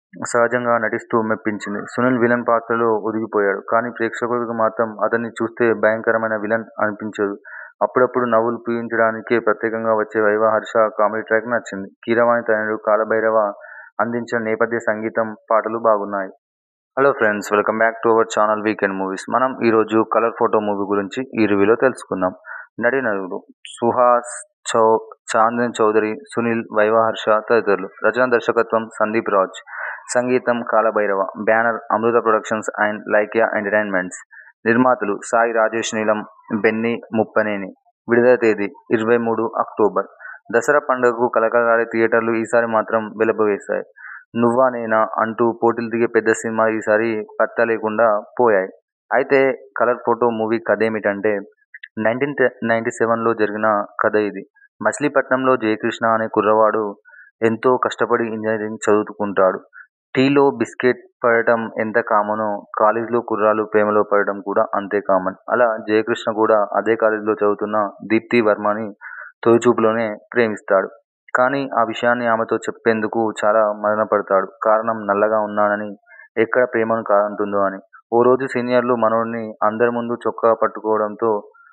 సహజంగా నటిస్తూ మెప్పించింది. సునీల్ విలన్ పాత్రలో ఒదిగిపోయాడు. కానీ ప్రేక్షకులకు మాత్రం అతన్ని చూస్తే భయంకరమైన విలన్ అనిపించదు. అప్పుడప్పుడు నవ్వులు పూయించడానికే ప్రత్యేకంగా వచ్చే వైవా హర్ష కామెడీ ట్రాక్ నచ్చింది. కీరవాణి తనయుడు కాలభైరవ అందించిన నేపథ్య సంగీతం, పాటలు బాగున్నాయి. Hello friends, welcome back to our channel weekend movies. మనం ఈరోజు కలర్ ఫోటో మూవీ గురించి ఈ రివ్యూలో తెలుసుకుందాం. నటీనటులు సుహాస్, చౌ చాందని చౌదరి, సునీల్, వైవా హర్ష తదితరులు. రచన దర్శకత్వం సందీప్ రాజ్. సంగీతం Kalabhairava. Banner Amrutha productions and Lyca entertainments. నిర్మాతలు సాయి రాజేష్ నీలం, బెన్నీ ముప్పనేని. విడుదల తేదీ ఇరవై మూడు అక్టోబర్. దసరా పండుగకు కలకలాడే థియేటర్లు ఈసారి మాత్రం వెలబవేశాయి. నువ్వా నేనా అంటూ పోటీలు దిగే పెద్ద సినిమాలు ఈసారి పత్తా లేకుండా పోయాయి. అయితే కలర్ ఫోటో మూవీ కథేమిటంటే, నైన్టీన్ నైన్టీ సెవెన్లో జరిగిన కథ ఇది. మచిలీపట్నంలో జయకృష్ణ అనే కుర్రవాడు ఎంతో కష్టపడి ఇంజనీరింగ్ చదువుకుంటాడు. టీలో బిస్కెట్ పడటం ఎంత కామనో కాలేజీలో కుర్రాళ్ళు ప్రేమలో పడటం కూడా అంతే కామన్. అలా జయకృష్ణ కూడా అదే కాలేజీలో చదువుతున్న దీప్తి వర్మని తొలిచూపులోనే ప్రేమిస్తాడు. కానీ ఆ విషయాన్ని ఆమెతో చెప్పేందుకు చాలా మదనపడతాడు. కారణం నల్లగా ఉన్నానని, ఎక్కడ ప్రేమను కాదంటుందో అని. ఓ రోజు సీనియర్లు మనోడిని అందరి ముందు చొక్కా పట్టుకోవడంతో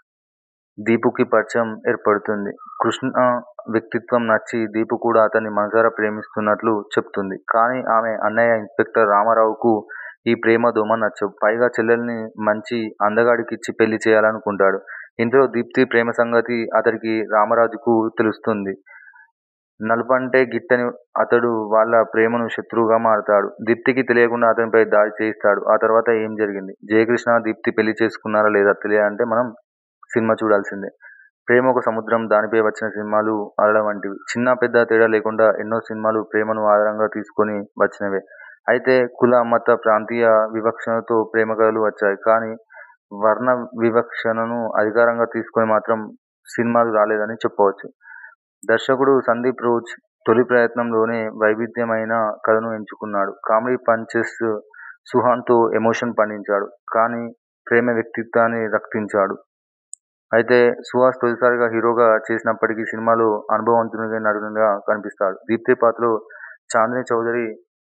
దీపుకి పరిచయం ఏర్పడుతుంది. కృష్ణ వ్యక్తిత్వం నచ్చి దీపు కూడా అతన్ని మనసారా ప్రేమిస్తున్నట్లు చెప్తుంది. కానీ ఆమె అన్నయ్య ఇన్స్పెక్టర్ రామారావుకు ఈ ప్రేమ దోమ నచ్చవు. పైగా చెల్లెల్ని మంచి అందగాడికిచ్చి పెళ్లి చేయాలనుకుంటాడు. ఇంతలో దీప్తి ప్రేమ సంగతి అతడికి రామరాజుకు తెలుస్తుంది. నలుపంటే గిట్టని అతడు వాళ్ళ ప్రేమను శత్రువుగా మారతాడు. దీప్తికి తెలియకుండా అతనిపై దాడి చేయిస్తాడు. ఆ తర్వాత ఏం జరిగింది? జయకృష్ణ దీప్తి పెళ్లి చేసుకున్నారా లేదా తెలియాలంటే మనం సినిమా చూడాల్సిందే. ప్రేమ ఒక సముద్రం, దానిపై వచ్చిన సినిమాలు అలల వంటివి. చిన్న పెద్ద తేడా లేకుండా ఎన్నో సినిమాలు ప్రేమను ఆధారంగా తీసుకొని వచ్చినవే. అయితే కుల, మత, ప్రాంతీయ వివక్షణతో ప్రేమ కథలు వచ్చాయి. కానీ వర్ణ వివక్షణను అధికారంగా తీసుకొని మాత్రం సినిమాలు రాలేదని చెప్పవచ్చు. దర్శకుడు సందీప్ రోజ్ తొలి ప్రయత్నంలోనే వైవిధ్యమైన కథను ఎంచుకున్నాడు. కామెడీ పంచెస్ సుహాన్తో ఎమోషన్ పండించాడు. కానీ ప్రేమ వ్యక్తిత్వాన్ని రక్తించాడు. అయితే సుహాస్ తొలిసారిగా హీరోగా చేసినప్పటికీ సినిమాలో అనుభవవంతునిగా నటునిగా కనిపిస్తాడు. దీప్తి పాత్రలో చాందని చౌదరి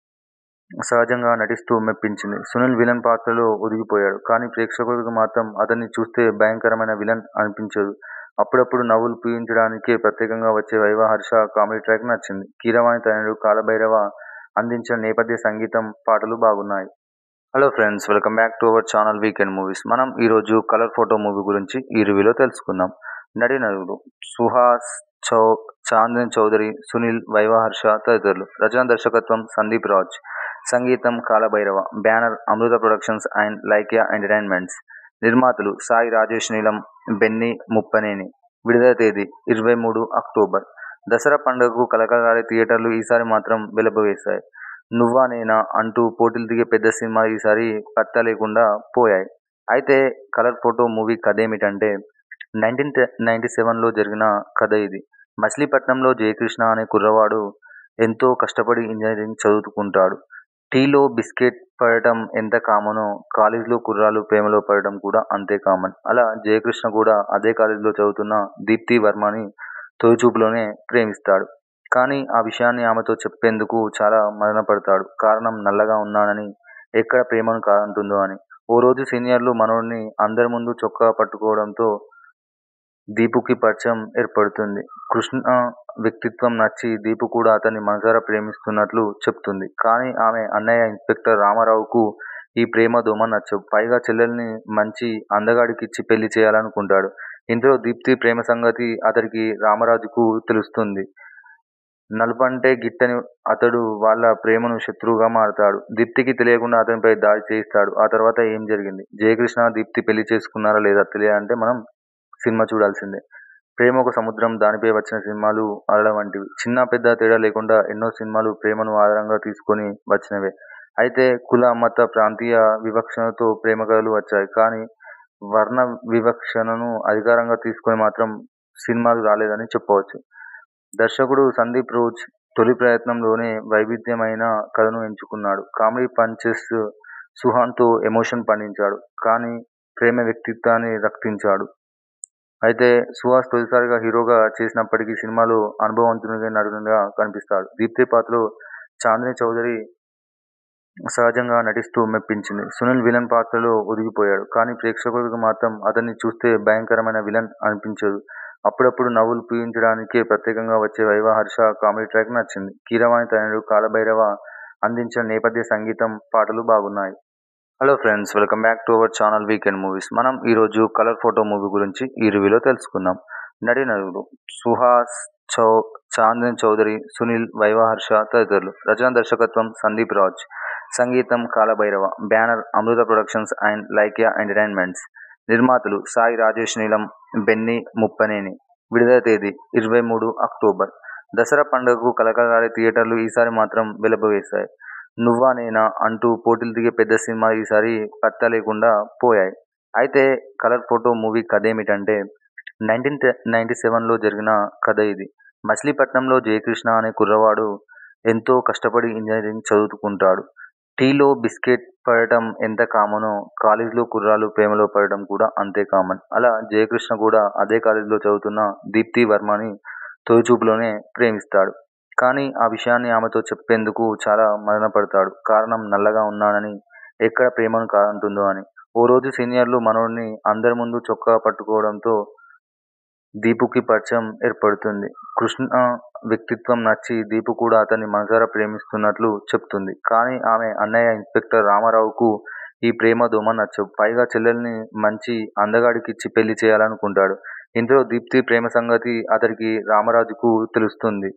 సహజంగా నటిస్తూ మెప్పించింది. సునీల్ విలన్ పాత్రలో ఒదిగిపోయాడు. కానీ ప్రేక్షకులకు మాత్రం అతన్ని చూస్తే భయంకరమైన విలన్ అనిపించదు. అప్పుడప్పుడు నవ్వులు పూయించడానికే ప్రత్యేకంగా వచ్చే వైవా హర్ష కామెడీ ట్రాక్ నచ్చింది. కీరవాణి తనయుడు కాలభైరవ అందించిన నేపథ్య సంగీతం, పాటలు బాగున్నాయి. Hello friends, welcome back to our channel weekend movies. మనం ఈరోజు కలర్ ఫోటో మూవీ గురించి ఈ రివ్యూలో తెలుసుకుందాం. నటీనటులు సుహాస్, చౌ చాందని చౌదరి, సునీల్, వైవా హర్ష తదితరులు. రచన దర్శకత్వం సందీప్ రాజ్. సంగీతం Kalabhairava. Banner Amrutha productions and Lyca entertainments. నిర్మాతలు సాయి రాజేష్ నీలం, బెన్నీ ముప్పనేని. విడుదల తేదీ ఇరవై మూడు అక్టోబర్. దసరా పండుగకు కలకలాడే థియేటర్లు ఈసారి మాత్రం వెలబవేశాయి. నువ్వా నేనా అంటూ పోటీలు దిగే పెద్ద సినిమాలు ఈసారి పత్తా లేకుండా పోయాయి. అయితే కలర్ ఫోటో మూవీ కథేమిటంటే, నైన్టీన్ నైన్టీ సెవెన్లో జరిగిన కథ ఇది. మచిలీపట్నంలో జయకృష్ణ అనే కుర్రవాడు ఎంతో కష్టపడి ఇంజనీరింగ్ చదువుకుంటాడు. టీలో బిస్కెట్ పడటం ఎంత కామనో కాలేజీలో కుర్రాళ్ళు ప్రేమలో పడటం కూడా అంతే కామన్. అలా జయకృష్ణ కూడా అదే కాలేజీలో చదువుతున్న దీప్తి వర్మని తొలిచూపులోనే ప్రేమిస్తాడు. కానీ ఆ విషయాన్ని ఆమెతో చెప్పేందుకు చాలా మదనపడతాడు. కారణం నల్లగా ఉన్నానని, ఎక్కడ ప్రేమను కాదంటుందో అని. ఓ రోజు సీనియర్లు మనోడిని అందరి ముందు చొక్కా పట్టుకోవడంతో దీపుకి పరిచయం ఏర్పడుతుంది. కృష్ణ వ్యక్తిత్వం నచ్చి దీపు కూడా అతన్ని మనసారా ప్రేమిస్తున్నట్లు చెప్తుంది. కానీ ఆమె అన్నయ్య ఇన్స్పెక్టర్ రామారావుకు ఈ ప్రేమ దోమ నచ్చవు. పైగా చెల్లెల్ని మంచి అందగాడికిచ్చి పెళ్లి చేయాలనుకుంటాడు. ఇంతలో దీప్తి ప్రేమ సంగతి అతడికి రామరాజుకు తెలుస్తుంది. నలుపంటే గిట్టని అతడు వాళ్ళ ప్రేమను శత్రువుగా మారతాడు. దీప్తికి తెలియకుండా అతనిపై దాడి చేయిస్తాడు. ఆ తర్వాత ఏం జరిగింది? జయకృష్ణ దీప్తి పెళ్లి చేసుకున్నారా లేదా తెలియాలంటే మనం సినిమా చూడాల్సిందే. ప్రేమ ఒక సముద్రం, దానిపై వచ్చిన సినిమాలు అలల వంటివి. చిన్న పెద్ద తేడా లేకుండా ఎన్నో సినిమాలు ప్రేమను ఆధారంగా తీసుకొని వచ్చినవే. అయితే కుల, మత, ప్రాంతీయ వివక్షణతో ప్రేమ కథలు వచ్చాయి. కానీ వర్ణ వివక్షణను అధికారంగా తీసుకొని మాత్రం సినిమాలు రాలేదని చెప్పవచ్చు. దర్శకుడు సందీప్ రోజ్ తొలి ప్రయత్నంలోనే వైవిధ్యమైన కథను ఎంచుకున్నాడు. కామెడీ పంచెస్ సుహాన్తో ఎమోషన్ పండించాడు. కానీ ప్రేమ వ్యక్తిత్వాన్ని రక్తించాడు. అయితే సుహాస్ తొలిసారిగా హీరోగా చేసినప్పటికీ సినిమాలో అనుభవవంతునిగా నటునిగా కనిపిస్తాడు. దీప్తి పాత్రలో చాందని చౌదరి సహజంగా నటిస్తూ మెప్పించింది. సునీల్ విలన్ పాత్రలో ఒదిగిపోయాడు. కానీ ప్రేక్షకులకు మాత్రం అతన్ని చూస్తే భయంకరమైన విలన్ అనిపించదు. అప్పుడప్పుడు నవ్వులు పూయించడానికే ప్రత్యేకంగా వచ్చే వైవా హర్ష కామెడీ ట్రాక్ నచ్చింది. కీరవాణి తనయుడు కాలభైరవ అందించిన నేపథ్య సంగీతం, పాటలు బాగున్నాయి. Hello friends, welcome back to our channel weekend movies. మనం ఈరోజు కలర్ ఫోటో మూవీ గురించి ఈ రివ్యూలో తెలుసుకుందాం. నటీనటులు సుహాస్, చౌ చాందన్ చౌదరి, సునీల్, వైవా హర్ష తదితరులు. రచన దర్శకత్వం సందీప్ రాజ్. సంగీతం Kalabhairava. Banner Amrutha productions and Lyca entertainments. నిర్మాతలు సాయి రాజేష్ నీలం, బెన్నీ ముప్పనేని. విడుదల తేదీ ఇరవై మూడు అక్టోబర్. దసరా పండుగకు కలకలాడే థియేటర్లు ఈసారి మాత్రం వెలబవేశాయి. నువ్వా నేనా అంటూ పోటీలు దిగే పెద్ద సినిమా ఈసారి పత్తా లేకుండా పోయాయి. అయితే కలర్ ఫోటో మూవీ కథేమిటంటే, నైన్టీన్ నైన్టీ సెవెన్లో జరిగిన కథ ఇది. మచిలీపట్నంలో జయకృష్ణ అనే కుర్రవాడు ఎంతో కష్టపడి ఇంజనీరింగ్ చదువుకుంటాడు. టీలో బిస్కెట్ పడటం ఎంత కామనో కాలేజీలో కుర్రాళ్ళు ప్రేమలో పడటం కూడా అంతే కామన్. అలా జయకృష్ణ కూడా అదే కాలేజీలో చదువుతున్న దీప్తి వర్మని తొలిచూపులోనే ప్రేమిస్తాడు. కానీ ఆ విషయాన్ని ఆమెతో చెప్పేందుకు చాలా మదనపడతాడు. కారణం నల్లగా ఉన్నానని, ఎక్కడ ప్రేమను కాదంటుందో అని. ఓ రోజు సీనియర్లు మనోడిని అందరి ముందు చొక్కా పట్టుకోవడంతో దీపుకి పరిచయం ఏర్పడుతుంది. కృష్ణ వ్యక్తిత్వం నచ్చి దీపు కూడా అతన్ని మనసారా ప్రేమిస్తున్నట్లు చెప్తుంది. కానీ ఆమె అన్నయ్య ఇన్స్పెక్టర్ రామారావుకు ఈ ప్రేమ దోమ నచ్చవు. పైగా చెల్లెల్ని మంచి అందగాడికిచ్చి పెళ్లి చేయాలనుకుంటాడు. ఇంతలో దీప్తి ప్రేమ సంగతి అతడికి రామరాజుకు తెలుస్తుంది.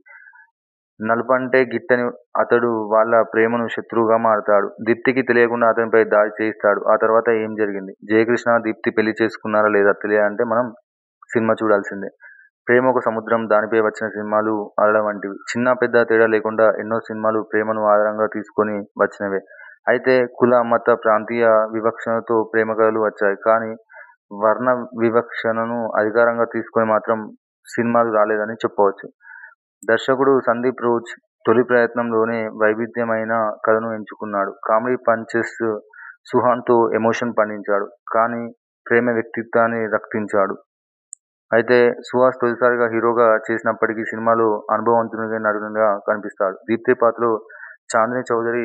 నలుపంటే గిట్టని అతడు వాళ్ళ ప్రేమను శత్రువుగా మారతాడు. దీప్తికి తెలియకుండా అతనిపై దాడి చేయిస్తాడు. ఆ తర్వాత ఏం జరిగింది? జయకృష్ణ దీప్తి పెళ్లి చేసుకున్నారా లేదా తెలియాలంటే మనం సినిమా చూడాల్సిందే. ప్రేమ ఒక సముద్రం, దానిపై వచ్చిన సినిమాలు అలల వంటివి. చిన్న పెద్ద తేడా లేకుండా ఎన్నో సినిమాలు ప్రేమను ఆధారంగా తీసుకొని వచ్చినవే. అయితే కుల, మత, ప్రాంతీయ వివక్షణతో ప్రేమ కథలు వచ్చాయి. కానీ వర్ణ వివక్షణను అధికారంగా తీసుకొని మాత్రం సినిమాలు రాలేదని చెప్పవచ్చు. దర్శకుడు సందీప్ రోజ్ తొలి ప్రయత్నంలోనే వైవిధ్యమైన కథను ఎంచుకున్నాడు. కామెడీ పంచెస్ సుహాన్తో ఎమోషన్ పండించాడు. కానీ ప్రేమ వ్యక్తిత్వాన్ని రక్తించాడు. అయితే సుహాస్ తొలిసారిగా హీరోగా చేసినప్పటికీ సినిమాలో అనుభవవంతునిగా నటునిగా కనిపిస్తాడు. దీప్తి పాత్రలో చాందిని చౌదరి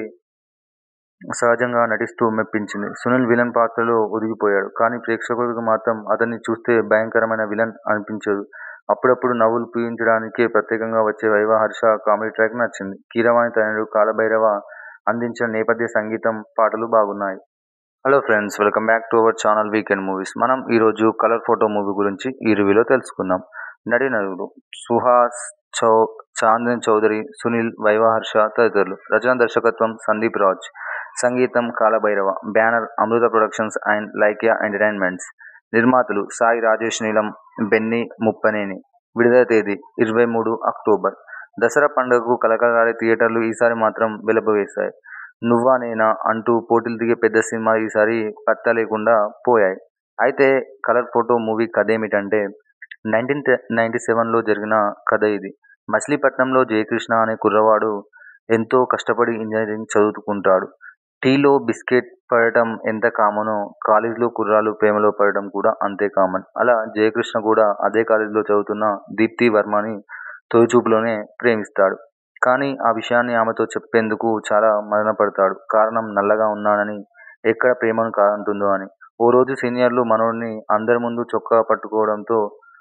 సహజంగా నటిస్తూ మెప్పించింది. సునీల్ విలన్ పాత్రలో ఒదిగిపోయాడు. కానీ ప్రేక్షకులకు మాత్రం అతన్ని చూస్తే భయంకరమైన విలన్ అనిపించదు. అప్పుడప్పుడు నవ్వులు పూయించడానికే ప్రత్యేకంగా వచ్చే వైవా హర్ష కామెడీ ట్రాక్ నచ్చింది. కీరవాణి తనయుడు కాలభైరవ అందించిన నేపథ్య సంగీతం, పాటలు బాగున్నాయి. Hello friends, welcome back to our channel weekend movies. మనం ఈరోజు కలర్ ఫోటో మూవీ గురించి ఈ రివ్యూలో తెలుసుకుందాం. నటీనటులు సుహాస్, చౌ చాందన్ చౌదరి, సునీల్, వైవా హర్ష తదితరులు. రచన దర్శకత్వం సందీప్ రాజ్. సంగీతం Kalabhairava. Banner Amrutha productions and Lyca entertainments. నిర్మాతలు సాయి రాజేష్ నీలం, బెన్నీ ముప్పనేని. విడుదల తేదీ ఇరవై మూడు అక్టోబర్. దసరా పండుగకు కలకలాడే థియేటర్లు ఈసారి మాత్రం వెలబవేశాయి. నువ్వా నేనా అంటూ పోటీలు దిగే పెద్ద సినిమా ఈసారి పత్తా లేకుండా పోయాయి. అయితే కలర్ ఫోటో మూవీ కథేమిటంటే, నైన్టీన్ నైన్టీ సెవెన్లో జరిగిన కథ ఇది. మచిలీపట్నంలో జయకృష్ణ అనే కుర్రవాడు ఎంతో కష్టపడి ఇంజనీరింగ్ చదువుకుంటాడు. టీలో బిస్కెట్ పడటం ఎంత కామనో కాలేజీలో కుర్రాళ్ళు ప్రేమలో పడటం కూడా అంతే కామన్. అలా జయకృష్ణ కూడా అదే కాలేజీలో చదువుతున్న దీప్తి వర్మని తొలిచూపులోనే ప్రేమిస్తాడు. కానీ ఆ విషయాన్ని ఆమెతో చెప్పేందుకు చాలా మదనపడతాడు. కారణం నల్లగా ఉన్నానని, ఎక్కడ ప్రేమను కాదంటుందో అని. ఓ రోజు సీనియర్లు మనోడిని అందరి ముందు చొక్కా పట్టుకోవడంతో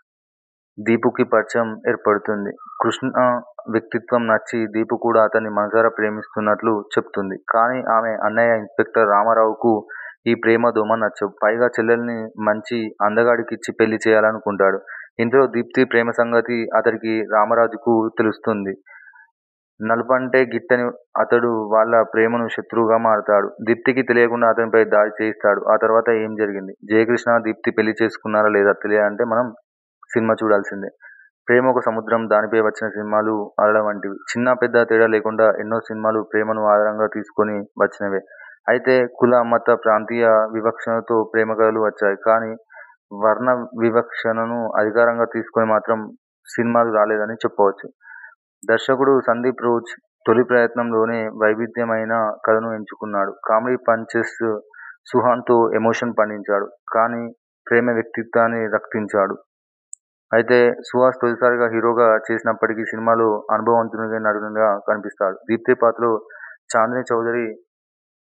దీపుకి పరిచయం ఏర్పడుతుంది. కృష్ణ వ్యక్తిత్వం నచ్చి దీపు కూడా అతన్ని మనసారా ప్రేమిస్తున్నట్లు చెప్తుంది. కానీ ఆమె అన్నయ్య ఇన్స్పెక్టర్ రామారావుకు ఈ ప్రేమ దోమ నచ్చవు. పైగా చెల్లెల్ని మంచి అందగాడికిచ్చి పెళ్లి చేయాలనుకుంటాడు. ఇంతలో దీప్తి ప్రేమ సంగతి అతడికి రామరాజుకు తెలుస్తుంది. నలుపంటే గిట్టని అతడు వాళ్ళ ప్రేమను శత్రువుగా మారతాడు. దీప్తికి తెలియకుండా అతనిపై దాడి చేయిస్తాడు. ఆ తర్వాత ఏం జరిగింది? జయకృష్ణ దీప్తి పెళ్లి చేసుకున్నారా లేదా తెలియాలంటే మనం సినిమా చూడాల్సిందే. ప్రేమ ఒక సముద్రం, దానిపై వచ్చిన సినిమాలు అలల వంటివి. చిన్న పెద్ద తేడా లేకుండా ఎన్నో సినిమాలు ప్రేమను ఆధారంగా తీసుకొని వచ్చినవే. అయితే కుల, మత, ప్రాంతీయ వివక్షణతో ప్రేమ కథలు వచ్చాయి. కానీ వర్ణ వివక్షణను అధికారంగా తీసుకొని మాత్రం సినిమాలు రాలేదని చెప్పవచ్చు. దర్శకుడు సందీప్ రోజ్ తొలి ప్రయత్నంలోనే వైవిధ్యమైన కథను ఎంచుకున్నాడు. కామెడీ పంచెస్ సుహాన్తో ఎమోషన్ పండించాడు. కానీ ప్రేమ వ్యక్తిత్వాన్ని రక్తించాడు. అయితే సుహాస్ తొలిసారిగా హీరోగా చేసినప్పటికీ సినిమాలో అనుభవవంతునిగా నటునిగా కనిపిస్తాడు. దీప్తి పాత్రలో చాందిని చౌదరి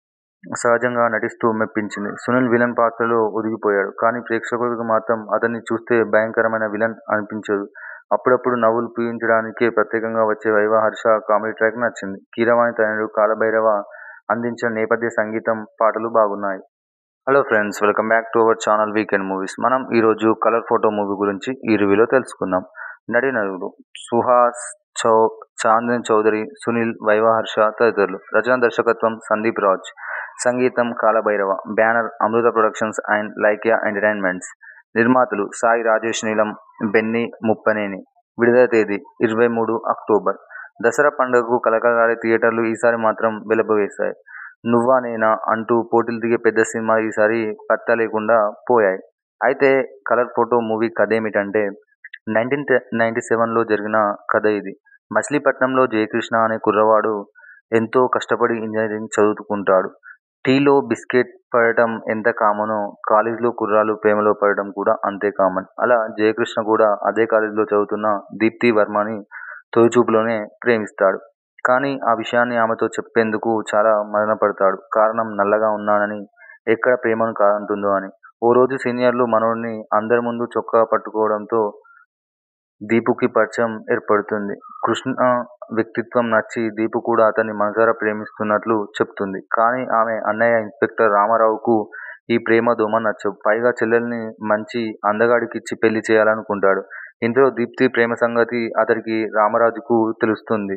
సహజంగా నటిస్తూ మెప్పించింది. సునీల్ విలన్ పాత్రలో ఒదిగిపోయాడు. కానీ ప్రేక్షకులకు మాత్రం అతన్ని చూస్తే భయంకరమైన విలన్ అనిపించదు. అప్పుడప్పుడు నవ్వులు పూయించడానికే ప్రత్యేకంగా వచ్చే 'వైవా హర్ష' కామెడీ ట్రాక్ నచ్చింది. కీరవాణి తనయుడు కాలభైరవ అందించిన నేపథ్య సంగీతం, పాటలు బాగున్నాయి. Hello friends, welcome back to our channel weekend movies. మనం ఈరోజు కలర్ ఫోటో మూవీ గురించి ఈ రివ్యూలో తెలుసుకుందాం. నటీనటులు సుహాస్, చౌ చాందన్ చౌదరి, సునీల్, వైవా హర్ష తదితరులు. రచన దర్శకత్వం సందీప్ రాజ్. సంగీతం Kalabhairava. Banner Amrutha productions and Lyca entertainments. నిర్మాతలు సాయి రాజేష్ నీలం, బెన్నీ ముప్పనేని. విడుదల తేదీ ఇరవై మూడు అక్టోబర్. దసరా పండుగకు కలకలాడే థియేటర్లు ఈసారి మాత్రం వెలబోయేశాయి. నువ్వా నేనా అంటూ పోటీలు దిగే పెద్ద సినిమాలు ఈసారి పత్తా లేకుండా పోయాయి. అయితే కలర్ ఫోటో మూవీ కథేమిటంటే, నైన్టీన్ నైన్టీ సెవెన్లో జరిగిన కథ ఇది. మచిలీపట్నంలో జయకృష్ణ అనే కుర్రవాడు ఎంతో కష్టపడి ఇంజనీరింగ్ చదువుకుంటాడు. టీలో బిస్కెట్ పడటం ఎంత కామనో కాలేజీలో కుర్రాళ్ళు ప్రేమలో పడటం కూడా అంతే కామన్. అలా జయకృష్ణ కూడా అదే కాలేజీలో చదువుతున్న దీప్తి వర్మని తొలిచూపులోనే ప్రేమిస్తాడు. కానీ ఆ విషయాన్ని ఆమెతో చెప్పేందుకు చాలా మదనపడతాడు. కారణం నల్లగా ఉన్నానని, ఎక్కడ ప్రేమను కాదంటుందో అని. ఓ రోజు సీనియర్లు మనోడిని అందరి ముందు చొక్కా పట్టుకోవడంతో దీపుకి పరిచయం ఏర్పడుతుంది. కృష్ణ వ్యక్తిత్వం నచ్చి దీపు కూడా అతన్ని మనసారా ప్రేమిస్తున్నట్లు చెప్తుంది. కానీ ఆమె అన్నయ్య ఇన్స్పెక్టర్ రామారావుకు ఈ ప్రేమ దోమ నచ్చవు. పైగా చెల్లెల్ని మంచి అందగాడికిచ్చి పెళ్లి చేయాలనుకుంటాడు. ఇంతలో దీప్తి ప్రేమ సంగతి అతడికి రామరాజుకు తెలుస్తుంది.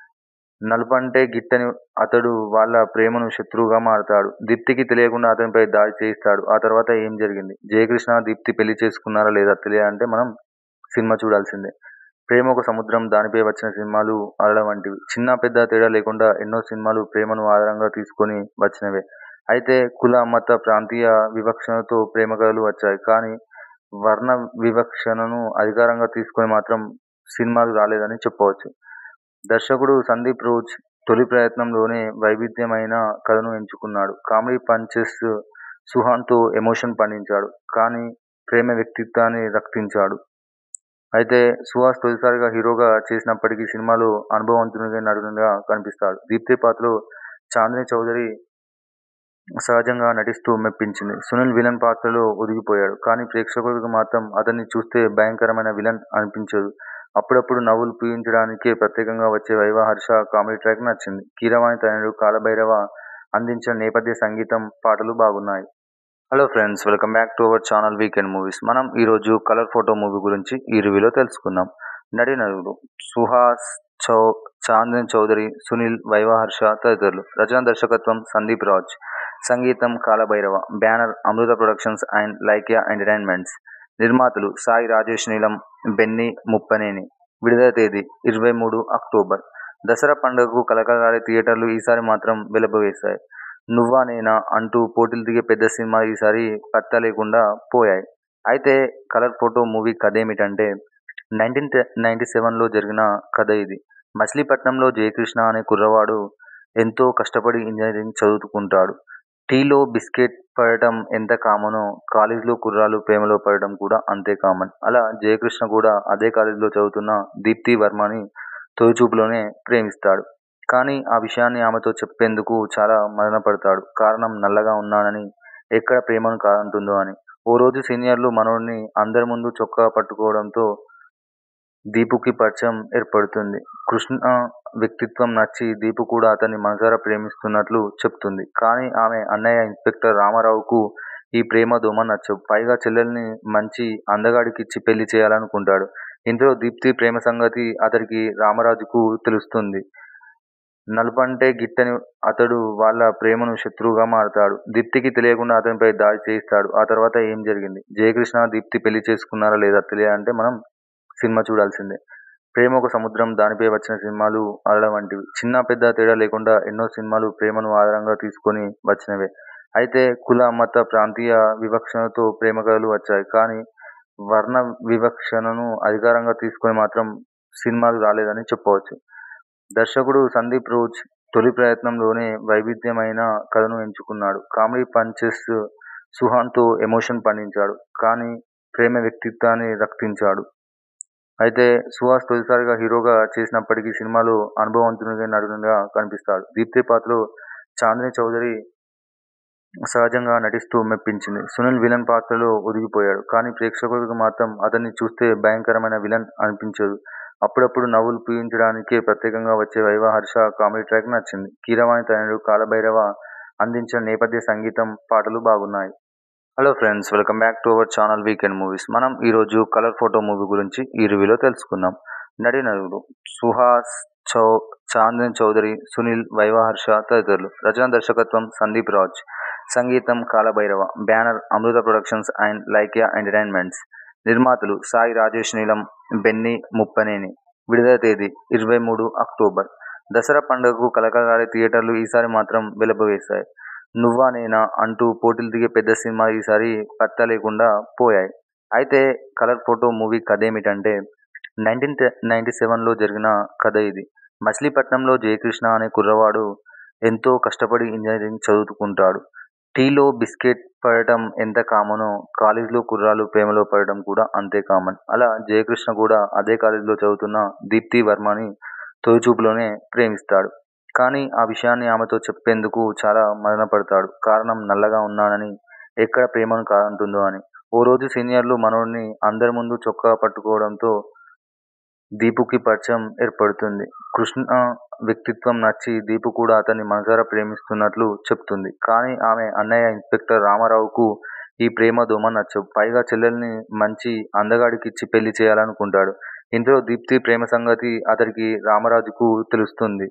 నలుపంటే గిట్టని అతడు వాళ్ళ ప్రేమను శత్రువుగా మారతాడు. దీప్తికి తెలియకుండా అతనిపై దాడి చేయిస్తాడు. ఆ తర్వాత ఏం జరిగింది? జయకృష్ణ దీప్తి పెళ్లి చేసుకున్నారా లేదా తెలియాలంటే మనం సినిమా చూడాల్సిందే. ప్రేమ ఒక సముద్రం, దానిపై వచ్చిన సినిమాలు అలల వంటివి. చిన్న పెద్ద తేడా లేకుండా ఎన్నో సినిమాలు ప్రేమను ఆధారంగా తీసుకొని వచ్చినవే. అయితే కుల, మత, ప్రాంతీయ వివక్షణతో ప్రేమ కథలు వచ్చాయి. కానీ వర్ణ వివక్షణను అధికారంగా తీసుకొని మాత్రం సినిమాలు రాలేదని చెప్పవచ్చు. దర్శకుడు సందీప్ రోజ్ తొలి ప్రయత్నంలోనే వైవిధ్యమైన కథను ఎంచుకున్నాడు. కామెడీ పంచెస్ సుహాన్తో ఎమోషన్ పండించాడు. కానీ ప్రేమ వ్యక్తిత్వాన్ని రక్తించాడు. అయితే సుహాస్ తొలిసారిగా హీరోగా చేసినప్పటికీ సినిమాలో అనుభవవంతునిగా నటునిగా కనిపిస్తాడు. దీప్తి పాత్రలో చాందిని చౌదరి సహజంగా నటిస్తూ మెప్పించింది. సునీల్ విలన్ పాత్రలో ఒదిగిపోయాడు. కానీ ప్రేక్షకులకు మాత్రం అతన్ని చూస్తే భయంకరమైన విలన్ అనిపించదు. అప్పుడప్పుడు నవ్వులు పూయించడానికే ప్రత్యేకంగా వచ్చే 'వైవా హర్ష' కామెడీ ట్రాక్ నచ్చింది. కీరవాణి తనయుడు కాలభైరవ అందించిన నేపథ్య సంగీతం, పాటలు బాగున్నాయి. Hello friends, welcome back to our channel weekend movies. మనం ఈరోజు కలర్ ఫోటో మూవీ గురించి ఈ రివ్యూలో తెలుసుకుందాం. నటీనటులు సుహాస్, చౌ చాందన్ చౌదరి, సునీల్, వైవా హర్ష తదితరులు. రచన దర్శకత్వం సందీప్ రాజ్. సంగీతం Kalabhairava. Banner Amrutha productions and Lyca entertainments. నిర్మాతలు సాయి రాజేష్ నీలం, బెన్నీ ముప్పనేని. విడుదల తేదీ ఇరవై మూడు అక్టోబర్. దసరా పండుగకు కలకలాడే థియేటర్లు ఈసారి మాత్రం వెలబోయేశాయి. నువ్వా నేనా అంటూ పోటీలు దిగే పెద్ద సినిమాలు ఈసారి పత్తా లేకుండా పోయాయి. అయితే కలర్ ఫోటో మూవీ కథేమిటంటే, నైన్టీన్ నైన్టీ సెవెన్లో జరిగిన కథ ఇది. మచిలీపట్నంలో జయకృష్ణ అనే కుర్రవాడు ఎంతో కష్టపడి ఇంజనీరింగ్ చదువుకుంటాడు. టీలో బిస్కెట్ పడటం ఎంత కామనో కాలేజీలో కుర్రాళ్ళు ప్రేమలో పడటం కూడా అంతే కామన్. అలా జయకృష్ణ కూడా అదే కాలేజీలో చదువుతున్న దీప్తి వర్మని తొలిచూపులోనే ప్రేమిస్తాడు. కానీ ఆ విషయాన్ని ఆమెతో చెప్పేందుకు చాలా మదనపడతాడు. కారణం నల్లగా ఉన్నానని, ఎక్కడ ప్రేమను కాదంటుందో అని. ఓ రోజు సీనియర్లు మనోడిని అందరి ముందు చొక్కా పట్టుకోవడంతో దీపుకి పరిచయం ఏర్పడుతుంది. కృష్ణ వ్యక్తిత్వం నచ్చి దీపు కూడా అతన్ని మనసారా ప్రేమిస్తున్నట్లు చెప్తుంది. కానీ ఆమె అన్నయ్య ఇన్స్పెక్టర్ రామారావుకు ఈ ప్రేమ దోమ నచ్చవు. పైగా చెల్లెల్ని మంచి అందగాడికిచ్చి పెళ్లి చేయాలనుకుంటాడు. ఇంతలో దీప్తి ప్రేమ సంగతి అతడికి రామరాజుకు తెలుస్తుంది. నలుపంటే గిట్టని అతడు వాళ్ళ ప్రేమను శత్రువుగా మారతాడు. దీప్తికి తెలియకుండా అతనిపై దాడి చేయిస్తాడు. ఆ తర్వాత ఏం జరిగింది? జయకృష్ణ దీప్తి పెళ్లి చేసుకున్నారా లేదా తెలియాలంటే మనం సినిమా చూడాల్సిందే. ప్రేమ ఒక సముద్రం, దానిపై వచ్చిన సినిమాలు అలల వంటివి. చిన్న పెద్ద తేడా లేకుండా ఎన్నో సినిమాలు ప్రేమను ఆధారంగా తీసుకొని వచ్చినవే. అయితే కుల, మత, ప్రాంతీయ వివక్షణతో ప్రేమ కథలు వచ్చాయి. కానీ వర్ణ వివక్షణను అధికారంగా తీసుకొని మాత్రం సినిమాలు రాలేదని చెప్పవచ్చు. దర్శకుడు సందీప్ రోజ్ తొలి ప్రయత్నంలోనే వైవిధ్యమైన కథను ఎంచుకున్నాడు. కామెడీ పంచెస్ సుహాన్తో ఎమోషన్ పండించాడు. కానీ ప్రేమ వ్యక్తిత్వాన్ని రక్తించాడు. అయితే సుహాస్ తొలిసారిగా హీరోగా చేసినప్పటికీ సినిమాలో అనుభవవంతునిగా నటునిగా కనిపిస్తాడు. దీప్తి పాత్రలో చాందిని చౌదరి సహజంగా నటిస్తూ మెప్పించింది. సునీల్ విలన్ పాత్రలో ఒదిగిపోయాడు. కానీ ప్రేక్షకులకు మాత్రం అతన్ని చూస్తే భయంకరమైన విలన్ అనిపించదు. అప్పుడప్పుడు నవ్వులు పూయించడానికే ప్రత్యేకంగా వచ్చే 'వైవా హర్ష' కామెడీ ట్రాక్ నచ్చింది. కీరవాణి తనయుడు కాలభైరవ అందించిన నేపథ్య సంగీతం, పాటలు బాగున్నాయి. Hello friends, welcome back to our channel weekend movies. మనం ఈరోజు కలర్ ఫోటో మూవీ గురించి ఈ రివ్యూలో తెలుసుకుందాం. నటీనటులు సుహాస్, చౌ చాందిని చౌదరి, సునీల్, వైవా హర్ష తదితరులు. రచన దర్శకత్వం సందీప్ రాజ్. సంగీతం Kalabhairava. Banner Amrutha productions and Lyca entertainments. నిర్మాతలు సాయి రాజేష్ నీలం, బెన్నీ ముప్పనేని. విడుదల తేదీ ఇరవై మూడు అక్టోబర్. దసరా పండుగకు కలకలాడే థియేటర్లు ఈసారి మాత్రం వెలబవేశాయి. నువ్వా నేనా అంటూ పోటీలు దిగే పెద్ద సినిమా ఈసారి పత్తా లేకుండా పోయాయి. అయితే కలర్ ఫోటో మూవీ కథేమిటంటే, నైన్టీన్ నైన్టీ సెవెన్లో జరిగిన కథ ఇది. మచిలీపట్నంలో జయకృష్ణ అనే కుర్రవాడు ఎంతో కష్టపడి ఇంజనీరింగ్ చదువుకుంటాడు. టీలో బిస్కెట్ పడటం ఎంత కామనో కాలేజీలో కుర్రాలు ప్రేమలో పడటం కూడా అంతే కామన్. అలా జయకృష్ణ కూడా అదే కాలేజీలో చదువుతున్న దీప్తి వర్మని తొలిచూపులోనే ప్రేమిస్తాడు. కానీ ఆ విషయాన్ని ఆమెతో చెప్పేందుకు చాలా మదనపడతాడు. కారణం నల్లగా ఉన్నానని, ఎక్కడ ప్రేమను కాదంటుందో అని. ఓ రోజు సీనియర్లు మనోడిని అందరి ముందు చొక్కా పట్టుకోవడంతో దీపుకి పరిచయం ఏర్పడుతుంది. కృష్ణ వ్యక్తిత్వం నచ్చి దీపు కూడా అతన్ని మనసారా ప్రేమిస్తున్నట్లు చెప్తుంది. కానీ ఆమె అన్నయ్య ఇన్స్పెక్టర్ రామారావుకు ఈ ప్రేమ దోమ నచ్చవు. పైగా చెల్లెల్ని మంచి అందగాడికిచ్చి పెళ్లి చేయాలనుకుంటాడు. ఇంతలో దీప్తి ప్రేమ సంగతి అతడికి రామరాజుకు తెలుస్తుంది.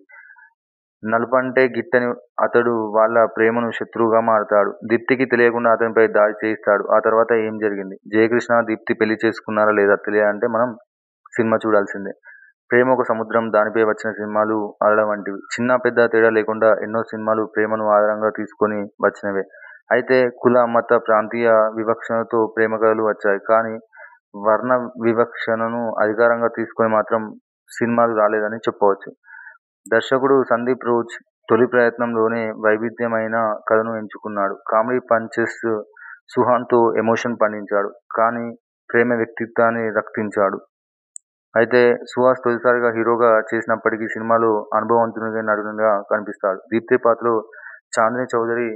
నలుపంటే గిట్టని అతడు వాళ్ళ ప్రేమను శత్రువుగా మారతాడు. దీప్తికి తెలియకుండా అతనిపై దాడి చేయిస్తాడు. ఆ తర్వాత ఏం జరిగింది? జయకృష్ణ దీప్తి పెళ్లి చేసుకున్నారా లేదా తెలియాలంటే మనం సినిమా చూడాల్సిందే. ప్రేమ ఒక సముద్రం, దానిపై వచ్చిన సినిమాలు అలల వంటివి. చిన్న పెద్ద తేడా లేకుండా ఎన్నో సినిమాలు ప్రేమను ఆధారంగా తీసుకొని వచ్చినవే. అయితే కుల, మత, ప్రాంతీయ వివక్షణతో ప్రేమ కథలు వచ్చాయి. కానీ వర్ణ వివక్షణను అధికారంగా తీసుకొని మాత్రం సినిమాలు రాలేదని చెప్పవచ్చు. దర్శకుడు సందీప్ రోజ్ తొలి ప్రయత్నంలోనే వైవిధ్యమైన కథను ఎంచుకున్నాడు. కామెడీ పంచెస్, సుహాన్తో ఎమోషన్ పండించాడు. కానీ ప్రేమ వ్యక్తిత్వాన్ని రక్తించాడు. అయితే సుహాస్ తొలిసారిగా హీరోగా చేసినప్పటికీ సినిమాలో అనుభవవంతునిగా నటునిగా కనిపిస్తాడు. దీప్తి పాత్రలో చాందిని చౌదరి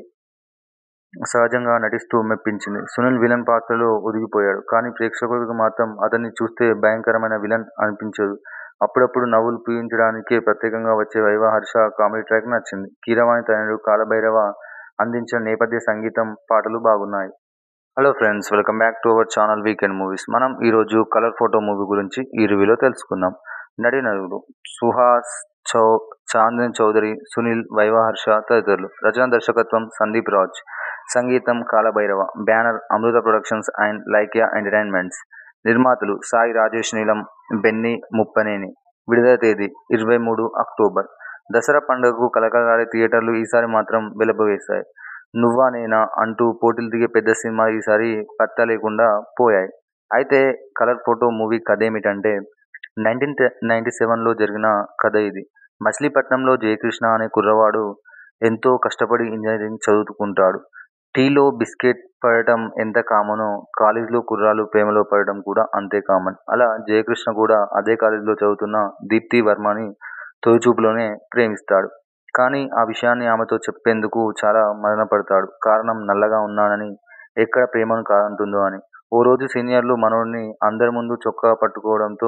సహజంగా నటిస్తూ మెప్పించింది. సునీల్ విలన్ పాత్రలో ఒదిగిపోయాడు. కానీ ప్రేక్షకులకు మాత్రం అతన్ని చూస్తే భయంకరమైన విలన్ అనిపించదు. అప్పుడప్పుడు నవ్వులు పూయించడానికే ప్రత్యేకంగా వచ్చే 'వైవా హర్ష' కామెడీ ట్రాక్ నచ్చింది. కీరవాణి తనయుడు కాలభైరవ అందించిన నేపథ్య సంగీతం, పాటలు బాగున్నాయి. Hello friends, welcome back to our channel weekend movies. మనం ఈరోజు కలర్ ఫోటో మూవీ గురించి ఈ రివ్యూలో తెలుసుకుందాం. నటీనటులు సుహాస్, చౌ చాందిని చౌదరి, సునీల్, వైవా హర్ష తదితరులు. రచన దర్శకత్వం సందీప్ రాజ్. సంగీతం Kalabhairava. Banner Amrutha productions and Lyca entertainments. నిర్మాతలు సాయి రాజేష్ నీలం, బెన్నీ ముప్పనేని. విడుదల తేదీ ఇరవై మూడు అక్టోబర్. దసరా పండుగకు కలకలాడే థియేటర్లు ఈసారి మాత్రం వెలబవేశాయి. నువ్వా నేనా అంటూ పోటీలు దిగే పెద్ద సినిమా ఈసారి పత్తా లేకుండా పోయాయి. అయితే కలర్ ఫోటో మూవీ కథేమిటంటే, నైన్టీన్ నైన్టీ సెవెన్లో జరిగిన కథ ఇది. మచిలీపట్నంలో జయకృష్ణ అనే కుర్రవాడు ఎంతో కష్టపడి ఇంజనీరింగ్ చదువుకుంటాడు. టీలో బిస్కెట్ పడటం ఎంత కామనో కాలేజీలో కుర్రాలు ప్రేమలో పడటం కూడా అంతే కామన్. అలా జయకృష్ణ కూడా అదే కాలేజీలో చదువుతున్న దీప్తి వర్మని తొలిచూపులోనే ప్రేమిస్తాడు. కానీ ఆ విషయాన్ని ఆమెతో చెప్పేందుకు చాలా మదనపడతాడు. కారణం నల్లగా ఉన్నానని, ఎక్కడ ప్రేమను కాదంటుందో అని. ఓ రోజు సీనియర్లు మనోడిని అందరి ముందు చొక్కా పట్టుకోవడంతో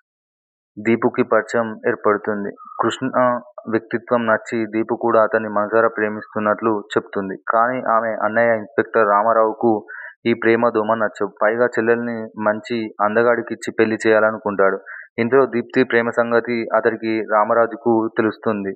దీపుకి పరిచయం ఏర్పడుతుంది. కృష్ణ వ్యక్తిత్వం నచ్చి దీపు కూడా అతన్ని మనసారా ప్రేమిస్తున్నట్లు చెప్తుంది. కానీ ఆమె అన్నయ్య ఇన్స్పెక్టర్ రామారావుకు ఈ ప్రేమ దోమ నచ్చవు. పైగా చెల్లెల్ని మంచి అందగాడికిచ్చి పెళ్లి చేయాలనుకుంటాడు. ఇంతలో దీప్తి ప్రేమ సంగతి అతడికి రామరాజుకు తెలుస్తుంది.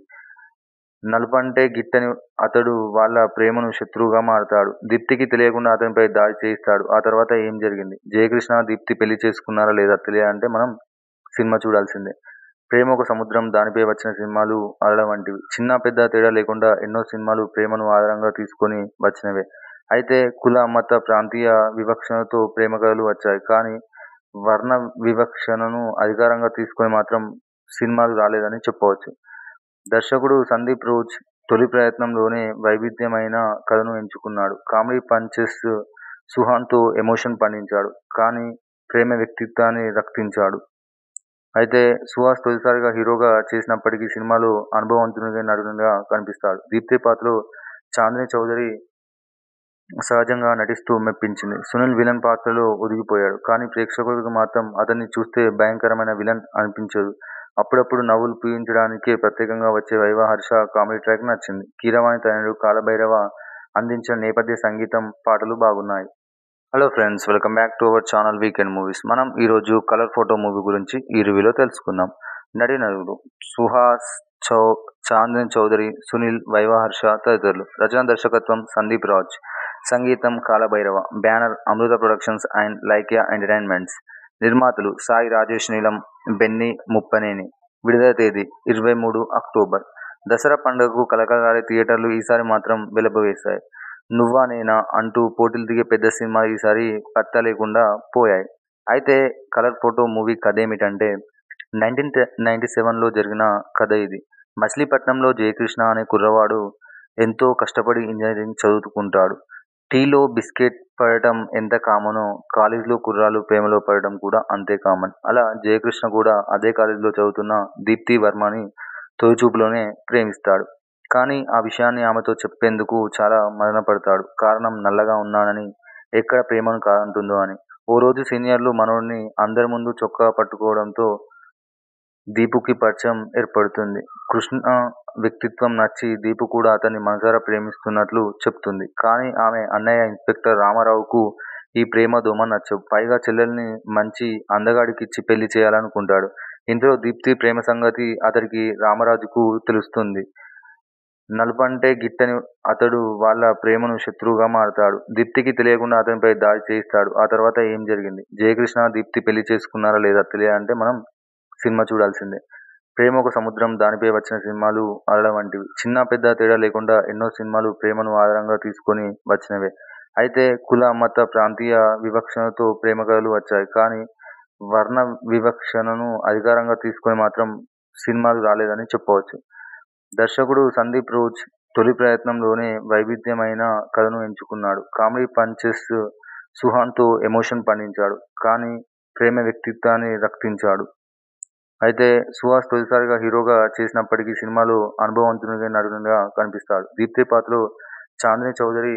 నలుపంటే గిట్టని అతడు వాళ్ళ ప్రేమను శత్రువుగా మారతాడు. దీప్తికి తెలియకుండా అతనిపై దాడి చేయిస్తాడు. ఆ తర్వాత ఏం జరిగింది? జయకృష్ణ దీప్తి పెళ్లి చేసుకున్నారా లేదా తెలియాలంటే మనం సినిమా చూడాల్సిందే. ప్రేమ ఒక సముద్రం, దానిపై వచ్చిన సినిమాలు అలల వంటివి. చిన్న పెద్ద తేడా లేకుండా ఎన్నో సినిమాలు ప్రేమను ఆధారంగా తీసుకొని వచ్చినవే. అయితే కుల, మత, ప్రాంతీయ వివక్షణతో ప్రేమ కథలు వచ్చాయి. కానీ వర్ణ వివక్షణను అధికారంగా తీసుకొని మాత్రం సినిమాలు రాలేదని చెప్పవచ్చు. దర్శకుడు సందీప్ రోజ్ తొలి ప్రయత్నంలోనే వైవిధ్యమైన కథను ఎంచుకున్నాడు. కామెడీ పంచెస్, సుహాన్తో ఎమోషన్ పండించాడు. కానీ ప్రేమ వ్యక్తిత్వాన్ని రక్తించాడు. అయితే సుహాస్ తొలిసారిగా హీరోగా చేసినప్పటికీ సినిమాలో అనుభవవంతునిగా నటునిగా కనిపిస్తాడు. దీప్తి పాత్రలో చాందిని చౌదరి సహజంగా నటిస్తూ మెప్పించింది. సునీల్ విలన్ పాత్రలో ఒదిగిపోయాడు. కానీ ప్రేక్షకులకు మాత్రం అతన్ని చూస్తే భయంకరమైన విలన్ అనిపించదు. అప్పుడప్పుడు నవ్వులు పూయించడానికే ప్రత్యేకంగా వచ్చే వైవా హర్ష కామెడీ ట్రాక్ నచ్చింది. కీరవాణి తనయుడు కాలభైరవ అందించిన నేపథ్య సంగీతం, పాటలు బాగున్నాయి. Hello friends, welcome back to our channel weekend movies. మనం ఈరోజు కలర్ ఫోటో మూవీ గురించి ఈ రివ్యూలో తెలుసుకుందాం. నటీనటులు సుహాస్, చౌ చాందిని చౌదరి, సునీల్, వైవా హర్ష తదితరులు. రచన దర్శకత్వం సందీప్ రాజ్. సంగీతం Kalabhairava. Banner Amrutha productions and Lyca entertainments. నిర్మాతలు సాయి రాజేష్ నీలం, బెన్నీ ముప్పనేని. విడుదల తేదీ ఇరవై మూడు అక్టోబర్. దసరా పండుగకు కలకలాడే థియేటర్లు ఈసారి మాత్రం వెలబవేశాయి. నువ్వా నేనా అంటూ పోటీలు దిగే పెద్ద సినిమాలు ఈసారి పత్తా లేకుండా పోయాయి. అయితే కలర్ ఫోటో మూవీ కథేమిటంటే, నైన్టీన్ నైన్టీ సెవెన్లో జరిగిన కథ ఇది. మచిలీపట్నంలో జయకృష్ణ అనే కుర్రవాడు ఎంతో కష్టపడి ఇంజనీరింగ్ చదువుకుంటాడు. టీలో బిస్కెట్ పడటం ఎంత కామనో కాలేజీలో కుర్రాళ్ళు ప్రేమలో పడటం కూడా అంతే కామన్. అలా జయకృష్ణ కూడా అదే కాలేజీలో చదువుతున్న దీప్తి వర్మని తొలిచూపులోనే ప్రేమిస్తాడు. కానీ ఆ విషయాన్ని ఆమెతో చెప్పేందుకు చాలా మదనపడతాడు. కారణం నల్లగా ఉన్నానని, ఎక్కడ ప్రేమను కాదంటుందో అని. ఓ రోజు సీనియర్లు మనోడిని అందరి ముందు చొక్కా పట్టుకోవడంతో దీపుకి పరిచయం ఏర్పడుతుంది. కృష్ణ వ్యక్తిత్వం నచ్చి దీపు కూడా అతన్ని మనసారా ప్రేమిస్తున్నట్లు చెప్తుంది. కానీ ఆమె అన్నయ్య ఇన్స్పెక్టర్ రామారావుకు ఈ ప్రేమ దోమ నచ్చవు. పైగా చెల్లెల్ని మంచి అందగాడికిచ్చి పెళ్లి చేయాలనుకుంటాడు. ఇంతలో దీప్తి ప్రేమ సంగతి అతడికి రామరాజుకు తెలుస్తుంది. నలుపంటే గిట్టని అతడు వాళ్ళ ప్రేమను శత్రువుగా మారతాడు. దీప్తికి తెలియకుండా అతనిపై దాడి చేయిస్తాడు. ఆ తర్వాత ఏం జరిగింది? జయకృష్ణ దీప్తి పెళ్లి చేసుకున్నారా లేదా తెలియాలంటే మనం సినిమా చూడాల్సిందే. ప్రేమ ఒక సముద్రం, దానిపై వచ్చిన సినిమాలు అలల వంటివి. చిన్న పెద్ద తేడా లేకుండా ఎన్నో సినిమాలు ప్రేమను ఆధారంగా తీసుకొని వచ్చినవే. అయితే కుల, మత, ప్రాంతీయ వివక్షణతో ప్రేమ కథలు వచ్చాయి. కానీ వర్ణ వివక్షణను అధికారంగా తీసుకొని మాత్రం సినిమాలు రాలేదని చెప్పవచ్చు. దర్శకుడు సందీప్ రోజ్ తొలి ప్రయత్నంలోనే వైవిధ్యమైన కథను ఎంచుకున్నాడు. కామెడీ పంచెస్ సుహాన్తో ఎమోషన్ పండించాడు. కానీ ప్రేమ వ్యక్తిత్వాన్ని రక్తించాడు. అయితే సుహాస్ తొలిసారిగా హీరోగా చేసినప్పటికీ సినిమాలో అనుభవవంతునిగా నటునిగా కనిపిస్తాడు. దీప్తి పాత్రలో చాందిని చౌదరి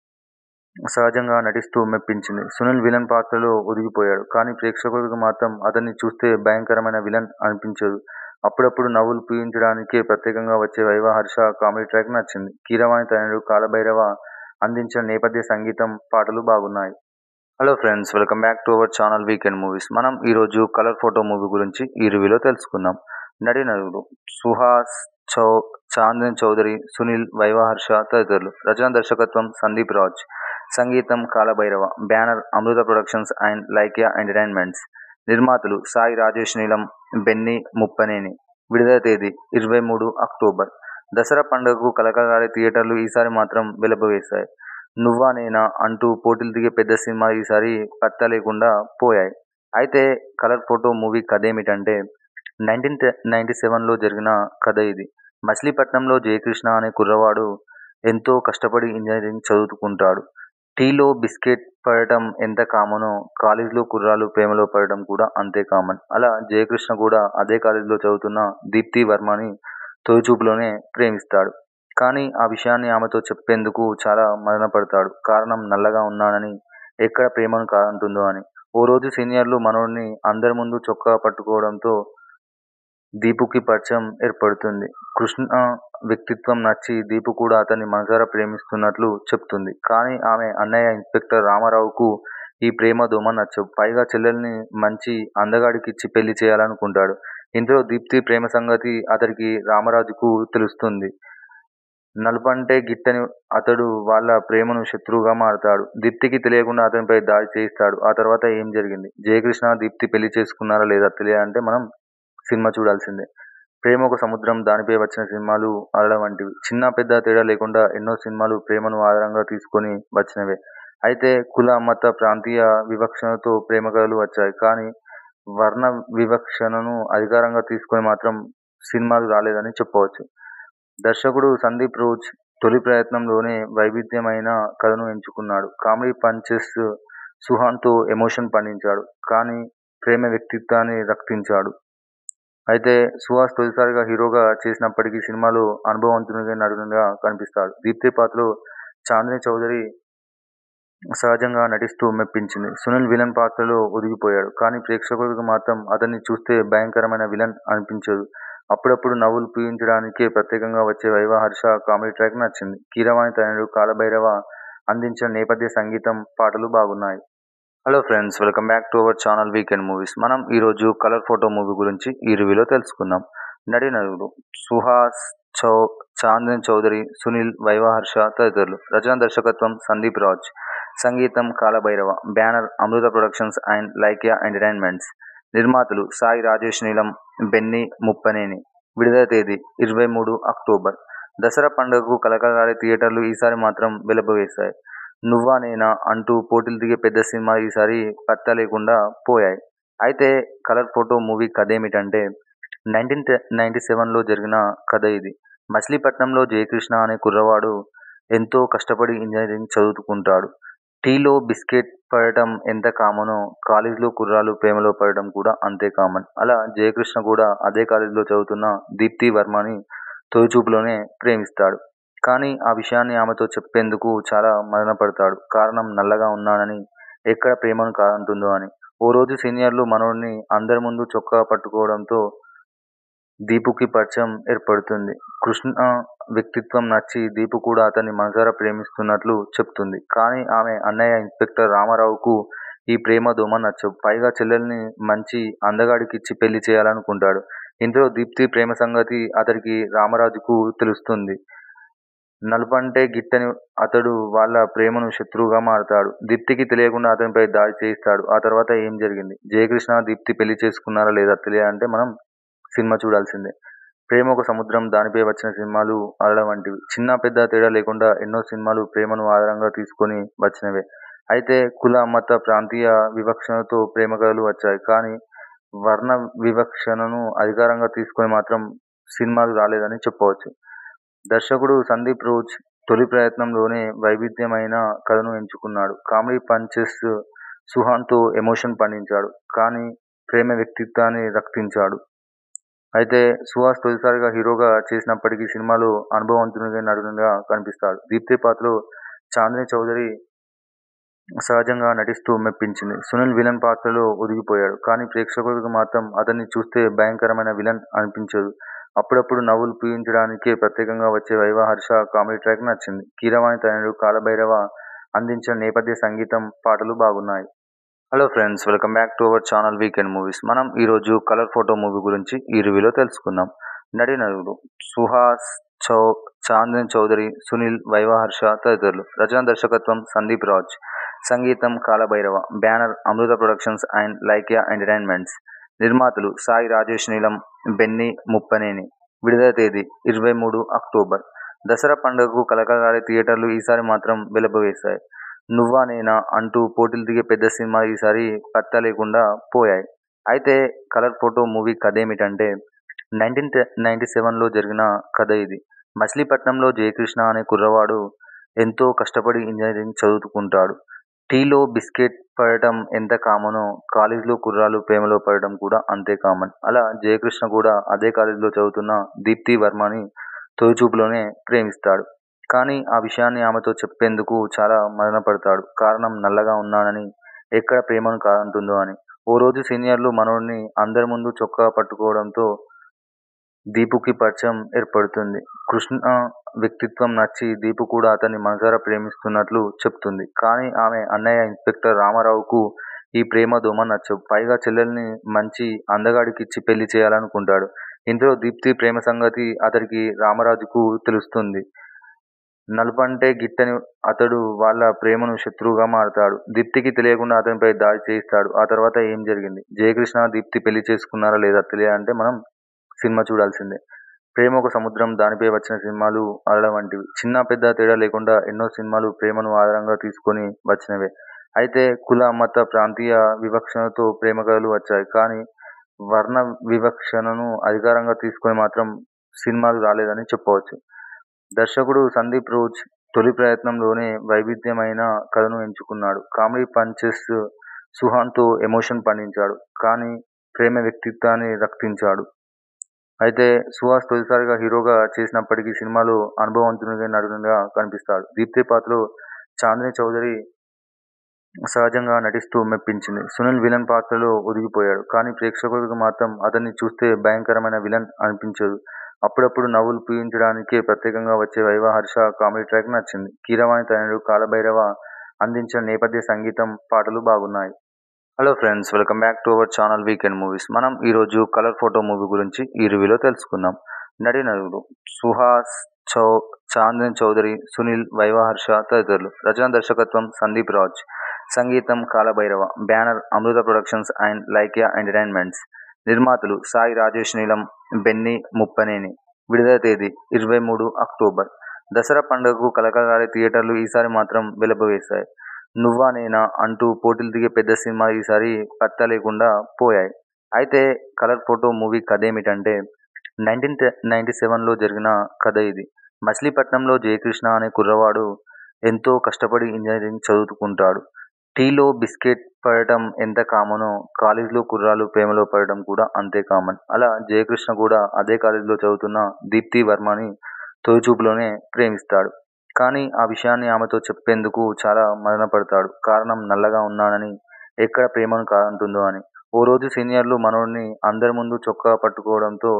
సహజంగా నటిస్తూ మెప్పించింది. సునీల్ విలన్ పాత్రలో ఒదిగిపోయాడు. కానీ ప్రేక్షకులకు మాత్రం అతన్ని చూస్తే భయంకరమైన విలన్ అనిపించదు. అప్పుడప్పుడు నవ్వులు పూయించడానికే ప్రత్యేకంగా వచ్చే వైవా హర్ష కామెడీ ట్రాక్ నచ్చింది. కీరవాణి తనయుడు కాలభైరవ అందించిన నేపథ్య సంగీతం, పాటలు బాగున్నాయి. Hello friends, welcome back to our channel weekend movies. మనం ఈరోజు కలర్ ఫోటో మూవీ గురించి ఈ రివ్యూలో తెలుసుకుందాం. నటీనటులు సుహాస్, చౌ చాందిని చౌదరి, సునీల్, వైవా హర్ష తదితరులు. రచన దర్శకత్వం సందీప్ రాజ్. సంగీతం Kalabhairava. Banner Amrutha productions and Lyca entertainments. నిర్మాతలు సాయి రాజేష్ నీలం, బెన్నీ ముప్పనేని. విడుదల తేదీ ఇరవై మూడు అక్టోబర్. దసరా పండుగకు కలకలాడే థియేటర్లు ఈసారి మాత్రం వెలబవేశాయి. నువ్వా నేనా అంటూ పోటీలు దిగే పెద్ద సినిమాలు ఈసారి పత్తా లేకుండా పోయాయి. అయితే కలర్ ఫోటో మూవీ కథేమిటంటే, నైన్టీన్ నైన్టీ సెవెన్లో జరిగిన కథ ఇది. మచిలీపట్నంలో జయకృష్ణ అనే కుర్రవాడు ఎంతో కష్టపడి ఇంజనీరింగ్ చదువుకుంటాడు. టీలో బిస్కెట్ పడటం ఎంత కామనో కాలేజీలో కుర్రాళ్ళు ప్రేమలో పడటం కూడా అంతే కామన్. అలా జయకృష్ణ కూడా అదే కాలేజీలో చదువుతున్న దీప్తి వర్మని తొలిచూపులోనే ప్రేమిస్తాడు. కానీ ఆ విషయాన్ని ఆమెతో చెప్పేందుకు చాలా మదనపడతాడు. కారణం నల్లగా ఉన్నానని, ఎక్కడ ప్రేమను కాదంటుందో అని. ఓ రోజు సీనియర్లు మనోడిని అందరి ముందు చొక్కా పట్టుకోవడంతో దీపుకి పరిచయం ఏర్పడుతుంది. కృష్ణ వ్యక్తిత్వం నచ్చి దీపు కూడా అతన్ని మనసారా ప్రేమిస్తున్నట్లు చెప్తుంది. కానీ ఆమె అన్నయ్య ఇన్స్పెక్టర్ రామారావుకు ఈ ప్రేమ దోమ నచ్చవు. పైగా చెల్లెల్ని మంచి అందగాడికిచ్చి పెళ్లి చేయాలనుకుంటాడు. ఇంతలో దీప్తి ప్రేమ సంగతి అతడికి రామరాజుకు తెలుస్తుంది. నలుపంటే గిట్టని అతడు వాళ్ళ ప్రేమను శత్రువుగా మారతాడు. దీప్తికి తెలియకుండా అతనిపై దాడి చేయిస్తాడు. ఆ తర్వాత ఏం జరిగింది? జయకృష్ణ దీప్తి పెళ్లి చేసుకున్నారా లేదా తెలియాలంటే మనం సినిమా చూడాల్సిందే. ప్రేమ ఒక సముద్రం, దానిపై వచ్చిన సినిమాలు అలల వంటివి. చిన్న పెద్ద తేడా లేకుండా ఎన్నో సినిమాలు ప్రేమను ఆధారంగా తీసుకొని వచ్చినవే. అయితే కుల, మత, ప్రాంతీయ వివక్షణతో ప్రేమ కథలు వచ్చాయి. కానీ వర్ణ వివక్షణను అధికారంగా తీసుకొని మాత్రం సినిమాలు రాలేదని చెప్పవచ్చు. దర్శకుడు సందీప్ రోజ్ తొలి ప్రయత్నంలోనే వైవిధ్యమైన కథను ఎంచుకున్నాడు. కామెడీ పంచెస్ సుహాన్తో ఎమోషన్ పండించాడు. కానీ ప్రేమ వ్యక్తిత్వాన్ని రక్తించాడు. అయితే సుహాస్ తొలిసారిగా హీరోగా చేసినప్పటికీ సినిమాలో అనుభవవంతునిగా నటునిగా కనిపిస్తాడు. దీప్తి పాత్రలో చాందిని చౌదరి సహజంగా నటిస్తూ మెప్పించింది. సునీల్ విలన్ పాత్రలో ఒదిగిపోయాడు. కానీ ప్రేక్షకులకు మాత్రం అతన్ని చూస్తే భయంకరమైన విలన్ అనిపించదు. అప్పుడప్పుడు నవ్వులు పూయించడానికే ప్రత్యేకంగా వచ్చే వైవా హర్ష కామెడీ ట్రాక్ నచ్చింది. కీరవాణి తనయుడు కాలభైరవ అందించిన నేపథ్య సంగీతం, పాటలు బాగున్నాయి. Hello friends, welcome back to our channel weekend movies. మనం ఈరోజు కలర్ ఫోటో మూవీ గురించి ఈ రివ్యూలో తెలుసుకుందాం. నటీనటులు సుహాస్, చౌ చాందన్ చౌదరి, సునీల్, వైవా హర్ష తదితరులు. రచన దర్శకత్వం సందీప్ రాజ్. సంగీతం Kalabhairava. Banner Amrutha productions and Lyca entertainments. నిర్మాతలు సాయి రాజేష్ నీలం, బెన్నీ ముప్పనేని. విడుదల తేదీ ఇరవై మూడు అక్టోబర్. దసరా పండుగకు కలకలాడే థియేటర్లు ఈసారి మాత్రం వెలబవేశాయి. నువ్వా నేనా అంటూ పోటీలు దిగే పెద్ద సినిమా ఈసారి పత్తా లేకుండా పోయాయి. అయితే కలర్ ఫోటో మూవీ కథేమిటంటే, నైన్టీన్ నైన్టీ సెవెన్లో జరిగిన కథ ఇది. మచిలీపట్నంలో జయకృష్ణ అనే కుర్రవాడు ఎంతో కష్టపడి ఇంజనీరింగ్ చదువుకుంటాడు. టీలో బిస్కెట్ పడటం ఎంత కామనో కాలేజీలో కుర్రాళ్ళు ప్రేమలో పడటం కూడా అంతే కామన్. అలా జయకృష్ణ కూడా అదే కాలేజీలో చదువుతున్న దీప్తి వర్మని తొలిచూపులోనే ప్రేమిస్తాడు. కానీ ఆ విషయాన్ని ఆమెతో చెప్పేందుకు చాలా మదనపడతాడు. కారణం నల్లగా ఉన్నానని, ఎక్కడ ప్రేమను కాదంటుందో అని. ఓ రోజు సీనియర్లు మనోడిని అందరి ముందు చొక్కా పట్టుకోవడంతో దీపుకి పరిచయం ఏర్పడుతుంది. కృష్ణ వ్యక్తిత్వం నచ్చి దీపు కూడా అతన్ని మనసారా ప్రేమిస్తున్నట్లు చెప్తుంది. కానీ ఆమె అన్నయ్య ఇన్స్పెక్టర్ రామారావుకు ఈ ప్రేమ దోమ నచ్చవు. పైగా చెల్లెల్ని మంచి అందగాడికిచ్చి పెళ్లి చేయాలనుకుంటాడు. ఇంతలో దీప్తి ప్రేమ సంగతి అతడికి రామరాజుకు తెలుస్తుంది. నలుపంటే గిట్టని అతడు వాళ్ళ ప్రేమను శత్రువుగా మారతాడు. దీప్తికి తెలియకుండా అతనిపై దాడి చేయిస్తాడు. ఆ తర్వాత ఏం జరిగింది? జయకృష్ణ దీప్తి పెళ్లి చేసుకున్నారా లేదా తెలియాలంటే మనం సినిమా చూడాల్సిందే. ప్రేమ ఒక సముద్రం, దానిపై వచ్చిన సినిమాలు అలల వంటివి. చిన్న పెద్ద తేడా లేకుండా ఎన్నో సినిమాలు ప్రేమను ఆధారంగా తీసుకొని వచ్చినవే. అయితే కుల, మత, ప్రాంతీయ వివక్షణతో ప్రేమ కథలు వచ్చాయి. కానీ వర్ణ వివక్షణను అధికారంగా తీసుకొని మాత్రం సినిమాలు రాలేదని చెప్పవచ్చు. దర్శకుడు సందీప్ రోజ్ తొలి ప్రయత్నంలోనే వైవిధ్యమైన కథను ఎంచుకున్నాడు. కామెడీ పంచెస్ సుహాన్తో ఎమోషన్ పండించాడు. కానీ ప్రేమ వ్యక్తిత్వాన్ని రక్తించాడు. అయితే సుహాస్ తొలిసారిగా హీరోగా చేసినప్పటికీ సినిమాలో అనుభవవంతునిగా నటునిగా కనిపిస్తాడు. దీప్తి పాత్రలో చాందిని చౌదరి సహజంగా నటిస్తూ మెప్పించింది. సునీల్ విలన్ పాత్రలో ఒదిగిపోయాడు. కానీ ప్రేక్షకులకు మాత్రం అతన్ని చూస్తే భయంకరమైన విలన్ అనిపించదు. అప్పుడప్పుడు నవ్వులు పూయించడానికే ప్రత్యేకంగా వచ్చే వైవా హర్ష కామెడీ ట్రాక్ నచ్చింది. కీరవాణి తనయుడు కాలభైరవ అందించిన నేపథ్య సంగీతం, పాటలు బాగున్నాయి. Hello friends, welcome back to our channel weekend movies. మనం ఈరోజు కలర్ ఫోటో మూవీ గురించి ఈ రివ్యూలో తెలుసుకుందాం. నటీనటులు సుహాస్, చౌ చాందన్ చౌదరి, సునీల్, వైవా హర్ష తదితరులు. రచన దర్శకత్వం సందీప్ రాజ్. సంగీతం Kalabhairava. Banner Amrutha productions and Lyca entertainments. నిర్మాతలు సాయి రాజేష్ నీలం, బెన్నీ ముప్పనేని. విడుదల తేదీ ఇరవై మూడు అక్టోబర్. దసరా పండుగకు కలకలాడే థియేటర్లు ఈసారి మాత్రం వెలబవేశాయి. నువ్వా నేనా అంటూ పోటీలు దిగే పెద్ద సినిమా ఈసారి పత్తా లేకుండా పోయాయి. అయితే కలర్ ఫోటో మూవీ కథేమిటంటే, నైన్టీన్ నైన్టీ సెవెన్లో జరిగిన కథ ఇది. మచిలీపట్నంలో జయకృష్ణ అనే కుర్రవాడు ఎంతో కష్టపడి ఇంజనీరింగ్ చదువుకుంటాడు. టీలో బిస్కెట్ పడటం ఎంత కామనో కాలేజీలో కుర్రాళ్ళు ప్రేమలో పడటం కూడా అంతే కామన్. అలా జయకృష్ణ కూడా అదే కాలేజీలో చదువుతున్న దీప్తి వర్మని తొలిచూపులోనే ప్రేమిస్తాడు. కానీ ఆ విషయాన్ని ఆమెతో చెప్పేందుకు చాలా మదనపడతాడు. కారణం నల్లగా ఉన్నానని, ఎక్కడ ప్రేమను కాదంటుందో అని. ఓ రోజు సీనియర్లు మనోడిని అందరి ముందు చొక్కా పట్టుకోవడంతో దీపుకి పరిచయం ఏర్పడుతుంది. కృష్ణ వ్యక్తిత్వం నచ్చి దీపు కూడా అతన్ని మనసారా ప్రేమిస్తున్నట్లు చెప్తుంది. కానీ ఆమె అన్నయ్య ఇన్స్పెక్టర్ రామారావుకు ఈ ప్రేమ దోమ నచ్చవు. పైగా చెల్లెల్ని మంచి అందగాడికిచ్చి పెళ్లి చేయాలనుకుంటాడు. ఇంతలో దీప్తి ప్రేమ సంగతి అతడికి రామరాజుకు తెలుస్తుంది. నలుపంటే గిట్టని అతడు వాళ్ళ ప్రేమను శత్రువుగా మారతాడు. దీప్తికి తెలియకుండా అతనిపై దాడి చేయిస్తాడు. ఆ తర్వాత ఏం జరిగింది? జయకృష్ణ దీప్తి పెళ్లి చేసుకున్నారా లేదా తెలియాలంటే మనం సినిమా చూడాల్సిందే. ప్రేమ ఒక సముద్రం, దానిపై వచ్చిన సినిమాలు అలల వంటివి. చిన్న పెద్ద తేడా లేకుండా ఎన్నో సినిమాలు ప్రేమను ఆధారంగా తీసుకొని వచ్చినవే. అయితే కుల, మత, ప్రాంతీయ వివక్షణతో ప్రేమ కథలు వచ్చాయి. కానీ వర్ణ వివక్షణను అధికారంగా తీసుకొని మాత్రం సినిమాలు రాలేదని చెప్పవచ్చు. దర్శకుడు సందీప్ రోజ్ తొలి ప్రయత్నంలోనే వైవిధ్యమైన కథను ఎంచుకున్నాడు. కామెడీ పంచెస్ సుహాన్తో ఎమోషన్ పండించాడు. కానీ ప్రేమ వ్యక్తిత్వాన్ని రక్తించాడు. అయితే సుహాస్ తొలిసారిగా హీరోగా చేసినప్పటికీ సినిమాలో అనుభవవంతునిగా నటునిగా కనిపిస్తాడు. దీప్తి పాత్రలో చాందిని చౌదరి సహజంగా నటిస్తూ మెప్పించింది. సునీల్ విలన్ పాత్రలో ఒదిగిపోయాడు. కానీ ప్రేక్షకులకు మాత్రం అతన్ని చూస్తే భయంకరమైన విలన్ అనిపించదు. అప్పుడప్పుడు నవ్వులు పూయించడానికే ప్రత్యేకంగా వచ్చే 'వైవా హర్ష' కామెడీ ట్రాక్ నచ్చింది. కీరవాణి తనయుడు కాలభైరవ అందించిన నేపథ్య సంగీతం, పాటలు బాగున్నాయి. Hello friends, welcome back to our channel weekend movies. మనం ఈరోజు కలర్ ఫోటో మూవీ గురించి ఈ రివ్యూలో తెలుసుకుందాం. నటీనటులు సుహాస్, చౌ చాందన్ చౌదరి, సునీల్, వైవా హర్ష తదితరులు. రచన దర్శకత్వం సందీప్ రాజ్. సంగీతం Kalabhairava. Banner Amrutha productions and Lyca entertainments. నిర్మాతలు సాయి రాజేష్ నీలం, బెన్నీ ముప్పనేని. విడుదల తేదీ ఇరవై మూడు అక్టోబర్. దసరా పండుగకు కలకలాడే థియేటర్లు ఈసారి మాత్రం వెలబోయేశాయి. నువ్వా నేనా అంటూ పోటీలు దిగే పెద్ద సినిమాలు ఈసారి పత్తా లేకుండా పోయాయి. అయితే కలర్ ఫోటో మూవీ కథేమిటంటే, నైన్టీన్ నైన్టీ సెవెన్లో జరిగిన కథ ఇది. మచిలీపట్నంలో జయకృష్ణ అనే కుర్రవాడు ఎంతో కష్టపడి ఇంజనీరింగ్ చదువుకుంటాడు. టీలో బిస్కెట్ పడటం ఎంత కామనో కాలేజీలో కుర్రాళ్ళు ప్రేమలో పడటం కూడా అంతే కామన్. అలా జయకృష్ణ కూడా అదే కాలేజీలో చదువుతున్న దీప్తి వర్మని తొలిచూపులోనే ప్రేమిస్తాడు. కానీ ఆ విషయాన్ని ఆమెతో చెప్పేందుకు చాలా మదనపడతాడు. కారణం నల్లగా ఉన్నానని, ఎక్కడ ప్రేమను కాదంటుందో అని. ఓ రోజు సీనియర్లు మనోడిని అందరి ముందు చొక్కా పట్టుకోవడంతో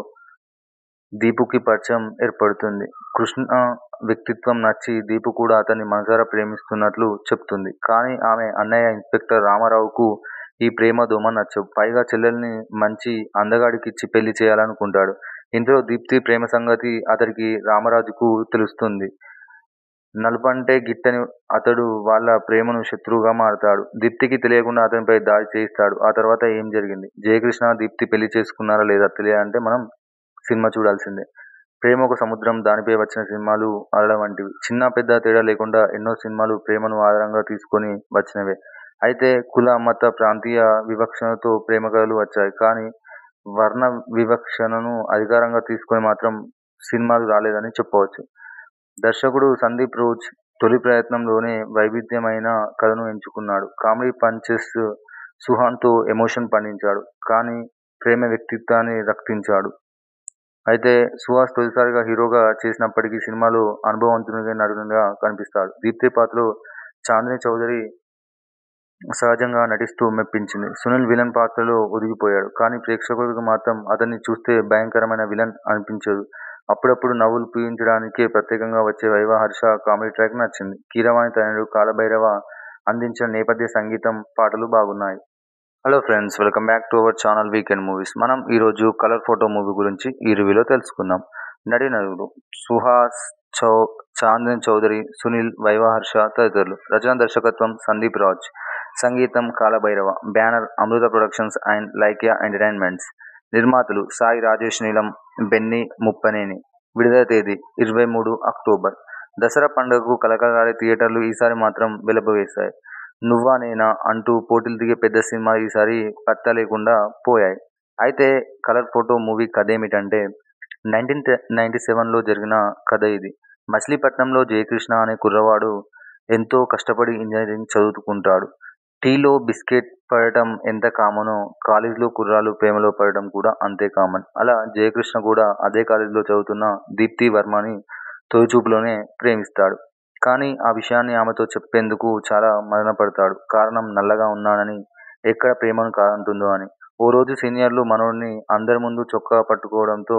దీపుకి పరిచయం ఏర్పడుతుంది. కృష్ణ వ్యక్తిత్వం నచ్చి దీపు కూడా అతన్ని మనసారా ప్రేమిస్తున్నట్లు చెప్తుంది. కానీ ఆమె అన్నయ్య ఇన్స్పెక్టర్ రామారావుకు ఈ ప్రేమ దోమ నచ్చవు. పైగా చెల్లెల్ని మంచి అందగాడికిచ్చి పెళ్లి చేయాలనుకుంటాడు. ఇంతలో దీప్తి ప్రేమ సంగతి అతడికి రామరాజుకు తెలుస్తుంది. నలుపంటే గిట్టని అతడు వాళ్ళ ప్రేమను శత్రువుగా మారతాడు. దీప్తికి తెలియకుండా అతనిపై దాడి చేయిస్తాడు. ఆ తర్వాత ఏం జరిగింది? జయకృష్ణ దీప్తి పెళ్లి చేసుకున్నారా లేదా తెలియాలంటే మనం సినిమా చూడాల్సిందే. ప్రేమ ఒక సముద్రం, దానిపై వచ్చిన సినిమాలు అలల వంటివి. చిన్న పెద్ద తేడా లేకుండా ఎన్నో సినిమాలు ప్రేమను ఆధారంగా తీసుకొని వచ్చినవే. అయితే కుల, మత, ప్రాంతీయ వివక్షణతో ప్రేమ కథలు వచ్చాయి. కానీ వర్ణ వివక్షణను అధికారంగా తీసుకొని మాత్రం సినిమాలు రాలేదని చెప్పవచ్చు. దర్శకుడు సందీప్ రోజ్ తొలి ప్రయత్నంలోనే వైవిధ్యమైన కథను ఎంచుకున్నాడు. కామెడీ పంచెస్ సుహాన్తో ఎమోషన్ పండించాడు. కానీ ప్రేమ వ్యక్తిత్వాన్ని రక్తించాడు. అయితే సుహాస్ తొలిసారిగా హీరోగా చేసినప్పటికీ సినిమాలో అనుభవవంతునిగా నటునిగా కనిపిస్తాడు. దీప్తి పాత్రలో చాందిని చౌదరి సహజంగా నటిస్తూ మెప్పించింది. సునీల్ విలన్ పాత్రలో ఒదిగిపోయాడు. కానీ ప్రేక్షకులకు మాత్రం అతన్ని చూస్తే భయంకరమైన విలన్ అనిపించదు. అప్పుడప్పుడు నవ్వులు పూయించడానికే ప్రత్యేకంగా వచ్చే 'వైవా హర్ష' కామెడీ ట్రాక్ నచ్చింది. కీరవాణి తనయుడు కాలభైరవ అందించిన నేపథ్య సంగీతం, పాటలు బాగున్నాయి. Hello friends, welcome back to our channel weekend movies. మనం ఈరోజు కలర్ ఫోటో మూవీ గురించి ఈ రివ్యూలో తెలుసుకుందాం. నటీనటులు సుహాస్, చౌ చాందన్ చౌదరి, సునీల్, వైవా హర్ష తదితరులు. రచన దర్శకత్వం సందీప్ రాజ్. సంగీతం Kalabhairava. Banner Amrutha productions and Lyca entertainments. నిర్మాతలు సాయి రాజేష్ నీలం, బెన్నీ ముప్పనేని. విడుదల తేదీ ఇరవై మూడు అక్టోబర్. దసరా పండుగకు కలకలాడే థియేటర్లు ఈసారి మాత్రం వెలబోయేశాయి. నువ్వా నేనా అంటూ పోటీలు దిగే పెద్ద సినిమాలు ఈసారి పత్తా లేకుండా పోయాయి. అయితే కలర్ ఫోటో మూవీ కథేమిటంటే, నైన్టీన్ నైన్టీ సెవెన్లో జరిగిన కథ ఇది. మచిలీపట్నంలో జయకృష్ణ అనే కుర్రవాడు ఎంతో కష్టపడి ఇంజనీరింగ్ చదువుకుంటాడు. టీలో బిస్కెట్ పడటం ఎంత కామనో కాలేజీలో కుర్రాళ్ళు ప్రేమలో పడటం కూడా అంతే కామన్. అలా జయకృష్ణ కూడా అదే కాలేజీలో చదువుతున్న దీప్తి వర్మని తొలిచూపులోనే ప్రేమిస్తాడు. కానీ ఆ విషయాన్ని ఆమెతో చెప్పేందుకు చాలా మదనపడతాడు. కారణం నల్లగా ఉన్నానని, ఎక్కడ ప్రేమను కాదంటుందో అని. ఓ రోజు సీనియర్లు మనోడిని అందరి ముందు చొక్కా పట్టుకోవడంతో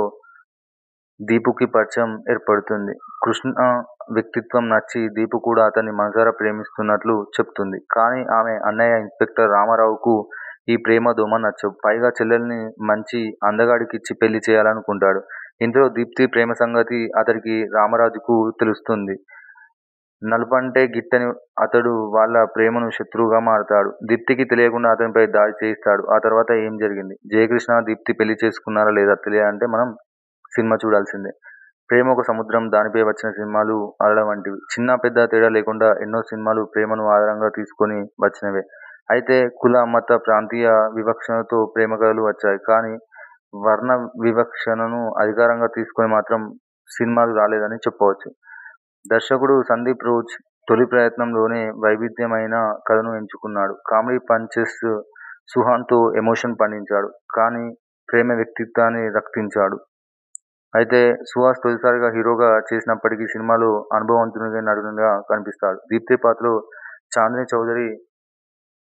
దీపుకి పరిచయం ఏర్పడుతుంది. కృష్ణ వ్యక్తిత్వం నచ్చి దీపు కూడా అతన్ని మనసారా ప్రేమిస్తున్నట్లు చెప్తుంది. కానీ ఆమె అన్నయ్య ఇన్స్పెక్టర్ రామారావుకు ఈ ప్రేమ దోమ నచ్చవు. పైగా చెల్లెల్ని మంచి అందగాడికిచ్చి పెళ్లి చేయాలనుకుంటాడు. ఇంతలో దీప్తి ప్రేమ సంగతి అతడికి రామరాజుకు తెలుస్తుంది. నలుపంటే గిట్టని అతడు వాళ్ళ ప్రేమను శత్రువుగా మారతాడు. దీప్తికి తెలియకుండా అతనిపై దాడి చేయిస్తాడు. ఆ తర్వాత ఏం జరిగింది? జయకృష్ణ దీప్తి పెళ్లి చేసుకున్నారా లేదా తెలియాలంటే మనం సినిమా చూడాల్సిందే. ప్రేమ ఒక సముద్రం, దానిపై వచ్చిన సినిమాలు అలల వంటివి. చిన్న పెద్ద తేడా లేకుండా ఎన్నో సినిమాలు ప్రేమను ఆధారంగా తీసుకొని వచ్చినవే. అయితే కుల, మత, ప్రాంతీయ వివక్షణతో ప్రేమ కథలు వచ్చాయి. కానీ వర్ణ వివక్షణను అధికారంగా తీసుకొని మాత్రం సినిమాలు రాలేదని చెప్పవచ్చు. దర్శకుడు సందీప్ రోజ్ తొలి ప్రయత్నంలోనే వైవిధ్యమైన కథను ఎంచుకున్నాడు. కామెడీ పంచెస్ సుహాన్తో ఎమోషన్ పండించాడు. కానీ ప్రేమ వ్యక్తిత్వాన్ని రక్తించాడు. అయితే సుహాస్ తొలిసారిగా హీరోగా చేసినప్పటికీ సినిమాలో అనుభవవంతునిగా నటునిగా కనిపిస్తాడు. దీప్తి పాత్రలో చాందిని చౌదరి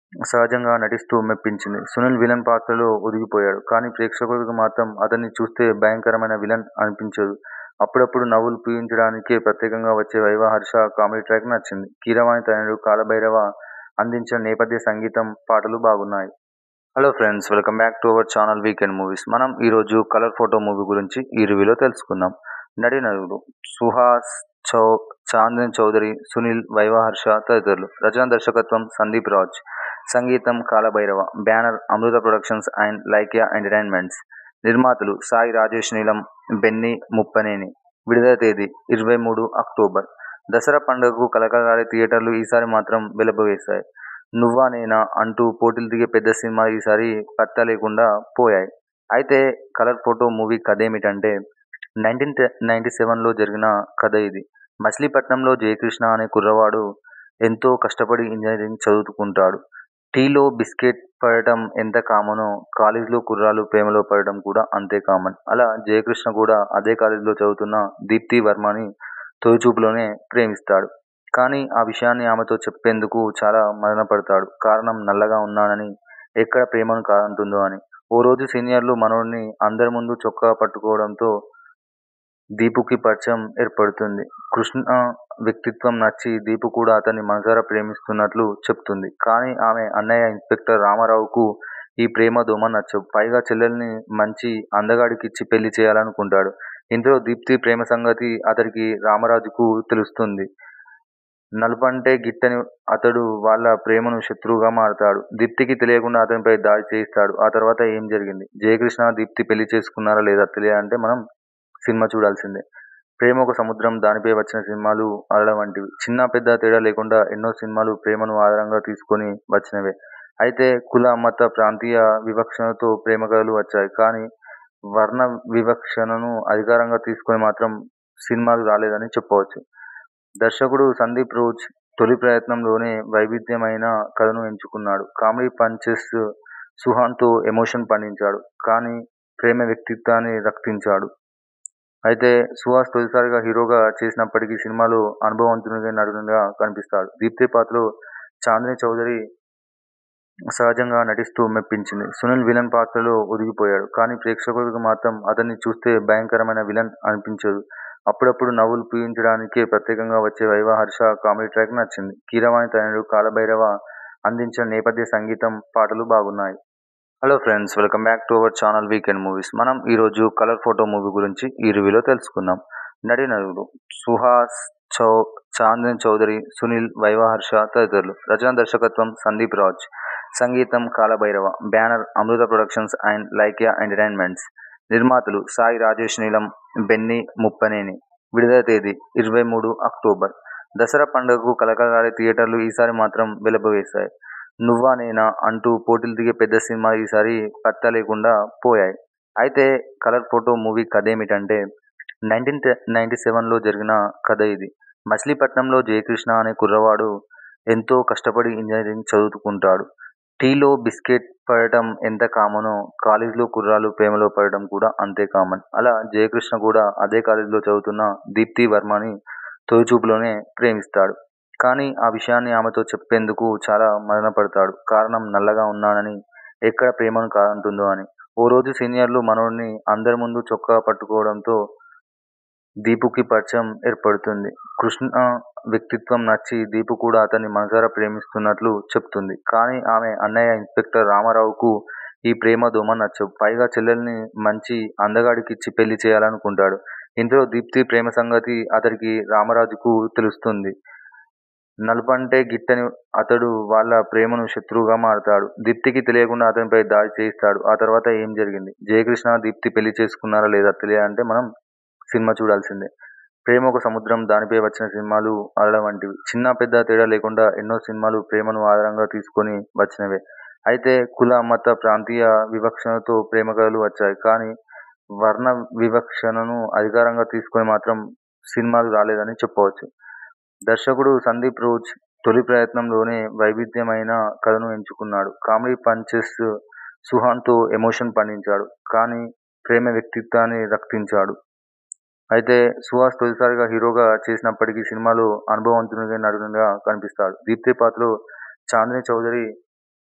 సహజంగా నటిస్తూ మెప్పించింది. సునీల్ విలన్ పాత్రలో ఒదిగిపోయాడు. కానీ ప్రేక్షకులకు మాత్రం అతన్ని చూస్తే భయంకరమైన విలన్ అనిపించదు. అప్పుడప్పుడు నవ్వులు పూయించడానికే ప్రత్యేకంగా వచ్చే 'వైవా హర్ష' కామెడీ ట్రాక్ నచ్చింది. కీరవాణి తనయుడు కాలభైరవ అందించిన నేపథ్య సంగీతం, పాటలు బాగున్నాయి. Hello friends, welcome back to our channel weekend movies. మనం ఈరోజు కలర్ ఫోటో మూవీ గురించి ఈ రివ్యూలో తెలుసుకుందాం. నటీనటులు సుహాస్, చౌ చాందని చౌదరి, సునీల్, వైవా హర్ష తదితరులు. రచన దర్శకత్వం సందీప్ రాజ్. సంగీతం Kalabhairava. Banner Amrutha productions and Lyca entertainments. నిర్మాతలు సాయి రాజేష్ నీలం, బెన్నీ ముప్పనేని. విడుదల తేదీ ఇరవై మూడు అక్టోబర్. దసరా పండుగకు కలకలాడే థియేటర్లు ఈసారి మాత్రం వెలబవేశాయి. నువ్వా నేనా అంటూ పోటీలు దిగే పెద్ద సినిమాలు ఈసారి పత్తా లేకుండా పోయాయి. అయితే కలర్ ఫోటో మూవీ కథేమిటంటే, నైన్టీన్ నైన్టీ సెవెన్లో జరిగిన కథ ఇది. మచిలీపట్నంలో జయకృష్ణ అనే కుర్రవాడు ఎంతో కష్టపడి ఇంజనీరింగ్ చదువుకుంటాడు. టీలో బిస్కెట్ పడటం ఎంత కామనో కాలేజీలో కుర్రాలు ప్రేమలో పడటం కూడా అంతే కామన్. అలా జయకృష్ణ కూడా అదే కాలేజీలో చదువుతున్న దీప్తి వర్మని తొలిచూపులోనే ప్రేమిస్తాడు. కానీ ఆ విషయాన్ని ఆమెతో చెప్పేందుకు చాలా మదనపడతాడు. కారణం నల్లగా ఉన్నానని, ఎక్కడ ప్రేమను కాదంటుందో అని. ఓ రోజు సీనియర్లు మనోడిని అందరి ముందు చొక్కా పట్టుకోవడంతో దీపుకి పరిచయం ఏర్పడుతుంది. కృష్ణ వ్యక్తిత్వం నచ్చి దీపు కూడా అతన్ని మనసారా ప్రేమిస్తున్నట్లు చెప్తుంది. కానీ ఆమె అన్నయ్య ఇన్స్పెక్టర్ రామారావుకు ఈ ప్రేమ దోమ నచ్చవు. పైగా చెల్లెల్ని మంచి అందగాడికిచ్చి పెళ్లి చేయాలనుకుంటాడు. ఇంతలో దీప్తి ప్రేమ సంగతి అతడికి రామరాజుకు తెలుస్తుంది. నలుపంటే గిట్టని అతడు వాళ్ళ ప్రేమను శత్రువుగా మారతాడు. దీప్తికి తెలియకుండా అతనిపై దాడి చేయిస్తాడు. ఆ తర్వాత ఏం జరిగింది? జయకృష్ణ దీప్తి పెళ్లి చేసుకున్నారా లేదా తెలియాలంటే మనం సినిమా చూడాల్సిందే. ప్రేమ ఒక సముద్రం, దానిపై వచ్చిన సినిమాలు అలల వంటివి. చిన్న పెద్ద తేడా లేకుండా ఎన్నో సినిమాలు ప్రేమను ఆధారంగా తీసుకొని వచ్చినవే. అయితే కుల, మత, ప్రాంతీయ వివక్షణతో ప్రేమ కథలు వచ్చాయి. కానీ వర్ణ వివక్షణను అధికారంగా తీసుకొని మాత్రం సినిమాలు రాలేదని చెప్పవచ్చు. దర్శకుడు సందీప్ రోజ్ తొలి ప్రయత్నంలోనే వైవిధ్యమైన కథను ఎంచుకున్నాడు. కామెడీ పంచెస్, సుహాన్తో ఎమోషన్ పండించాడు. కానీ ప్రేమ వ్యక్తిత్వాన్ని రక్తించాడు. అయితే సుహాస్ తొలిసారిగా హీరోగా చేసినప్పటికీ సినిమాలో అనుభవవంతునిగా నటునిగా కనిపిస్తాడు. దీప్తి పాత్రలో చాందని చౌదరి సహజంగా నటిస్తూ మెప్పించింది. సునీల్ విలన్ పాత్రలో ఒదిగిపోయాడు. కానీ ప్రేక్షకులకు మాత్రం అతన్ని చూస్తే భయంకరమైన విలన్ అనిపించదు. అప్పుడప్పుడు నవ్వులు పూయించడానికే ప్రత్యేకంగా వచ్చే 'వైవా హర్ష' కామెడీ ట్రాక్ నచ్చింది. కీరవాణి తనయుడు కాలభైరవ అందించిన నేపథ్య సంగీతం, పాటలు బాగున్నాయి. Hello friends, welcome back to our channel weekend movies. మనం ఈరోజు కలర్ ఫోటో మూవీ గురించి ఈ రివ్యూలో తెలుసుకుందాం. నటీనటులు సుహాస్, చౌ చాందని చౌదరి, సునీల్, వైవా హర్ష తదితరులు. రచన దర్శకత్వం సందీప్ రాజ్. సంగీతం Kalabhairava. Banner Amrutha productions and Lyca entertainments. నిర్మాతలు సాయి రాజేష్ నీలం, బెన్నీ ముప్పనేని. విడుదల తేదీ ఇరవై మూడు అక్టోబర్. దసరా పండుగకు కలకలాడే థియేటర్లు ఈసారి మాత్రం వెలబవేశాయి. నువ్వా నేనా అంటూ పోటీలు దిగే పెద్ద సినిమాలు ఈసారి పత్తా లేకుండా పోయాయి. అయితే కలర్ ఫోటో మూవీ కథేమిటంటే, నైన్టీన్ నైన్టీ సెవెన్లో జరిగిన కథ ఇది. మచిలీపట్నంలో జయకృష్ణ అనే కుర్రవాడు ఎంతో కష్టపడి ఇంజనీరింగ్ చదువుకుంటాడు. టీలో బిస్కెట్ పడటం ఎంత కామనో కాలేజీలో కుర్రాలు ప్రేమలో పడటం కూడా అంతే కామన్. అలా జయకృష్ణ కూడా అదే కాలేజీలో చదువుతున్న దీప్తి వర్మని తొలిచూపులోనే ప్రేమిస్తాడు. కానీ ఆ విషయాన్ని ఆమెతో చెప్పేందుకు చాలా మదనపడతాడు. కారణం నల్లగా ఉన్నానని, ఎక్కడ ప్రేమను కాదంటుందో అని. ఓ రోజు సీనియర్లు మనోడిని అందరి ముందు చొక్కా పట్టుకోవడంతో దీపుకి పరిచయం ఏర్పడుతుంది. కృష్ణ వ్యక్తిత్వం నచ్చి దీపు కూడా అతన్ని మనసారా ప్రేమిస్తున్నట్లు చెప్తుంది. కానీ ఆమె అన్నయ్య ఇన్స్పెక్టర్ రామారావుకు ఈ ప్రేమ దోమ నచ్చవు. పైగా చెల్లెల్ని మంచి అందగాడికిచ్చి పెళ్లి చేయాలనుకుంటాడు. ఇంతలో దీప్తి ప్రేమ సంగతి అతడికి రామరాజుకు తెలుస్తుంది. నలుపంటే గిట్టని అతడు వాళ్ళ ప్రేమను శత్రువుగా మారతాడు. దీప్తికి తెలియకుండా అతనిపై దాడి చేయిస్తాడు. ఆ తర్వాత ఏం జరిగింది? జయకృష్ణ దీప్తి పెళ్లి చేసుకున్నారా లేదా తెలియాలంటే మనం సినిమా చూడాల్సిందే. ప్రేమ ఒక సముద్రం, దానిపై వచ్చిన సినిమాలు అలల వంటివి. చిన్న పెద్ద తేడా లేకుండా ఎన్నో సినిమాలు ప్రేమను ఆధారంగా తీసుకొని వచ్చినవే. అయితే కుల, మత, ప్రాంతీయ వివక్షణతో ప్రేమ కథలు వచ్చాయి. కానీ వర్ణ వివక్షణను అధికారంగా తీసుకొని మాత్రం సినిమాలు రాలేదని చెప్పవచ్చు. దర్శకుడు సందీప్ రోజ్ తొలి ప్రయత్నంలోనే వైవిధ్యమైన కథను ఎంచుకున్నాడు. కామెడీ పంచెస్, సుహాన్తో ఎమోషన్ పండించాడు. కానీ ప్రేమ వ్యక్తిత్వాన్ని రక్తించాడు. అయితే సుహాస్ తొలిసారిగా హీరోగా చేసినప్పటికీ సినిమాలో అనుభవవంతునిగా నటునిగా కనిపిస్తాడు. దీప్తి పాత్రలో చాందని చౌదరి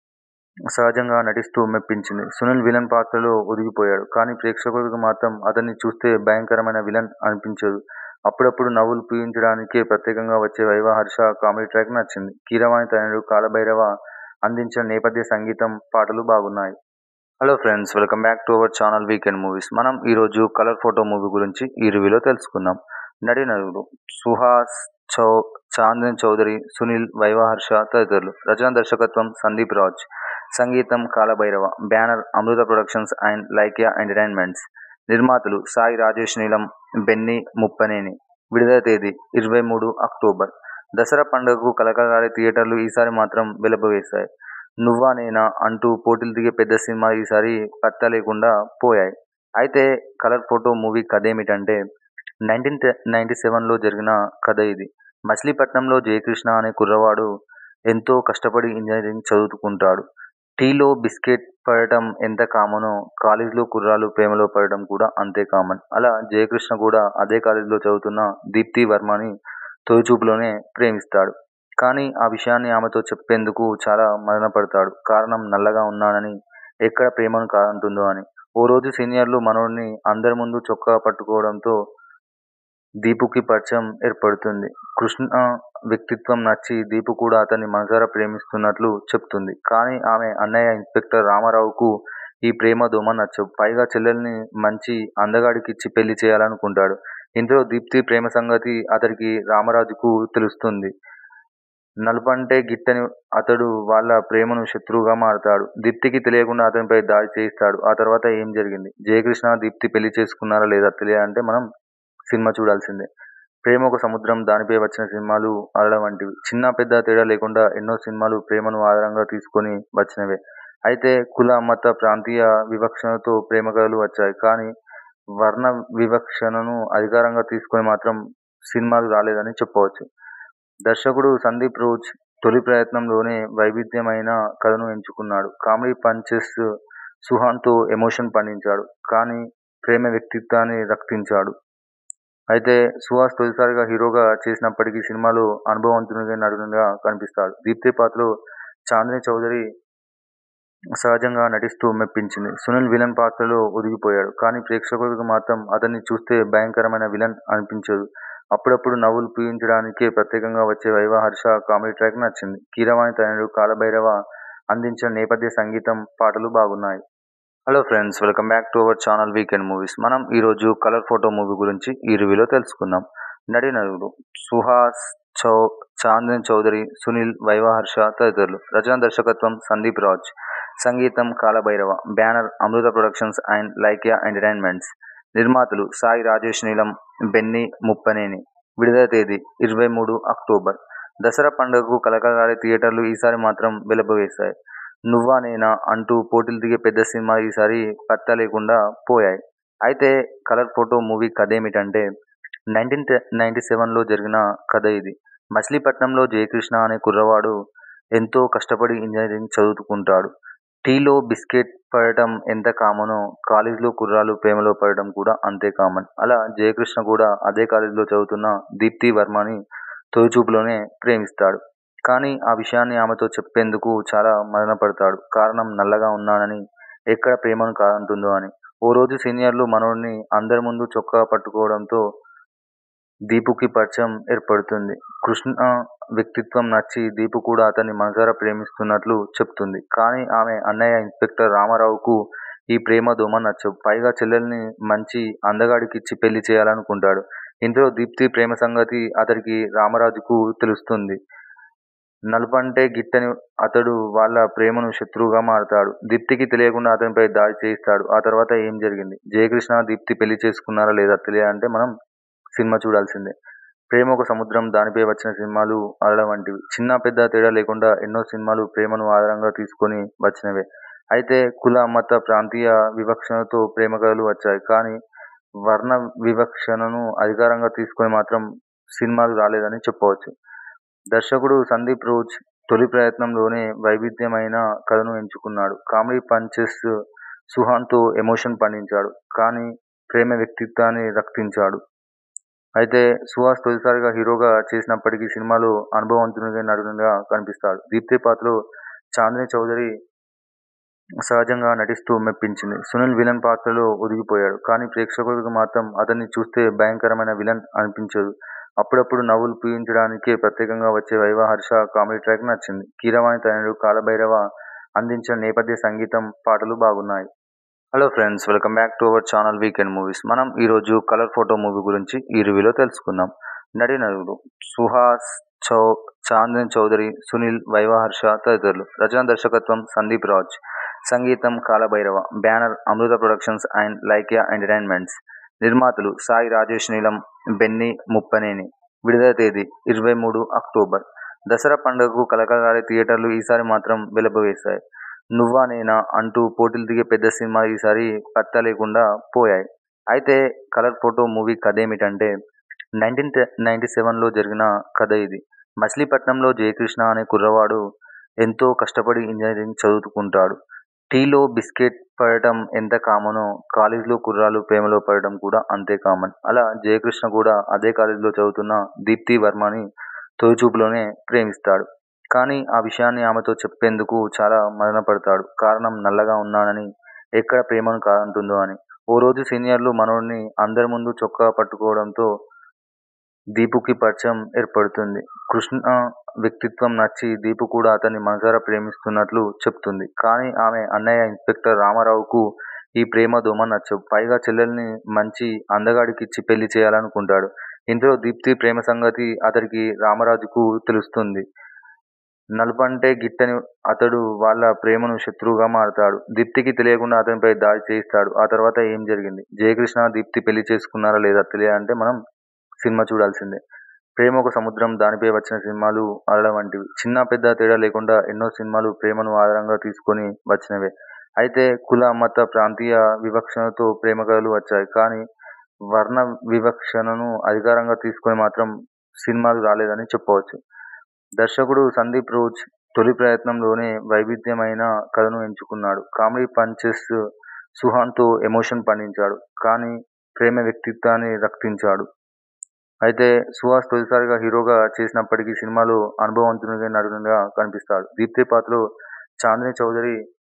సహజంగా నటిస్తూ మెప్పించింది. సునీల్ విలన్ పాత్రలో ఒదిగిపోయాడు. కానీ ప్రేక్షకులకు మాత్రం అతన్ని చూస్తే భయంకరమైన విలన్ అనిపించదు. అప్పుడప్పుడు నవ్వులు పూయించడానికే ప్రత్యేకంగా వచ్చే వైవా హర్ష కామెడీ ట్రాక్ నచ్చింది. కీరవాణి తనయుడు కాలభైరవ అందించిన నేపథ్య సంగీతం, పాటలు బాగున్నాయి. Hello friends, welcome back to our channel weekend movies. మనం ఈరోజు కలర్ ఫోటో మూవీ గురించి ఈ రివ్యూలో తెలుసుకుందాం. నటీనటులు సుహాస్, చౌ చాందని చౌదరి, సునీల్, వైవా హర్ష తదితరులు. రచన దర్శకత్వం సందీప్ రాజ్. సంగీతం Kalabhairava. Banner Amrutha productions and Lyca entertainments. నిర్మాతలు సాయి రాజేష్ నీలం, బెన్నీ ముప్పనేని. విడుదల తేదీ ఇరవై మూడు అక్టోబర్. దసరా పండుగకు కలకలాడే థియేటర్లు ఈసారి మాత్రం వెలబవేశాయి. నువ్వా నేనా అంటూ పోటీలు దిగే పెద్ద సినిమాలు ఈసారి పత్తా లేకుండా పోయాయి. అయితే కలర్ ఫోటో మూవీ కథేమిటంటే, నైన్టీన్ నైన్టీ సెవెన్లో జరిగిన కథ ఇది. మచిలీపట్నంలో జయకృష్ణ అనే కుర్రవాడు ఎంతో కష్టపడి ఇంజనీరింగ్ చదువుకుంటాడు. టీలో బిస్కెట్ పడటం ఎంత కామనో కాలేజీలో కుర్రాళ్ళు ప్రేమలో పడటం కూడా అంతే కామన్. అలా జయకృష్ణ కూడా అదే కాలేజీలో చదువుతున్న దీప్తి వర్మని తొలిచూపులోనే ప్రేమిస్తాడు. కానీ ఆ విషయాన్ని ఆమెతో చెప్పేందుకు చాలా మదనపడతాడు. కారణం నల్లగా ఉన్నానని, ఎక్కడ ప్రేమను కాదంటుందో అని. ఓ రోజు సీనియర్లు మనోడిని అందరి ముందు చొక్కా పట్టుకోవడంతో దీపుకి పరిచయం ఏర్పడుతుంది. కృష్ణ వ్యక్తిత్వం నచ్చి దీపు కూడా అతన్ని మనసారా ప్రేమిస్తున్నట్లు చెప్తుంది. కానీ ఆమె అన్నయ్య ఇన్స్పెక్టర్ రామారావుకు ఈ ప్రేమ దోమ నచ్చవు. పైగా చెల్లెల్ని మంచి అందగాడికిచ్చి పెళ్లి చేయాలనుకుంటాడు. ఇంతలో దీప్తి ప్రేమ సంగతి అతడికి రామరాజుకు తెలుస్తుంది. నలుపంటే గిట్టని అతడు వాళ్ళ ప్రేమను శత్రువుగా మారతాడు. దీప్తికి తెలియకుండా అతనిపై దాడి చేయిస్తాడు. ఆ తర్వాత ఏం జరిగింది? జయకృష్ణ దీప్తి పెళ్లి చేసుకున్నారా లేదా తెలియాలంటే మనం సినిమా చూడాల్సిందే. ప్రేమ ఒక సముద్రం, దానిపై వచ్చిన సినిమాలు అలల వంటివి. చిన్న పెద్ద తేడా లేకుండా ఎన్నో సినిమాలు ప్రేమను ఆధారంగా తీసుకొని వచ్చినవే. అయితే కుల, మత, ప్రాంతీయ వివక్షణతో ప్రేమ కథలు వచ్చాయి. కానీ వర్ణ వివక్షణను అధికారంగా తీసుకొని మాత్రం సినిమాలు రాలేదని చెప్పవచ్చు. దర్శకుడు సందీప్ రోజ్ తొలి ప్రయత్నంలోనే వైవిధ్యమైన కథను ఎంచుకున్నాడు. కామెడీ పంచెస్ సుహాన్తో ఎమోషన్ పండించాడు. కానీ ప్రేమ వ్యక్తిత్వాన్ని రక్తించాడు. అయితే సుహాస్ తొలిసారిగా హీరోగా చేసినప్పటికీ సినిమాలో అనుభవవంతునిగా నటునిగా కనిపిస్తాడు. దీప్తి పాత్రలో చాందని చౌదరి సహజంగా నటిస్తూ మెప్పించింది. సునీల్ విలన్ పాత్రలో ఒదిగిపోయాడు. కానీ ప్రేక్షకులకు మాత్రం అతన్ని చూస్తే భయంకరమైన విలన్ అనిపించదు. అప్పుడప్పుడు నవ్వులు పూయించడానికే ప్రత్యేకంగా వచ్చే వైవా హర్ష కామెడీ ట్రాక్ నచ్చింది. కీరవాణి తనయుడు కాలభైరవ అందించిన నేపథ్య సంగీతం, పాటలు బాగున్నాయి. Hello friends, welcome back to our channel weekend movies. మనం ఈరోజు కలర్ ఫోటో మూవీ గురించి ఈ రివ్యూలో తెలుసుకుందాం. నటీనటులు సుహాస్, చౌ చాందని చౌదరి, సునీల్, వైవా హర్ష తదితరులు. రచన దర్శకత్వం సందీప్ రాజ్. సంగీతం Kalabhairava. Banner Amrutha productions and Lyca entertainments. నిర్మాతలు సాయి రాజేష్ నీలం, బెన్నీ ముప్పనేని. విడుదల తేదీ ఇరవై మూడు అక్టోబర్. దసరా పండుగకు కలకలాడే థియేటర్లు ఈసారి మాత్రం వెలబవేశాయి. నువ్వా నేనా అంటూ పోటీలు దిగే పెద్ద సినిమాలు ఈసారి పత్తా లేకుండా పోయాయి. అయితే కలర్ ఫోటో మూవీ కథేమిటంటే, నైన్టీన్ నైన్టీ సెవెన్లో జరిగిన కథ ఇది. మచిలీపట్నంలో జయకృష్ణ అనే కుర్రవాడు ఎంతో కష్టపడి ఇంజనీరింగ్ చదువుకుంటాడు. టీలో బిస్కెట్ పడటం ఎంత కామనో కాలేజీలో కుర్రాళ్ళు ప్రేమలో పడటం కూడా అంతే కామన్. అలా జయకృష్ణ కూడా అదే కాలేజీలో చదువుతున్న దీప్తి వర్మని తొలిచూపులోనే ప్రేమిస్తాడు. కానీ ఆ విషయాన్ని ఆమెతో చెప్పేందుకు చాలా మదనపడతాడు. కారణం నల్లగా ఉన్నానని, ఎక్కడ ప్రేమను కాదంటుందో అని. ఓ రోజు సీనియర్లు మనోడిని అందరి ముందు చొక్కా పట్టుకోవడంతో దీపుకి పరిచయం ఏర్పడుతుంది. కృష్ణ వ్యక్తిత్వం నచ్చి దీపు కూడా అతన్ని మనసారా ప్రేమిస్తున్నట్లు చెప్తుంది. కానీ ఆమె అన్నయ్య ఇన్స్పెక్టర్ రామారావుకు ఈ ప్రేమ దోమ నచ్చవు. పైగా చెల్లెల్ని మంచి అందగాడికిచ్చి పెళ్లి చేయాలనుకుంటాడు. ఇంతలో దీప్తి ప్రేమ సంగతి అతడికి రామరాజుకు తెలుస్తుంది. నలుపంటే గిట్టని అతడు వాళ్ళ ప్రేమను శత్రువుగా మారతాడు. దీప్తికి తెలియకుండా అతనిపై దాడి చేయిస్తాడు. ఆ తర్వాత ఏం జరిగింది? జయకృష్ణ దీప్తి పెళ్లి చేసుకున్నారా లేదా తెలియాలంటే మనం సినిమా చూడాల్సిందే. ప్రేమ ఒక సముద్రం, దానిపై వచ్చిన సినిమాలు అలల వంటివి. చిన్న పెద్ద తేడా లేకుండా ఎన్నో సినిమాలు ప్రేమను ఆధారంగా తీసుకొని వచ్చినవే. అయితే కుల, మత, ప్రాంతీయ వివక్షణతో ప్రేమ కథలు వచ్చాయి. కానీ వర్ణ వివక్షణను అధికారంగా తీసుకొని మాత్రం సినిమాలు రాలేదని చెప్పవచ్చు. దర్శకుడు సందీప్ రోజ్ తొలి ప్రయత్నంలోనే వైవిధ్యమైన కథను ఎంచుకున్నాడు. కామెడీ పంచెస్ సుహాన్తో ఎమోషన్ పండించాడు. కానీ ప్రేమ వ్యక్తిత్వాన్ని రక్తించాడు. అయితే సుహాస్ తొలిసారిగా హీరోగా చేసినప్పటికీ సినిమాలో అనుభవవంతునిగా నటునిగా కనిపిస్తాడు. దీప్తి పాత్రలో చాందని చౌదరి సహజంగా నటిస్తూ మెప్పించింది. సునీల్ విలన్ పాత్రలో ఒదిగిపోయాడు. కానీ ప్రేక్షకులకు మాత్రం అతన్ని చూస్తే భయంకరమైన విలన్ అనిపించదు. అప్పుడప్పుడు నవ్వులు పూయించడానికే ప్రత్యేకంగా వచ్చే వైవా హర్ష కామెడీ ట్రాక్ నచ్చింది. కీరవాణి తనయుడు కాలభైరవ అందించిన నేపథ్య సంగీతం, పాటలు బాగున్నాయి. Hello friends, welcome back to our channel weekend movies. మనం ఈరోజు కలర్ ఫోటో మూవీ గురించి ఈ రివ్యూలో తెలుసుకుందాం. నటీనటులు సుహాస్, చౌ చాందన్ చౌదరి, సునీల్, వైవా హర్ష తదితరులు. రచన దర్శకత్వం సందీప్ రాజ్. సంగీతం Kalabhairava. Banner Amrutha productions and Lyca entertainments. నిర్మాతలు సాయి రాజేష్ నీలం, బెన్నీ ముప్పనేని. విడుదల తేదీ ఇరవై మూడు అక్టోబర్. దసరా పండుగకు కలకలాడే థియేటర్లు ఈసారి మాత్రం వెలబవేశాయి. నువ్వా నేనా అంటూ పోటీలు దిగే పెద్ద సినిమా ఈసారి పత్తా లేకుండా పోయాయి. అయితే కలర్ ఫోటో మూవీ కథేమిటంటే, నైన్టీన్ నైన్టీ సెవెన్లో జరిగిన కథ ఇది. మచిలీపట్నంలో జయకృష్ణ అనే కుర్రవాడు ఎంతో కష్టపడి ఇంజనీరింగ్ చదువుకుంటాడు. టీలో బిస్కెట్ పడటం ఎంత కామనో కాలేజీలో కుర్రాళ్ళు ప్రేమలో పడటం కూడా అంతే కామన్. అలా జయకృష్ణ కూడా అదే కాలేజీలో చదువుతున్న దీప్తి వర్మని తొలిచూపులోనే ప్రేమిస్తాడు. కానీ ఆ విషయాన్ని ఆమెతో చెప్పేందుకు చాలా మదనపడతాడు. కారణం నల్లగా ఉన్నానని, ఎక్కడ ప్రేమను కాదంటుందో అని. ఓ రోజు సీనియర్లు మనోడిని అందరి ముందు చొక్కా పట్టుకోవడంతో దీపుకి పరిచయం ఏర్పడుతుంది. కృష్ణ వ్యక్తిత్వం నచ్చి దీపు కూడా అతన్ని మనసారా ప్రేమిస్తున్నట్లు చెప్తుంది. కానీ ఆమె అన్నయ్య ఇన్స్పెక్టర్ రామారావుకు ఈ ప్రేమ దోమ నచ్చవు. పైగా చెల్లెల్ని మంచి అందగాడికిచ్చి పెళ్లి చేయాలనుకుంటాడు. ఇంతలో దీప్తి ప్రేమ సంగతి అతడికి రామరాజుకు తెలుస్తుంది. నలుపంటే గిట్టని అతడు వాళ్ళ ప్రేమను శత్రువుగా మారతాడు. దీప్తికి తెలియకుండా అతనిపై దాడి చేయిస్తాడు. ఆ తర్వాత ఏం జరిగింది? జయకృష్ణ దీప్తి పెళ్లి చేసుకున్నారా లేదా తెలియాలంటే మనం సినిమా చూడాల్సిందే. ప్రేమ ఒక సముద్రం, దానిపై వచ్చిన సినిమాలు అలల వంటివి. చిన్న పెద్ద తేడా లేకుండా ఎన్నో సినిమాలు ప్రేమను ఆధారంగా తీసుకొని వచ్చినవే. అయితే కుల, మత, ప్రాంతీయ వివక్షణతో ప్రేమ కథలు వచ్చాయి. కానీ వర్ణ వివక్షణను అధికారంగా తీసుకొని మాత్రం సినిమాలు రాలేదని చెప్పవచ్చు. దర్శకుడు సందీప్ రోజ్ తొలి ప్రయత్నంలోనే వైవిధ్యమైన కథను ఎంచుకున్నాడు. కామెడీ పంచెస్ సుహాన్తో ఎమోషన్ పండించాడు. కానీ ప్రేమ వ్యక్తిత్వాన్ని రక్తించాడు. అయితే సుహాస్ తొలిసారిగా హీరోగా చేసినప్పటికీ సినిమాలో అనుభవవంతునిగా నటునిగా కనిపిస్తాడు. దీప్తి పాత్రలో చాందిని చౌదరి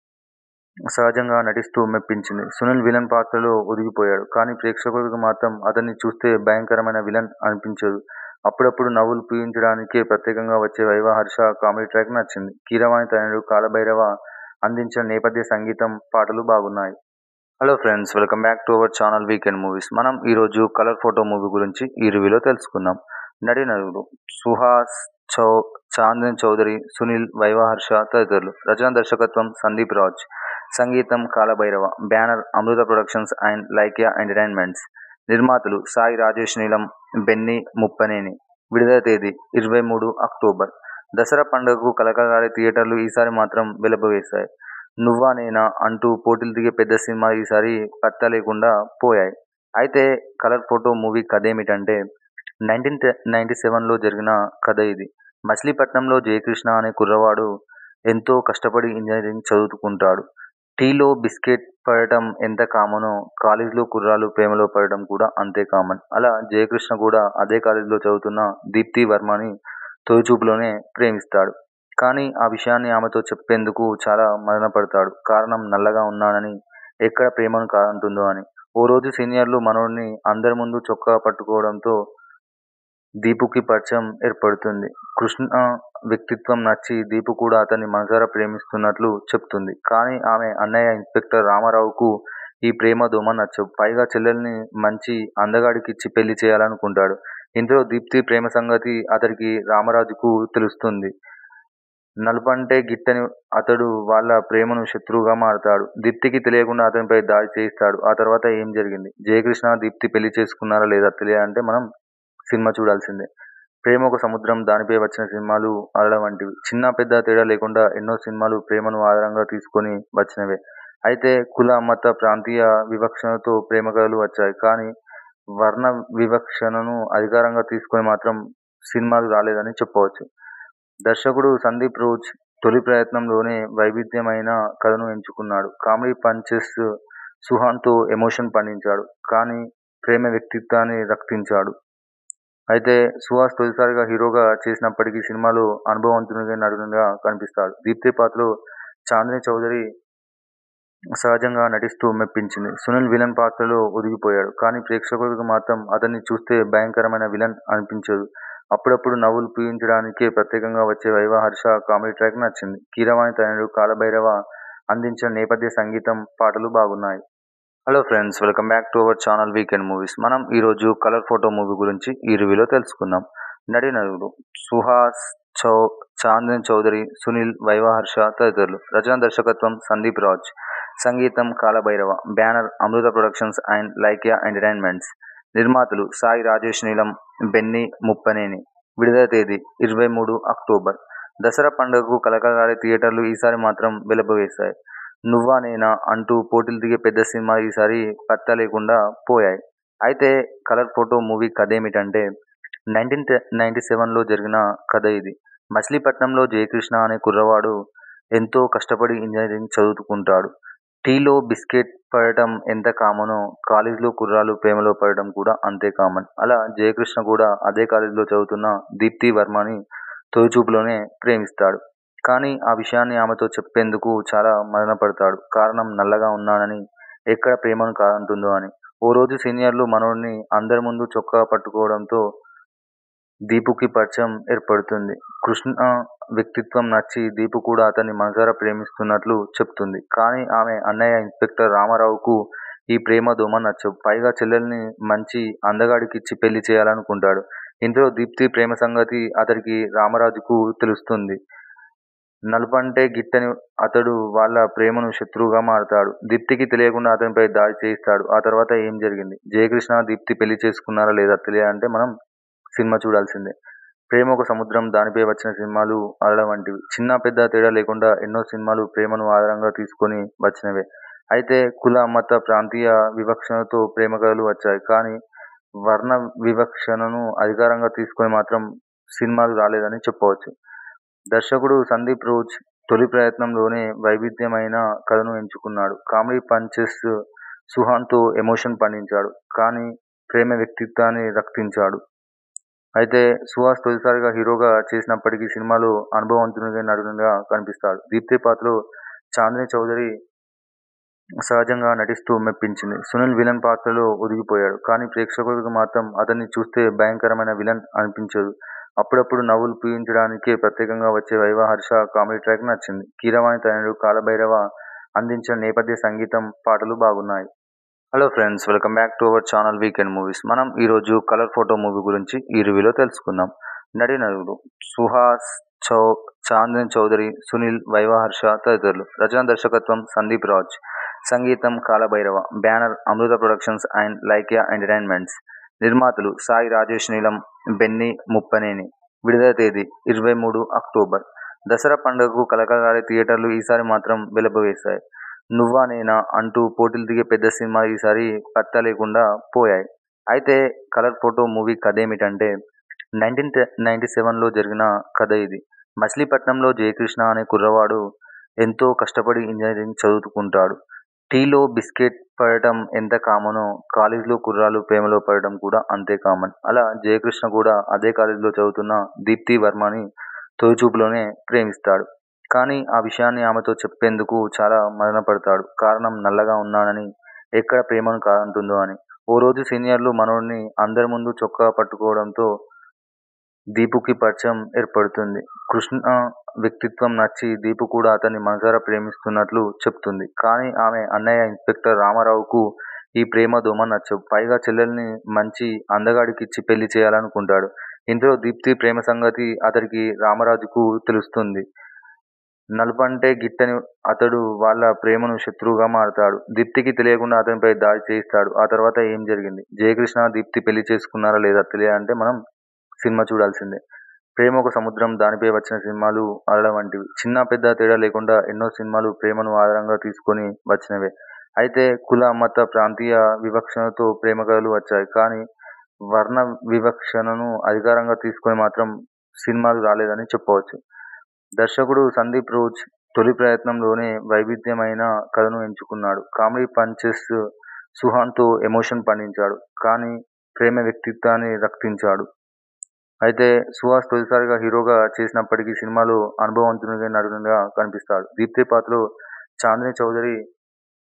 సహజంగా నటిస్తూ మెప్పించింది. సునీల్ విలన్ పాత్రలో ఒదిగిపోయాడు. కానీ ప్రేక్షకులకు మాత్రం అతన్ని చూస్తే భయంకరమైన విలన్ అనిపించదు. అప్పుడప్పుడు నవ్వులు పూయించడానికే ప్రత్యేకంగా వచ్చే వైవా హర్ష కామెడీ ట్రాక్ నచ్చింది. కీరవాణి తనయుడు కాలభైరవ అందించిన నేపథ్య సంగీతం, పాటలు బాగున్నాయి. Hello friends, welcome back to our channel weekend movies. మనం ఈరోజు కలర్ ఫోటో మూవీ గురించి ఈ రివ్యూలో తెలుసుకుందాం. నటీనటులు సుహాస్, చౌ చాందన్ చౌదరి, సునీల్, వైవా హర్ష తదితరులు. రచన దర్శకత్వం సందీప్ రాజ్. సంగీతం Kalabhairava. Banner Amrutha productions and Lyca entertainments. నిర్మాతలు సాయి రాజేష్ నీలం, బెన్నీ ముప్పనేని. విడుదల తేదీ ఇరవై మూడు అక్టోబర్. దసరా పండుగకు కలకలాడే థియేటర్లు ఈసారి మాత్రం వెలబవేశాయి. నువ్వా నేనా అంటూ పోటీలు దిగే పెద్ద సినిమా ఈసారి పత్తా లేకుండా పోయాయి. అయితే కలర్ ఫోటో మూవీ కథేమిటంటే, నైన్టీన్ నైన్టీ సెవెన్లో జరిగిన కథ ఇది. మచిలీపట్నంలో జయకృష్ణ అనే కుర్రవాడు ఎంతో కష్టపడి ఇంజనీరింగ్ చదువుకుంటాడు. టీలో బిస్కెట్ పడటం ఎంత కామనో కాలేజీలో కుర్రాళ్ళు ప్రేమలో పడటం కూడా అంతే కామన్. అలా జయకృష్ణ కూడా అదే కాలేజీలో చదువుతున్న దీప్తి వర్మని తొలిచూపులోనే ప్రేమిస్తాడు. కానీ ఆ విషయాన్ని ఆమెతో చెప్పేందుకు చాలా మదనపడతాడు. కారణం నల్లగా ఉన్నానని, ఎక్కడ ప్రేమను కాదంటుందో అని. ఓ రోజు సీనియర్లు మనోడిని అందరి ముందు చొక్కా పట్టుకోవడంతో దీపుకి పరిచయం ఏర్పడుతుంది. కృష్ణ వ్యక్తిత్వం నచ్చి దీపు కూడా అతన్ని మనసారా ప్రేమిస్తున్నట్లు చెప్తుంది. కానీ ఆమె అన్నయ్య ఇన్స్పెక్టర్ రామారావుకు ఈ ప్రేమ దోమ నచ్చవు. పైగా చెల్లెల్ని మంచి అందగాడికిచ్చి పెళ్లి చేయాలనుకుంటాడు. ఇంతలో దీప్తి ప్రేమ సంగతి అతడికి రామరాజుకు తెలుస్తుంది. నలుపంటే గిట్టని అతడు వాళ్ళ ప్రేమను శత్రువుగా మారతాడు. దీప్తికి తెలియకుండా అతనిపై దాడి చేయిస్తాడు. ఆ తర్వాత ఏం జరిగింది? జయకృష్ణ దీప్తి పెళ్లి చేసుకున్నారా లేదా తెలియాలంటే మనం సినిమా చూడాల్సిందే. ప్రేమ ఒక సముద్రం, దానిపై వచ్చిన సినిమాలు అలల వంటివి. చిన్న పెద్ద తేడా లేకుండా ఎన్నో సినిమాలు ప్రేమను ఆధారంగా తీసుకొని వచ్చినవే. అయితే కుల, మత, ప్రాంతీయ వివక్షణతో ప్రేమ కథలు వచ్చాయి. కానీ వర్ణ వివక్షణను అధికారంగా తీసుకొని మాత్రం సినిమాలు రాలేదని చెప్పవచ్చు. దర్శకుడు సందీప్ రోజ్ తొలి ప్రయత్నంలోనే వైవిధ్యమైన కథను ఎంచుకున్నాడు. కామెడీ పంచెస్ సుహాన్తో ఎమోషన్ పండించాడు. కానీ ప్రేమ వ్యక్తిత్వాన్ని రక్తించాడు. అయితే సుహాస్ తొలిసారిగా హీరోగా చేసినప్పటికీ సినిమాలో అనుభవవంతునిగా నటునిగా కనిపిస్తాడు. దీప్తి పాత్రలో చాందిని చౌదరి సహజంగా నటిస్తూ మెప్పించింది. సునీల్ విలన్ పాత్రలో ఒదిగిపోయాడు. కానీ ప్రేక్షకులకు మాత్రం అతన్ని చూస్తే భయంకరమైన విలన్ అనిపించదు. అప్పుడప్పుడు నవ్వులు పూయించడానికే ప్రత్యేకంగా వచ్చే వైవా హర్ష కామెడీ ట్రాక్ నచ్చింది. కీరవాణి తనయుడు కాలభైరవ అందించిన నేపథ్య సంగీతం, పాటలు బాగున్నాయి. Hello friends, welcome back to our channel weekend movies. మనం ఈరోజు కలర్ ఫోటో మూవీ గురించి ఈ రివ్యూలో తెలుసుకుందాం. నటీనటులు సుహాస్, చౌ చాందన్ చౌదరి, సునీల్, వైవా హర్ష తదితరులు. రచన దర్శకత్వం సందీప్ రాజ్. సంగీతం Kalabhairava. Banner Amrutha productions and Lyca entertainments. నిర్మాతలు సాయి రాజేష్ నీలం, బెన్నీ ముప్పనేని. విడుదల తేదీ ఇరవై మూడు అక్టోబర్. దసరా పండుగకు కలకలాడే థియేటర్లు ఈసారి మాత్రం వెలబోయేశాయి. నువ్వా నేనా అంటూ పోటీలు దిగే పెద్ద సినిమాలు ఈసారి పత్తా లేకుండా పోయాయి. అయితే కలర్ ఫోటో మూవీ కథేమిటంటే, నైన్టీన్ నైన్టీ సెవెన్లో జరిగిన కథ ఇది. మచిలీపట్నంలో జయకృష్ణ అనే కుర్రవాడు ఎంతో కష్టపడి ఇంజనీరింగ్ చదువుకుంటాడు. టీలో బిస్కెట్ పడటం ఎంత కామనో కాలేజీలో కుర్రాళ్ళు ప్రేమలో పడటం కూడా అంతే కామన్. అలా జయకృష్ణ కూడా అదే కాలేజీలో చదువుతున్న దీప్తి వర్మని తొలిచూపులోనే ప్రేమిస్తాడు. కానీ ఆ విషయాన్ని ఆమెతో చెప్పేందుకు చాలా మదనపడతాడు. కారణం నల్లగా ఉన్నానని, ఎక్కడ ప్రేమను కాదంటుందో అని. ఓ రోజు సీనియర్లు మనోడిని అందరి ముందు చొక్కా పట్టుకోవడంతో దీపుకి పరిచయం ఏర్పడుతుంది. కృష్ణ వ్యక్తిత్వం నచ్చి దీపు కూడా అతన్ని మనసారా ప్రేమిస్తున్నట్లు చెప్తుంది. కానీ ఆమె అన్నయ్య ఇన్స్పెక్టర్ రామారావుకు ఈ ప్రేమ దోమ నచ్చవు. పైగా చెల్లెల్ని మంచి అందగాడికిచ్చి పెళ్లి చేయాలనుకుంటాడు. ఇందులో దీప్తి ప్రేమ సంగతి అతడికి రామరాజుకు తెలుస్తుంది. నలుపంటే గిట్టని అతడు వాళ్ళ ప్రేమను శత్రువుగా మారతాడు. దీప్తికి తెలియకుండా అతనిపై దాడి చేయిస్తాడు. ఆ తర్వాత ఏం జరిగింది? జయకృష్ణ దీప్తి పెళ్లి చేసుకున్నారా లేదా తెలియాలంటే మనం సినిమా చూడాల్సిందే. ప్రేమ ఒక సముద్రం, దానిపై వచ్చిన సినిమాలు అలల వంటివి. చిన్న పెద్ద తేడా లేకుండా ఎన్నో సినిమాలు ప్రేమను ఆధారంగా తీసుకొని వచ్చినవే. అయితే కుల, మత, ప్రాంతీయ వివక్షణతో ప్రేమ కథలు వచ్చాయి. కానీ వర్ణ వివక్షణను అధికారంగా తీసుకొని మాత్రం సినిమాలు రాలేదని చెప్పవచ్చు. దర్శకుడు సందీప్ రోజ్ తొలి ప్రయత్నంలోనే వైవిధ్యమైన కథను ఎంచుకున్నాడు. కామెడీ పంచెస్ సుహాన్తో ఎమోషన్ పండించాడు. కానీ ప్రేమ వ్యక్తిత్వాన్ని రక్తించాడు. అయితే సుహాస్ తొలిసారిగా హీరోగా చేసినప్పటికీ సినిమాలో అనుభవవంతునిగా నటునిగా కనిపిస్తాడు. దీప్తి పాత్రలో చాందిని చౌదరి సహజంగా నటిస్తూ మెప్పించింది. సునీల్ విలన్ పాత్రలో ఒదిగిపోయాడు. కానీ ప్రేక్షకులకు మాత్రం అతన్ని చూస్తే భయంకరమైన విలన్ అనిపించదు. అప్పుడప్పుడు నవ్వులు పూయించడానికే ప్రత్యేకంగా వచ్చే వైవా హర్ష కామెడీ ట్రాక్ నచ్చింది. కీరవాణి తనయుడు కాలభైరవ అందించిన నేపథ్య సంగీతం, పాటలు బాగున్నాయి. Hello friends, welcome back to our channel weekend movies. మనం ఈరోజు కలర్ ఫోటో మూవీ గురించి ఈ రివ్యూలో తెలుసుకుందాం. నటీనటులు సుహాస్, చౌ చాందన్ చౌదరి, సునీల్, వైవా హర్ష తదితరులు. రచన దర్శకత్వం సందీప్ రాజ్. సంగీతం Kalabhairava. Banner Amrutha productions and Lyca entertainments. నిర్మాతలు సాయి రాజేష్ నీలం, బెన్నీ ముప్పనేని. విడుదల తేదీ ఇరవై మూడు అక్టోబర్. దసరా పండుగకు కలకలాడే థియేటర్లు ఈసారి మాత్రం వెలబోయేశాయి. నువ్వా నేనా అంటూ పోటీలు దిగే పెద్ద సినిమాలు ఈసారి పత్తా లేకుండా పోయాయి. అయితే కలర్ ఫోటో మూవీ కథేమిటంటే, నైన్టీన్ నైన్టీ సెవెన్లో జరిగిన కథ ఇది. మచిలీపట్నంలో జయకృష్ణ అనే కుర్రవాడు ఎంతో కష్టపడి ఇంజనీరింగ్ చదువుకుంటాడు. టీలో బిస్కెట్ పడటం ఎంత కామనో కాలేజీలో కుర్రాళ్ళు ప్రేమలో పడటం కూడా అంతే కామన్. అలా జయకృష్ణ కూడా అదే కాలేజీలో చదువుతున్న దీప్తి వర్మని తొలిచూపులోనే ప్రేమిస్తాడు. కానీ ఆ విషయాన్ని ఆమెతో చెప్పేందుకు చాలా మదనపడతాడు. కారణం నల్లగా ఉన్నానని, ఎక్కడ ప్రేమను కాదంటుందో అని. ఓ రోజు సీనియర్లు మనోడిని అందరి ముందు చొక్కా పట్టుకోవడంతో దీపుకి పరిచయం ఏర్పడుతుంది. కృష్ణ వ్యక్తిత్వం నచ్చి దీపు కూడా అతన్ని మనసారా ప్రేమిస్తున్నట్లు చెప్తుంది. కానీ ఆమె అన్నయ్య ఇన్స్పెక్టర్ రామారావుకు ఈ ప్రేమ దోమ నచ్చవు. పైగా చెల్లెల్ని మంచి అందగాడికిచ్చి పెళ్లి చేయాలనుకుంటాడు. ఇందులో దీప్తి ప్రేమ సంగతి అతడికి రామరాజుకు తెలుస్తుంది. నలుపంటే గిట్టని అతడు వాళ్ళ ప్రేమను శత్రువుగా మారతాడు. దీప్తికి తెలియకుండా అతనిపై దాడి చేయిస్తాడు. ఆ తర్వాత ఏం జరిగింది? జయకృష్ణ దీప్తి పెళ్లి చేసుకున్నారా లేదా తెలియాలంటే మనం సినిమా చూడాల్సిందే. ప్రేమ ఒక సముద్రం, దానిపై వచ్చిన సినిమాలు అలల వంటివి. చిన్న పెద్ద తేడా లేకుండా ఎన్నో సినిమాలు ప్రేమను ఆధారంగా తీసుకొని వచ్చినవే. అయితే కుల, మత, ప్రాంతీయ వివక్షణతో ప్రేమ కథలు వచ్చాయి. కానీ వర్ణ వివక్షణను అధికారంగా తీసుకొని మాత్రం సినిమాలు రాలేదని చెప్పవచ్చు. దర్శకుడు సందీప్ రోజ్ తొలి ప్రయత్నంలోనే వైవిధ్యమైన కథను ఎంచుకున్నాడు. కామెడీ పంచెస్ సుహాన్తో ఎమోషన్ పండించాడు. కానీ ప్రేమ వ్యక్తిత్వాన్ని రక్తించాడు. అయితే సుహాస్ తొలిసారిగా హీరోగా చేసినప్పటికీ సినిమాలో అనుభవవంతునిగా నటునిగా కనిపిస్తాడు. దీప్తి పాత్రలో చాందిని చౌదరి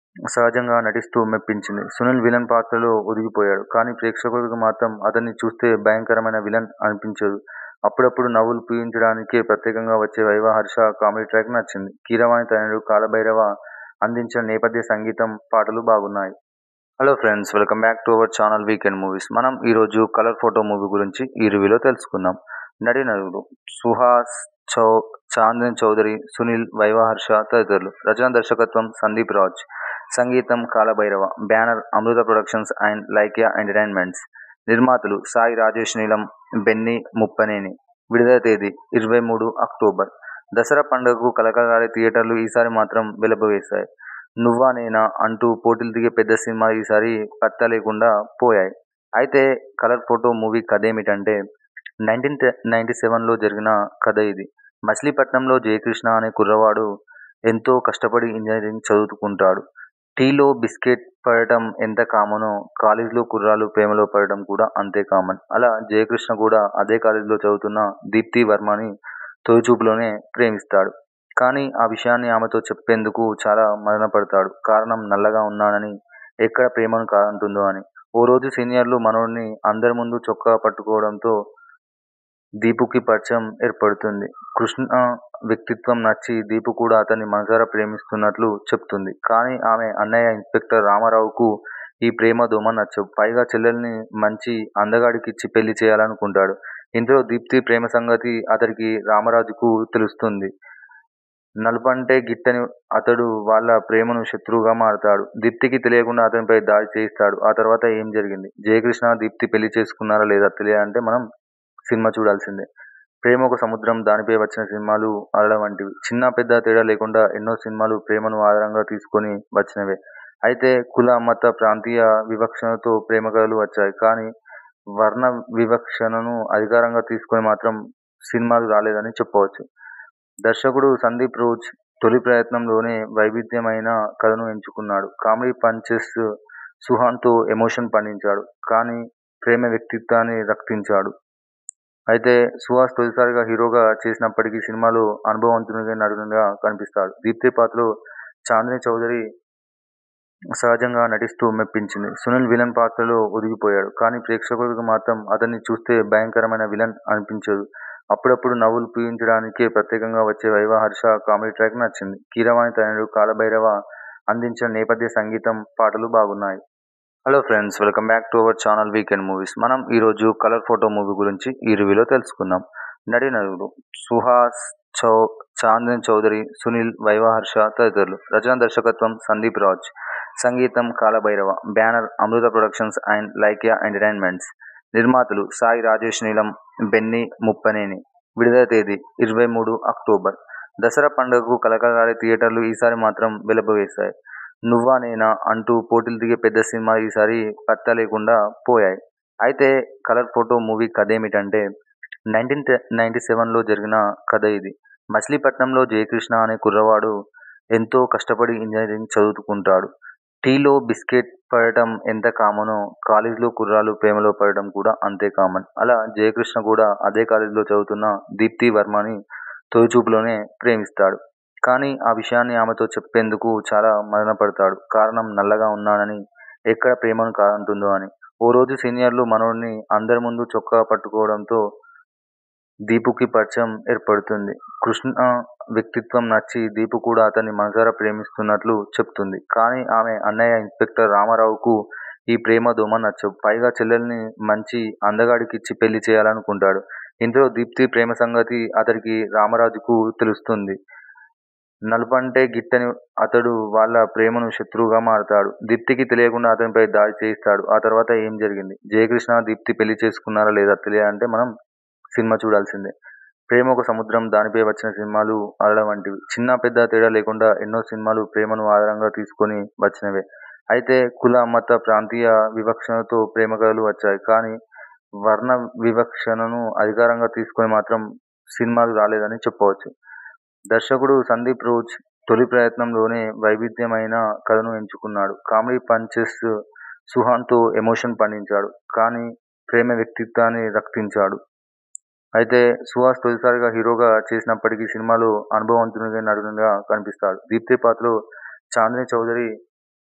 సహజంగా నటిస్తూ మెప్పించింది. సునీల్ విలన్ పాత్రలో ఒదిగిపోయాడు. కానీ ప్రేక్షకులకు మాత్రం అతన్ని చూస్తే భయంకరమైన విలన్ అనిపించదు. అప్పుడప్పుడు నవ్వులు పూయించడానికే ప్రత్యేకంగా వచ్చే వైవా హర్ష కామెడీ ట్రాక్ నచ్చింది. కీరవాణి తనయుడు కాలభైరవ అందించిన నేపథ్య సంగీతం, పాటలు బాగున్నాయి. Hello friends, welcome back to our channel weekend movies. మనం ఈరోజు కలర్ ఫోటో మూవీ గురించి ఈ రివ్యూలో తెలుసుకుందాం. నటీనటులు సుహాస్, చౌ చాందిని చౌదరి, సునీల్, వైవా హర్ష తదితరులు. రచన దర్శకత్వం సందీప్ రాజ్. సంగీతం Kalabhairava. Banner Amrutha productions and Lyca entertainments. నిర్మాతలు సాయి రాజేష్ నీలం, బెన్నీ ముప్పనేని. విడుదల తేదీ ఇరవై మూడు అక్టోబర్. దసరా పండుగకు కలకలాడే థియేటర్లు ఈసారి మాత్రం వెలబవేశాయి. నువ్వా నేనా అంటూ పోటీలు దిగే పెద్ద సినిమాలు ఈసారి పత్తా లేకుండా పోయాయి. అయితే కలర్ ఫోటో మూవీ కథేమిటంటే, నైన్టీన్ నైన్టీ సెవెన్లో జరిగిన కథ ఇది. మచిలీపట్నంలో జయకృష్ణ అనే కుర్రవాడు ఎంతో కష్టపడి ఇంజనీరింగ్ చదువుకుంటాడు. టీలో బిస్కెట్ పడటం ఎంత కామనో కాలేజీలో కుర్రాళ్ళు ప్రేమలో పడటం కూడా అంతే కామన్. అలా జయకృష్ణ కూడా అదే కాలేజీలో చదువుతున్న దీప్తి వర్మని తొలిచూపులోనే ప్రేమిస్తాడు. కానీ ఆ విషయాన్ని ఆమెతో చెప్పేందుకు చాలా మదనపడతాడు. కారణం నల్లగా ఉన్నానని, ఎక్కడ ప్రేమను కాదంటుందో అని. ఓ రోజు సీనియర్లు మనోడిని అందరి ముందు చొక్కా పట్టుకోవడంతో దీపుకి పరిచయం ఏర్పడుతుంది. కృష్ణ వ్యక్తిత్వం నచ్చి దీపు కూడా అతన్ని మనసారా ప్రేమిస్తున్నట్లు చెప్తుంది. కానీ ఆమె అన్నయ్య ఇన్స్పెక్టర్ రామారావుకు ఈ ప్రేమ దోమ నచ్చవు. పైగా చెల్లెల్ని మంచి అందగాడికిచ్చి పెళ్లి చేయాలనుకుంటాడు. ఇంతలో దీప్తి ప్రేమ సంగతి అతడికి రామరాజుకు తెలుస్తుంది. నలుపంటే గిట్టని అతడు వాళ్ళ ప్రేమను శత్రువుగా మారతాడు. దీప్తికి తెలియకుండా అతనిపై దాడి చేయిస్తాడు. ఆ తర్వాత ఏం జరిగింది? జయకృష్ణ దీప్తి పెళ్లి చేసుకున్నారా లేదా తెలియాలంటే మనం సినిమా చూడాల్సిందే. ప్రేమ ఒక సముద్రం, దానిపై వచ్చిన సినిమాలు అలల వంటివి. చిన్న పెద్ద తేడా లేకుండా ఎన్నో సినిమాలు ప్రేమను ఆధారంగా తీసుకొని వచ్చినవే. అయితే కుల, మత, ప్రాంతీయ వివక్షణతో ప్రేమ కథలు వచ్చాయి. కానీ వర్ణ వివక్షణను అధికారంగా తీసుకొని మాత్రం సినిమాలు రాలేదని చెప్పవచ్చు. దర్శకుడు సందీప్ రోజ్ తొలి ప్రయత్నంలోనే వైవిధ్యమైన కథను ఎంచుకున్నాడు. కామెడీ పంచెస్ సుహాన్తో ఎమోషన్ పండించాడు. కానీ ప్రేమ వ్యక్తిత్వాన్ని రక్తించాడు. అయితే సుహాస్ తొలిసారిగా హీరోగా చేసినప్పటికీ సినిమాలో అనుభవవంతునిగా నటునిగా కనిపిస్తాడు. దీప్తి పాత్రలో చాందిని చౌదరి సహజంగా నటిస్తూ మెప్పించింది. సునీల్ విలన్ పాత్రలో ఒదిగిపోయాడు. కానీ ప్రేక్షకులకు మాత్రం అతన్ని చూస్తే భయంకరమైన విలన్ అనిపించదు. అప్పుడప్పుడు నవ్వులు పూయించడానికే ప్రత్యేకంగా వచ్చే వైవా హర్ష కామెడీ ట్రాక్ నచ్చింది. కీరవాణి తనయుడు కాలభైరవ అందించిన నేపథ్య సంగీతం, పాటలు బాగున్నాయి. Hello friends, welcome back to our channel weekend movies. మనం ఈరోజు కలర్ ఫోటో మూవీ గురించి ఈ రివ్యూలో తెలుసుకుందాం. నటీనటులు సుహాస్, చౌ చాందిని చౌదరి, సునీల్, వైవా హర్ష తదితరులు. రచన దర్శకత్వం సందీప్ రాజ్. సంగీతం Kalabhairava. Banner Amrutha productions and Lyca entertainments. నిర్మాతలు సాయి రాజేష్ నీలం, బెన్నీ ముప్పనేని. విడుదల తేదీ ఇరవై మూడు అక్టోబర్. దసరా పండుగకు కలకలాడే థియేటర్లు ఈసారి మాత్రం వెలబవేశాయి. నువ్వా నేనా అంటూ పోటీలు దిగే పెద్ద సినిమాలు ఈసారి పత్తా లేకుండా పోయాయి. అయితే కలర్ ఫోటో మూవీ కథేమిటంటే, నైన్టీన్ నైన్టీ సెవెన్లో జరిగిన కథ ఇది. మచిలీపట్నంలో జయకృష్ణ అనే కుర్రవాడు ఎంతో కష్టపడి ఇంజనీరింగ్ చదువుకుంటాడు. టీలో బిస్కెట్ పడటం ఎంత కామనో కాలేజీలో కుర్రాళ్ళు ప్రేమలో పడటం కూడా అంతే కామన్. అలా జయకృష్ణ కూడా అదే కాలేజీలో చదువుతున్న దీప్తి వర్మని తొలిచూపులోనే ప్రేమిస్తాడు. కానీ ఆ విషయాన్ని ఆమెతో చెప్పేందుకు చాలా మదనపడతాడు. కారణం నల్లగా ఉన్నానని, ఎక్కడ ప్రేమను కాదంటుందో అని. ఓ రోజు సీనియర్లు మనోడిని అందరి ముందు చొక్కా పట్టుకోవడంతో దీపుకి పరిచయం ఏర్పడుతుంది. కృష్ణ వ్యక్తిత్వం నచ్చి దీపు కూడా అతన్ని మనసారా ప్రేమిస్తున్నట్లు చెప్తుంది. కానీ ఆమె అన్నయ్య ఇన్స్పెక్టర్ రామారావుకు ఈ ప్రేమ దోమ నచ్చవు. పైగా చెల్లెల్ని మంచి అందగాడికిచ్చి పెళ్లి చేయాలనుకుంటాడు. ఇంతలో దీప్తి ప్రేమ సంగతి అతడికి రామరాజుకు తెలుస్తుంది. నలుపంటే గిట్టని అతడు వాళ్ళ ప్రేమను శత్రువుగా మారతాడు. దీప్తికి తెలియకుండా అతనిపై దాడి చేయిస్తాడు. ఆ తర్వాత ఏం జరిగింది? జయకృష్ణ దీప్తి పెళ్లి చేసుకున్నారా లేదా తెలియాలంటే మనం సినిమా చూడాల్సిందే. ప్రేమ ఒక సముద్రం, దానిపై వచ్చిన సినిమాలు అలల వంటివి. చిన్న పెద్ద తేడా లేకుండా ఎన్నో సినిమాలు ప్రేమను ఆధారంగా తీసుకొని వచ్చినవే. అయితే కుల, మత, ప్రాంతీయ వివక్షణతో ప్రేమ కథలు వచ్చాయి. కానీ వర్ణ వివక్షణను అధికారంగా తీసుకొని మాత్రం సినిమాలు రాలేదని చెప్పవచ్చు. దర్శకుడు సందీప్ రోజ్ తొలి ప్రయత్నంలోనే వైవిధ్యమైన కథను ఎంచుకున్నాడు. కామెడీ పంచెస్ సుహాన్తో ఎమోషన్ పండించాడు. కానీ ప్రేమ వ్యక్తిత్వాన్ని రక్తించాడు. అయితే సుహాస్ తొలిసారిగా హీరోగా చేసినప్పటికీ సినిమాలో అనుభవవంతునిగా నటునిగా కనిపిస్తాడు. దీప్తి పాత్రలో చాందిని చౌదరి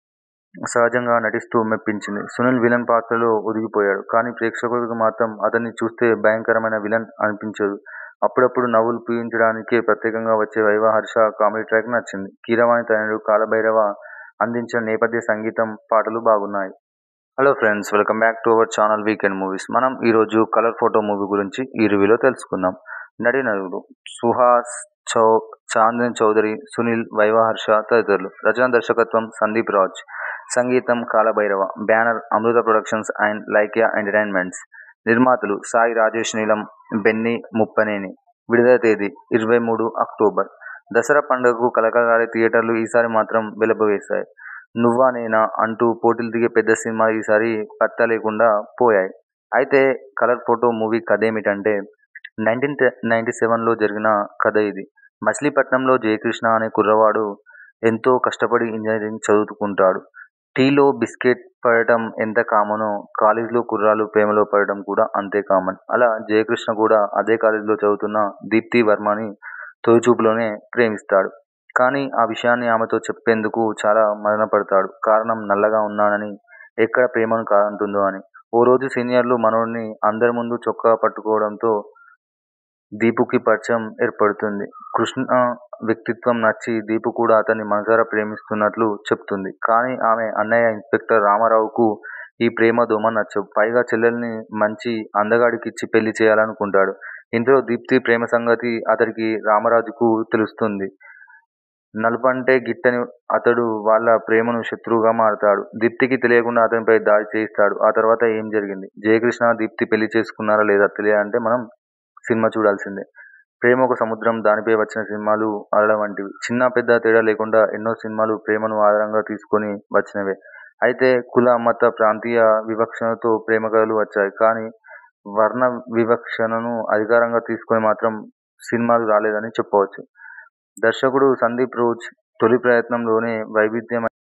సహజంగా నటిస్తూ మెప్పించింది. సునీల్ విలన్ పాత్రలో ఒదిగిపోయాడు. కానీ ప్రేక్షకులకు మాత్రం అతన్ని చూస్తే భయంకరమైన విలన్ అనిపించదు. అప్పుడప్పుడు నవ్వులు పూయించడానికే ప్రత్యేకంగా వచ్చే వైవా హర్ష కామెడీ ట్రాక్ నచ్చింది. కీరవాణి తనయుడు కాలభైరవ అందించిన నేపథ్య సంగీతం, పాటలు బాగున్నాయి. Hello friends, welcome back to our channel weekend movies. మనం ఈరోజు కలర్ ఫోటో మూవీ గురించి ఈ రివ్యూలో తెలుసుకుందాం. నటీనటులు సుహాస్, చౌ చాందని చౌదరి, సునీల్, వైవా హర్ష తదితరులు. రచన దర్శకత్వం సందీప్ రాజ్. సంగీతం Kalabhairava. Banner Amrutha productions and Lyca entertainments. నిర్మాతలు సాయి రాజేష్ నీలం, బెన్నీ ముప్పనేని. విడుదల తేదీ ఇరవై మూడు అక్టోబర్. దసరా పండుగకు కలకలాడే థియేటర్లు ఈసారి మాత్రం వెలబవేశాయి. నువ్వా నేనా అంటూ పోటీలు దిగే పెద్ద సినిమాలు ఈసారి పత్తా లేకుండా పోయాయి. అయితే కలర్ ఫోటో మూవీ కథేమిటంటే, నైన్టీన్ నైన్టీ సెవెన్లో జరిగిన కథ ఇది. మచిలీపట్నంలో జయకృష్ణ అనే కుర్రవాడు ఎంతో కష్టపడి ఇంజనీరింగ్ చదువుకుంటాడు. టీలో బిస్కెట్ పడటం ఎంత కామనో కాలేజీలో కుర్రాళ్ళు ప్రేమలో పడటం కూడా అంతే కామన్. అలా జయకృష్ణ కూడా అదే కాలేజీలో చదువుతున్న దీప్తి వర్మని తొలిచూపులోనే ప్రేమిస్తాడు. కానీ ఆ విషయాన్ని ఆమెతో చెప్పేందుకు చాలా మదనపడతాడు. కారణం నల్లగా ఉన్నానని, ఎక్కడ ప్రేమను కాదంటుందో అని. ఓ రోజు సీనియర్లు మనోడిని అందరి ముందు చొక్కా పట్టుకోవడంతో దీపుకి పరిచయం ఏర్పడుతుంది. కృష్ణ వ్యక్తిత్వం నచ్చి దీపు కూడా అతన్ని మనసారా ప్రేమిస్తున్నట్లు చెప్తుంది. కానీ ఆమె అన్నయ్య ఇన్స్పెక్టర్ రామారావుకు ఈ ప్రేమ దోమ నచ్చవు. పైగా చెల్లెల్ని మంచి అందగాడికిచ్చి పెళ్లి చేయాలనుకుంటాడు. ఇంతలో దీప్తి ప్రేమ సంగతి అతడికి రామరాజుకు తెలుస్తుంది. నలుపంటే గిట్టని అతడు వాళ్ళ ప్రేమను శత్రువుగా మారతాడు. దీప్తికి తెలియకుండా అతనిపై దాడి చేయిస్తాడు. ఆ తర్వాత ఏం జరిగింది? జయకృష్ణ దీప్తి పెళ్లి చేసుకున్నారా లేదా తెలియాలంటే మనం సినిమా చూడాల్సిందే. ప్రేమ ఒక సముద్రం, దానిపై వచ్చిన సినిమాలు అలల వంటివి. చిన్న పెద్ద తేడా లేకుండా ఎన్నో సినిమాలు ప్రేమను ఆధారంగా తీసుకొని వచ్చినవే. అయితే కుల, మత, ప్రాంతీయ వివక్షణతో ప్రేమ కథలు వచ్చాయి. కానీ వర్ణ వివక్షణను అధికారంగా తీసుకొని మాత్రం సినిమాలు రాలేదని చెప్పవచ్చు. దర్శకుడు సందీప్ రోజ్ తొలి ప్రయత్నంలోనే వైవిధ్యం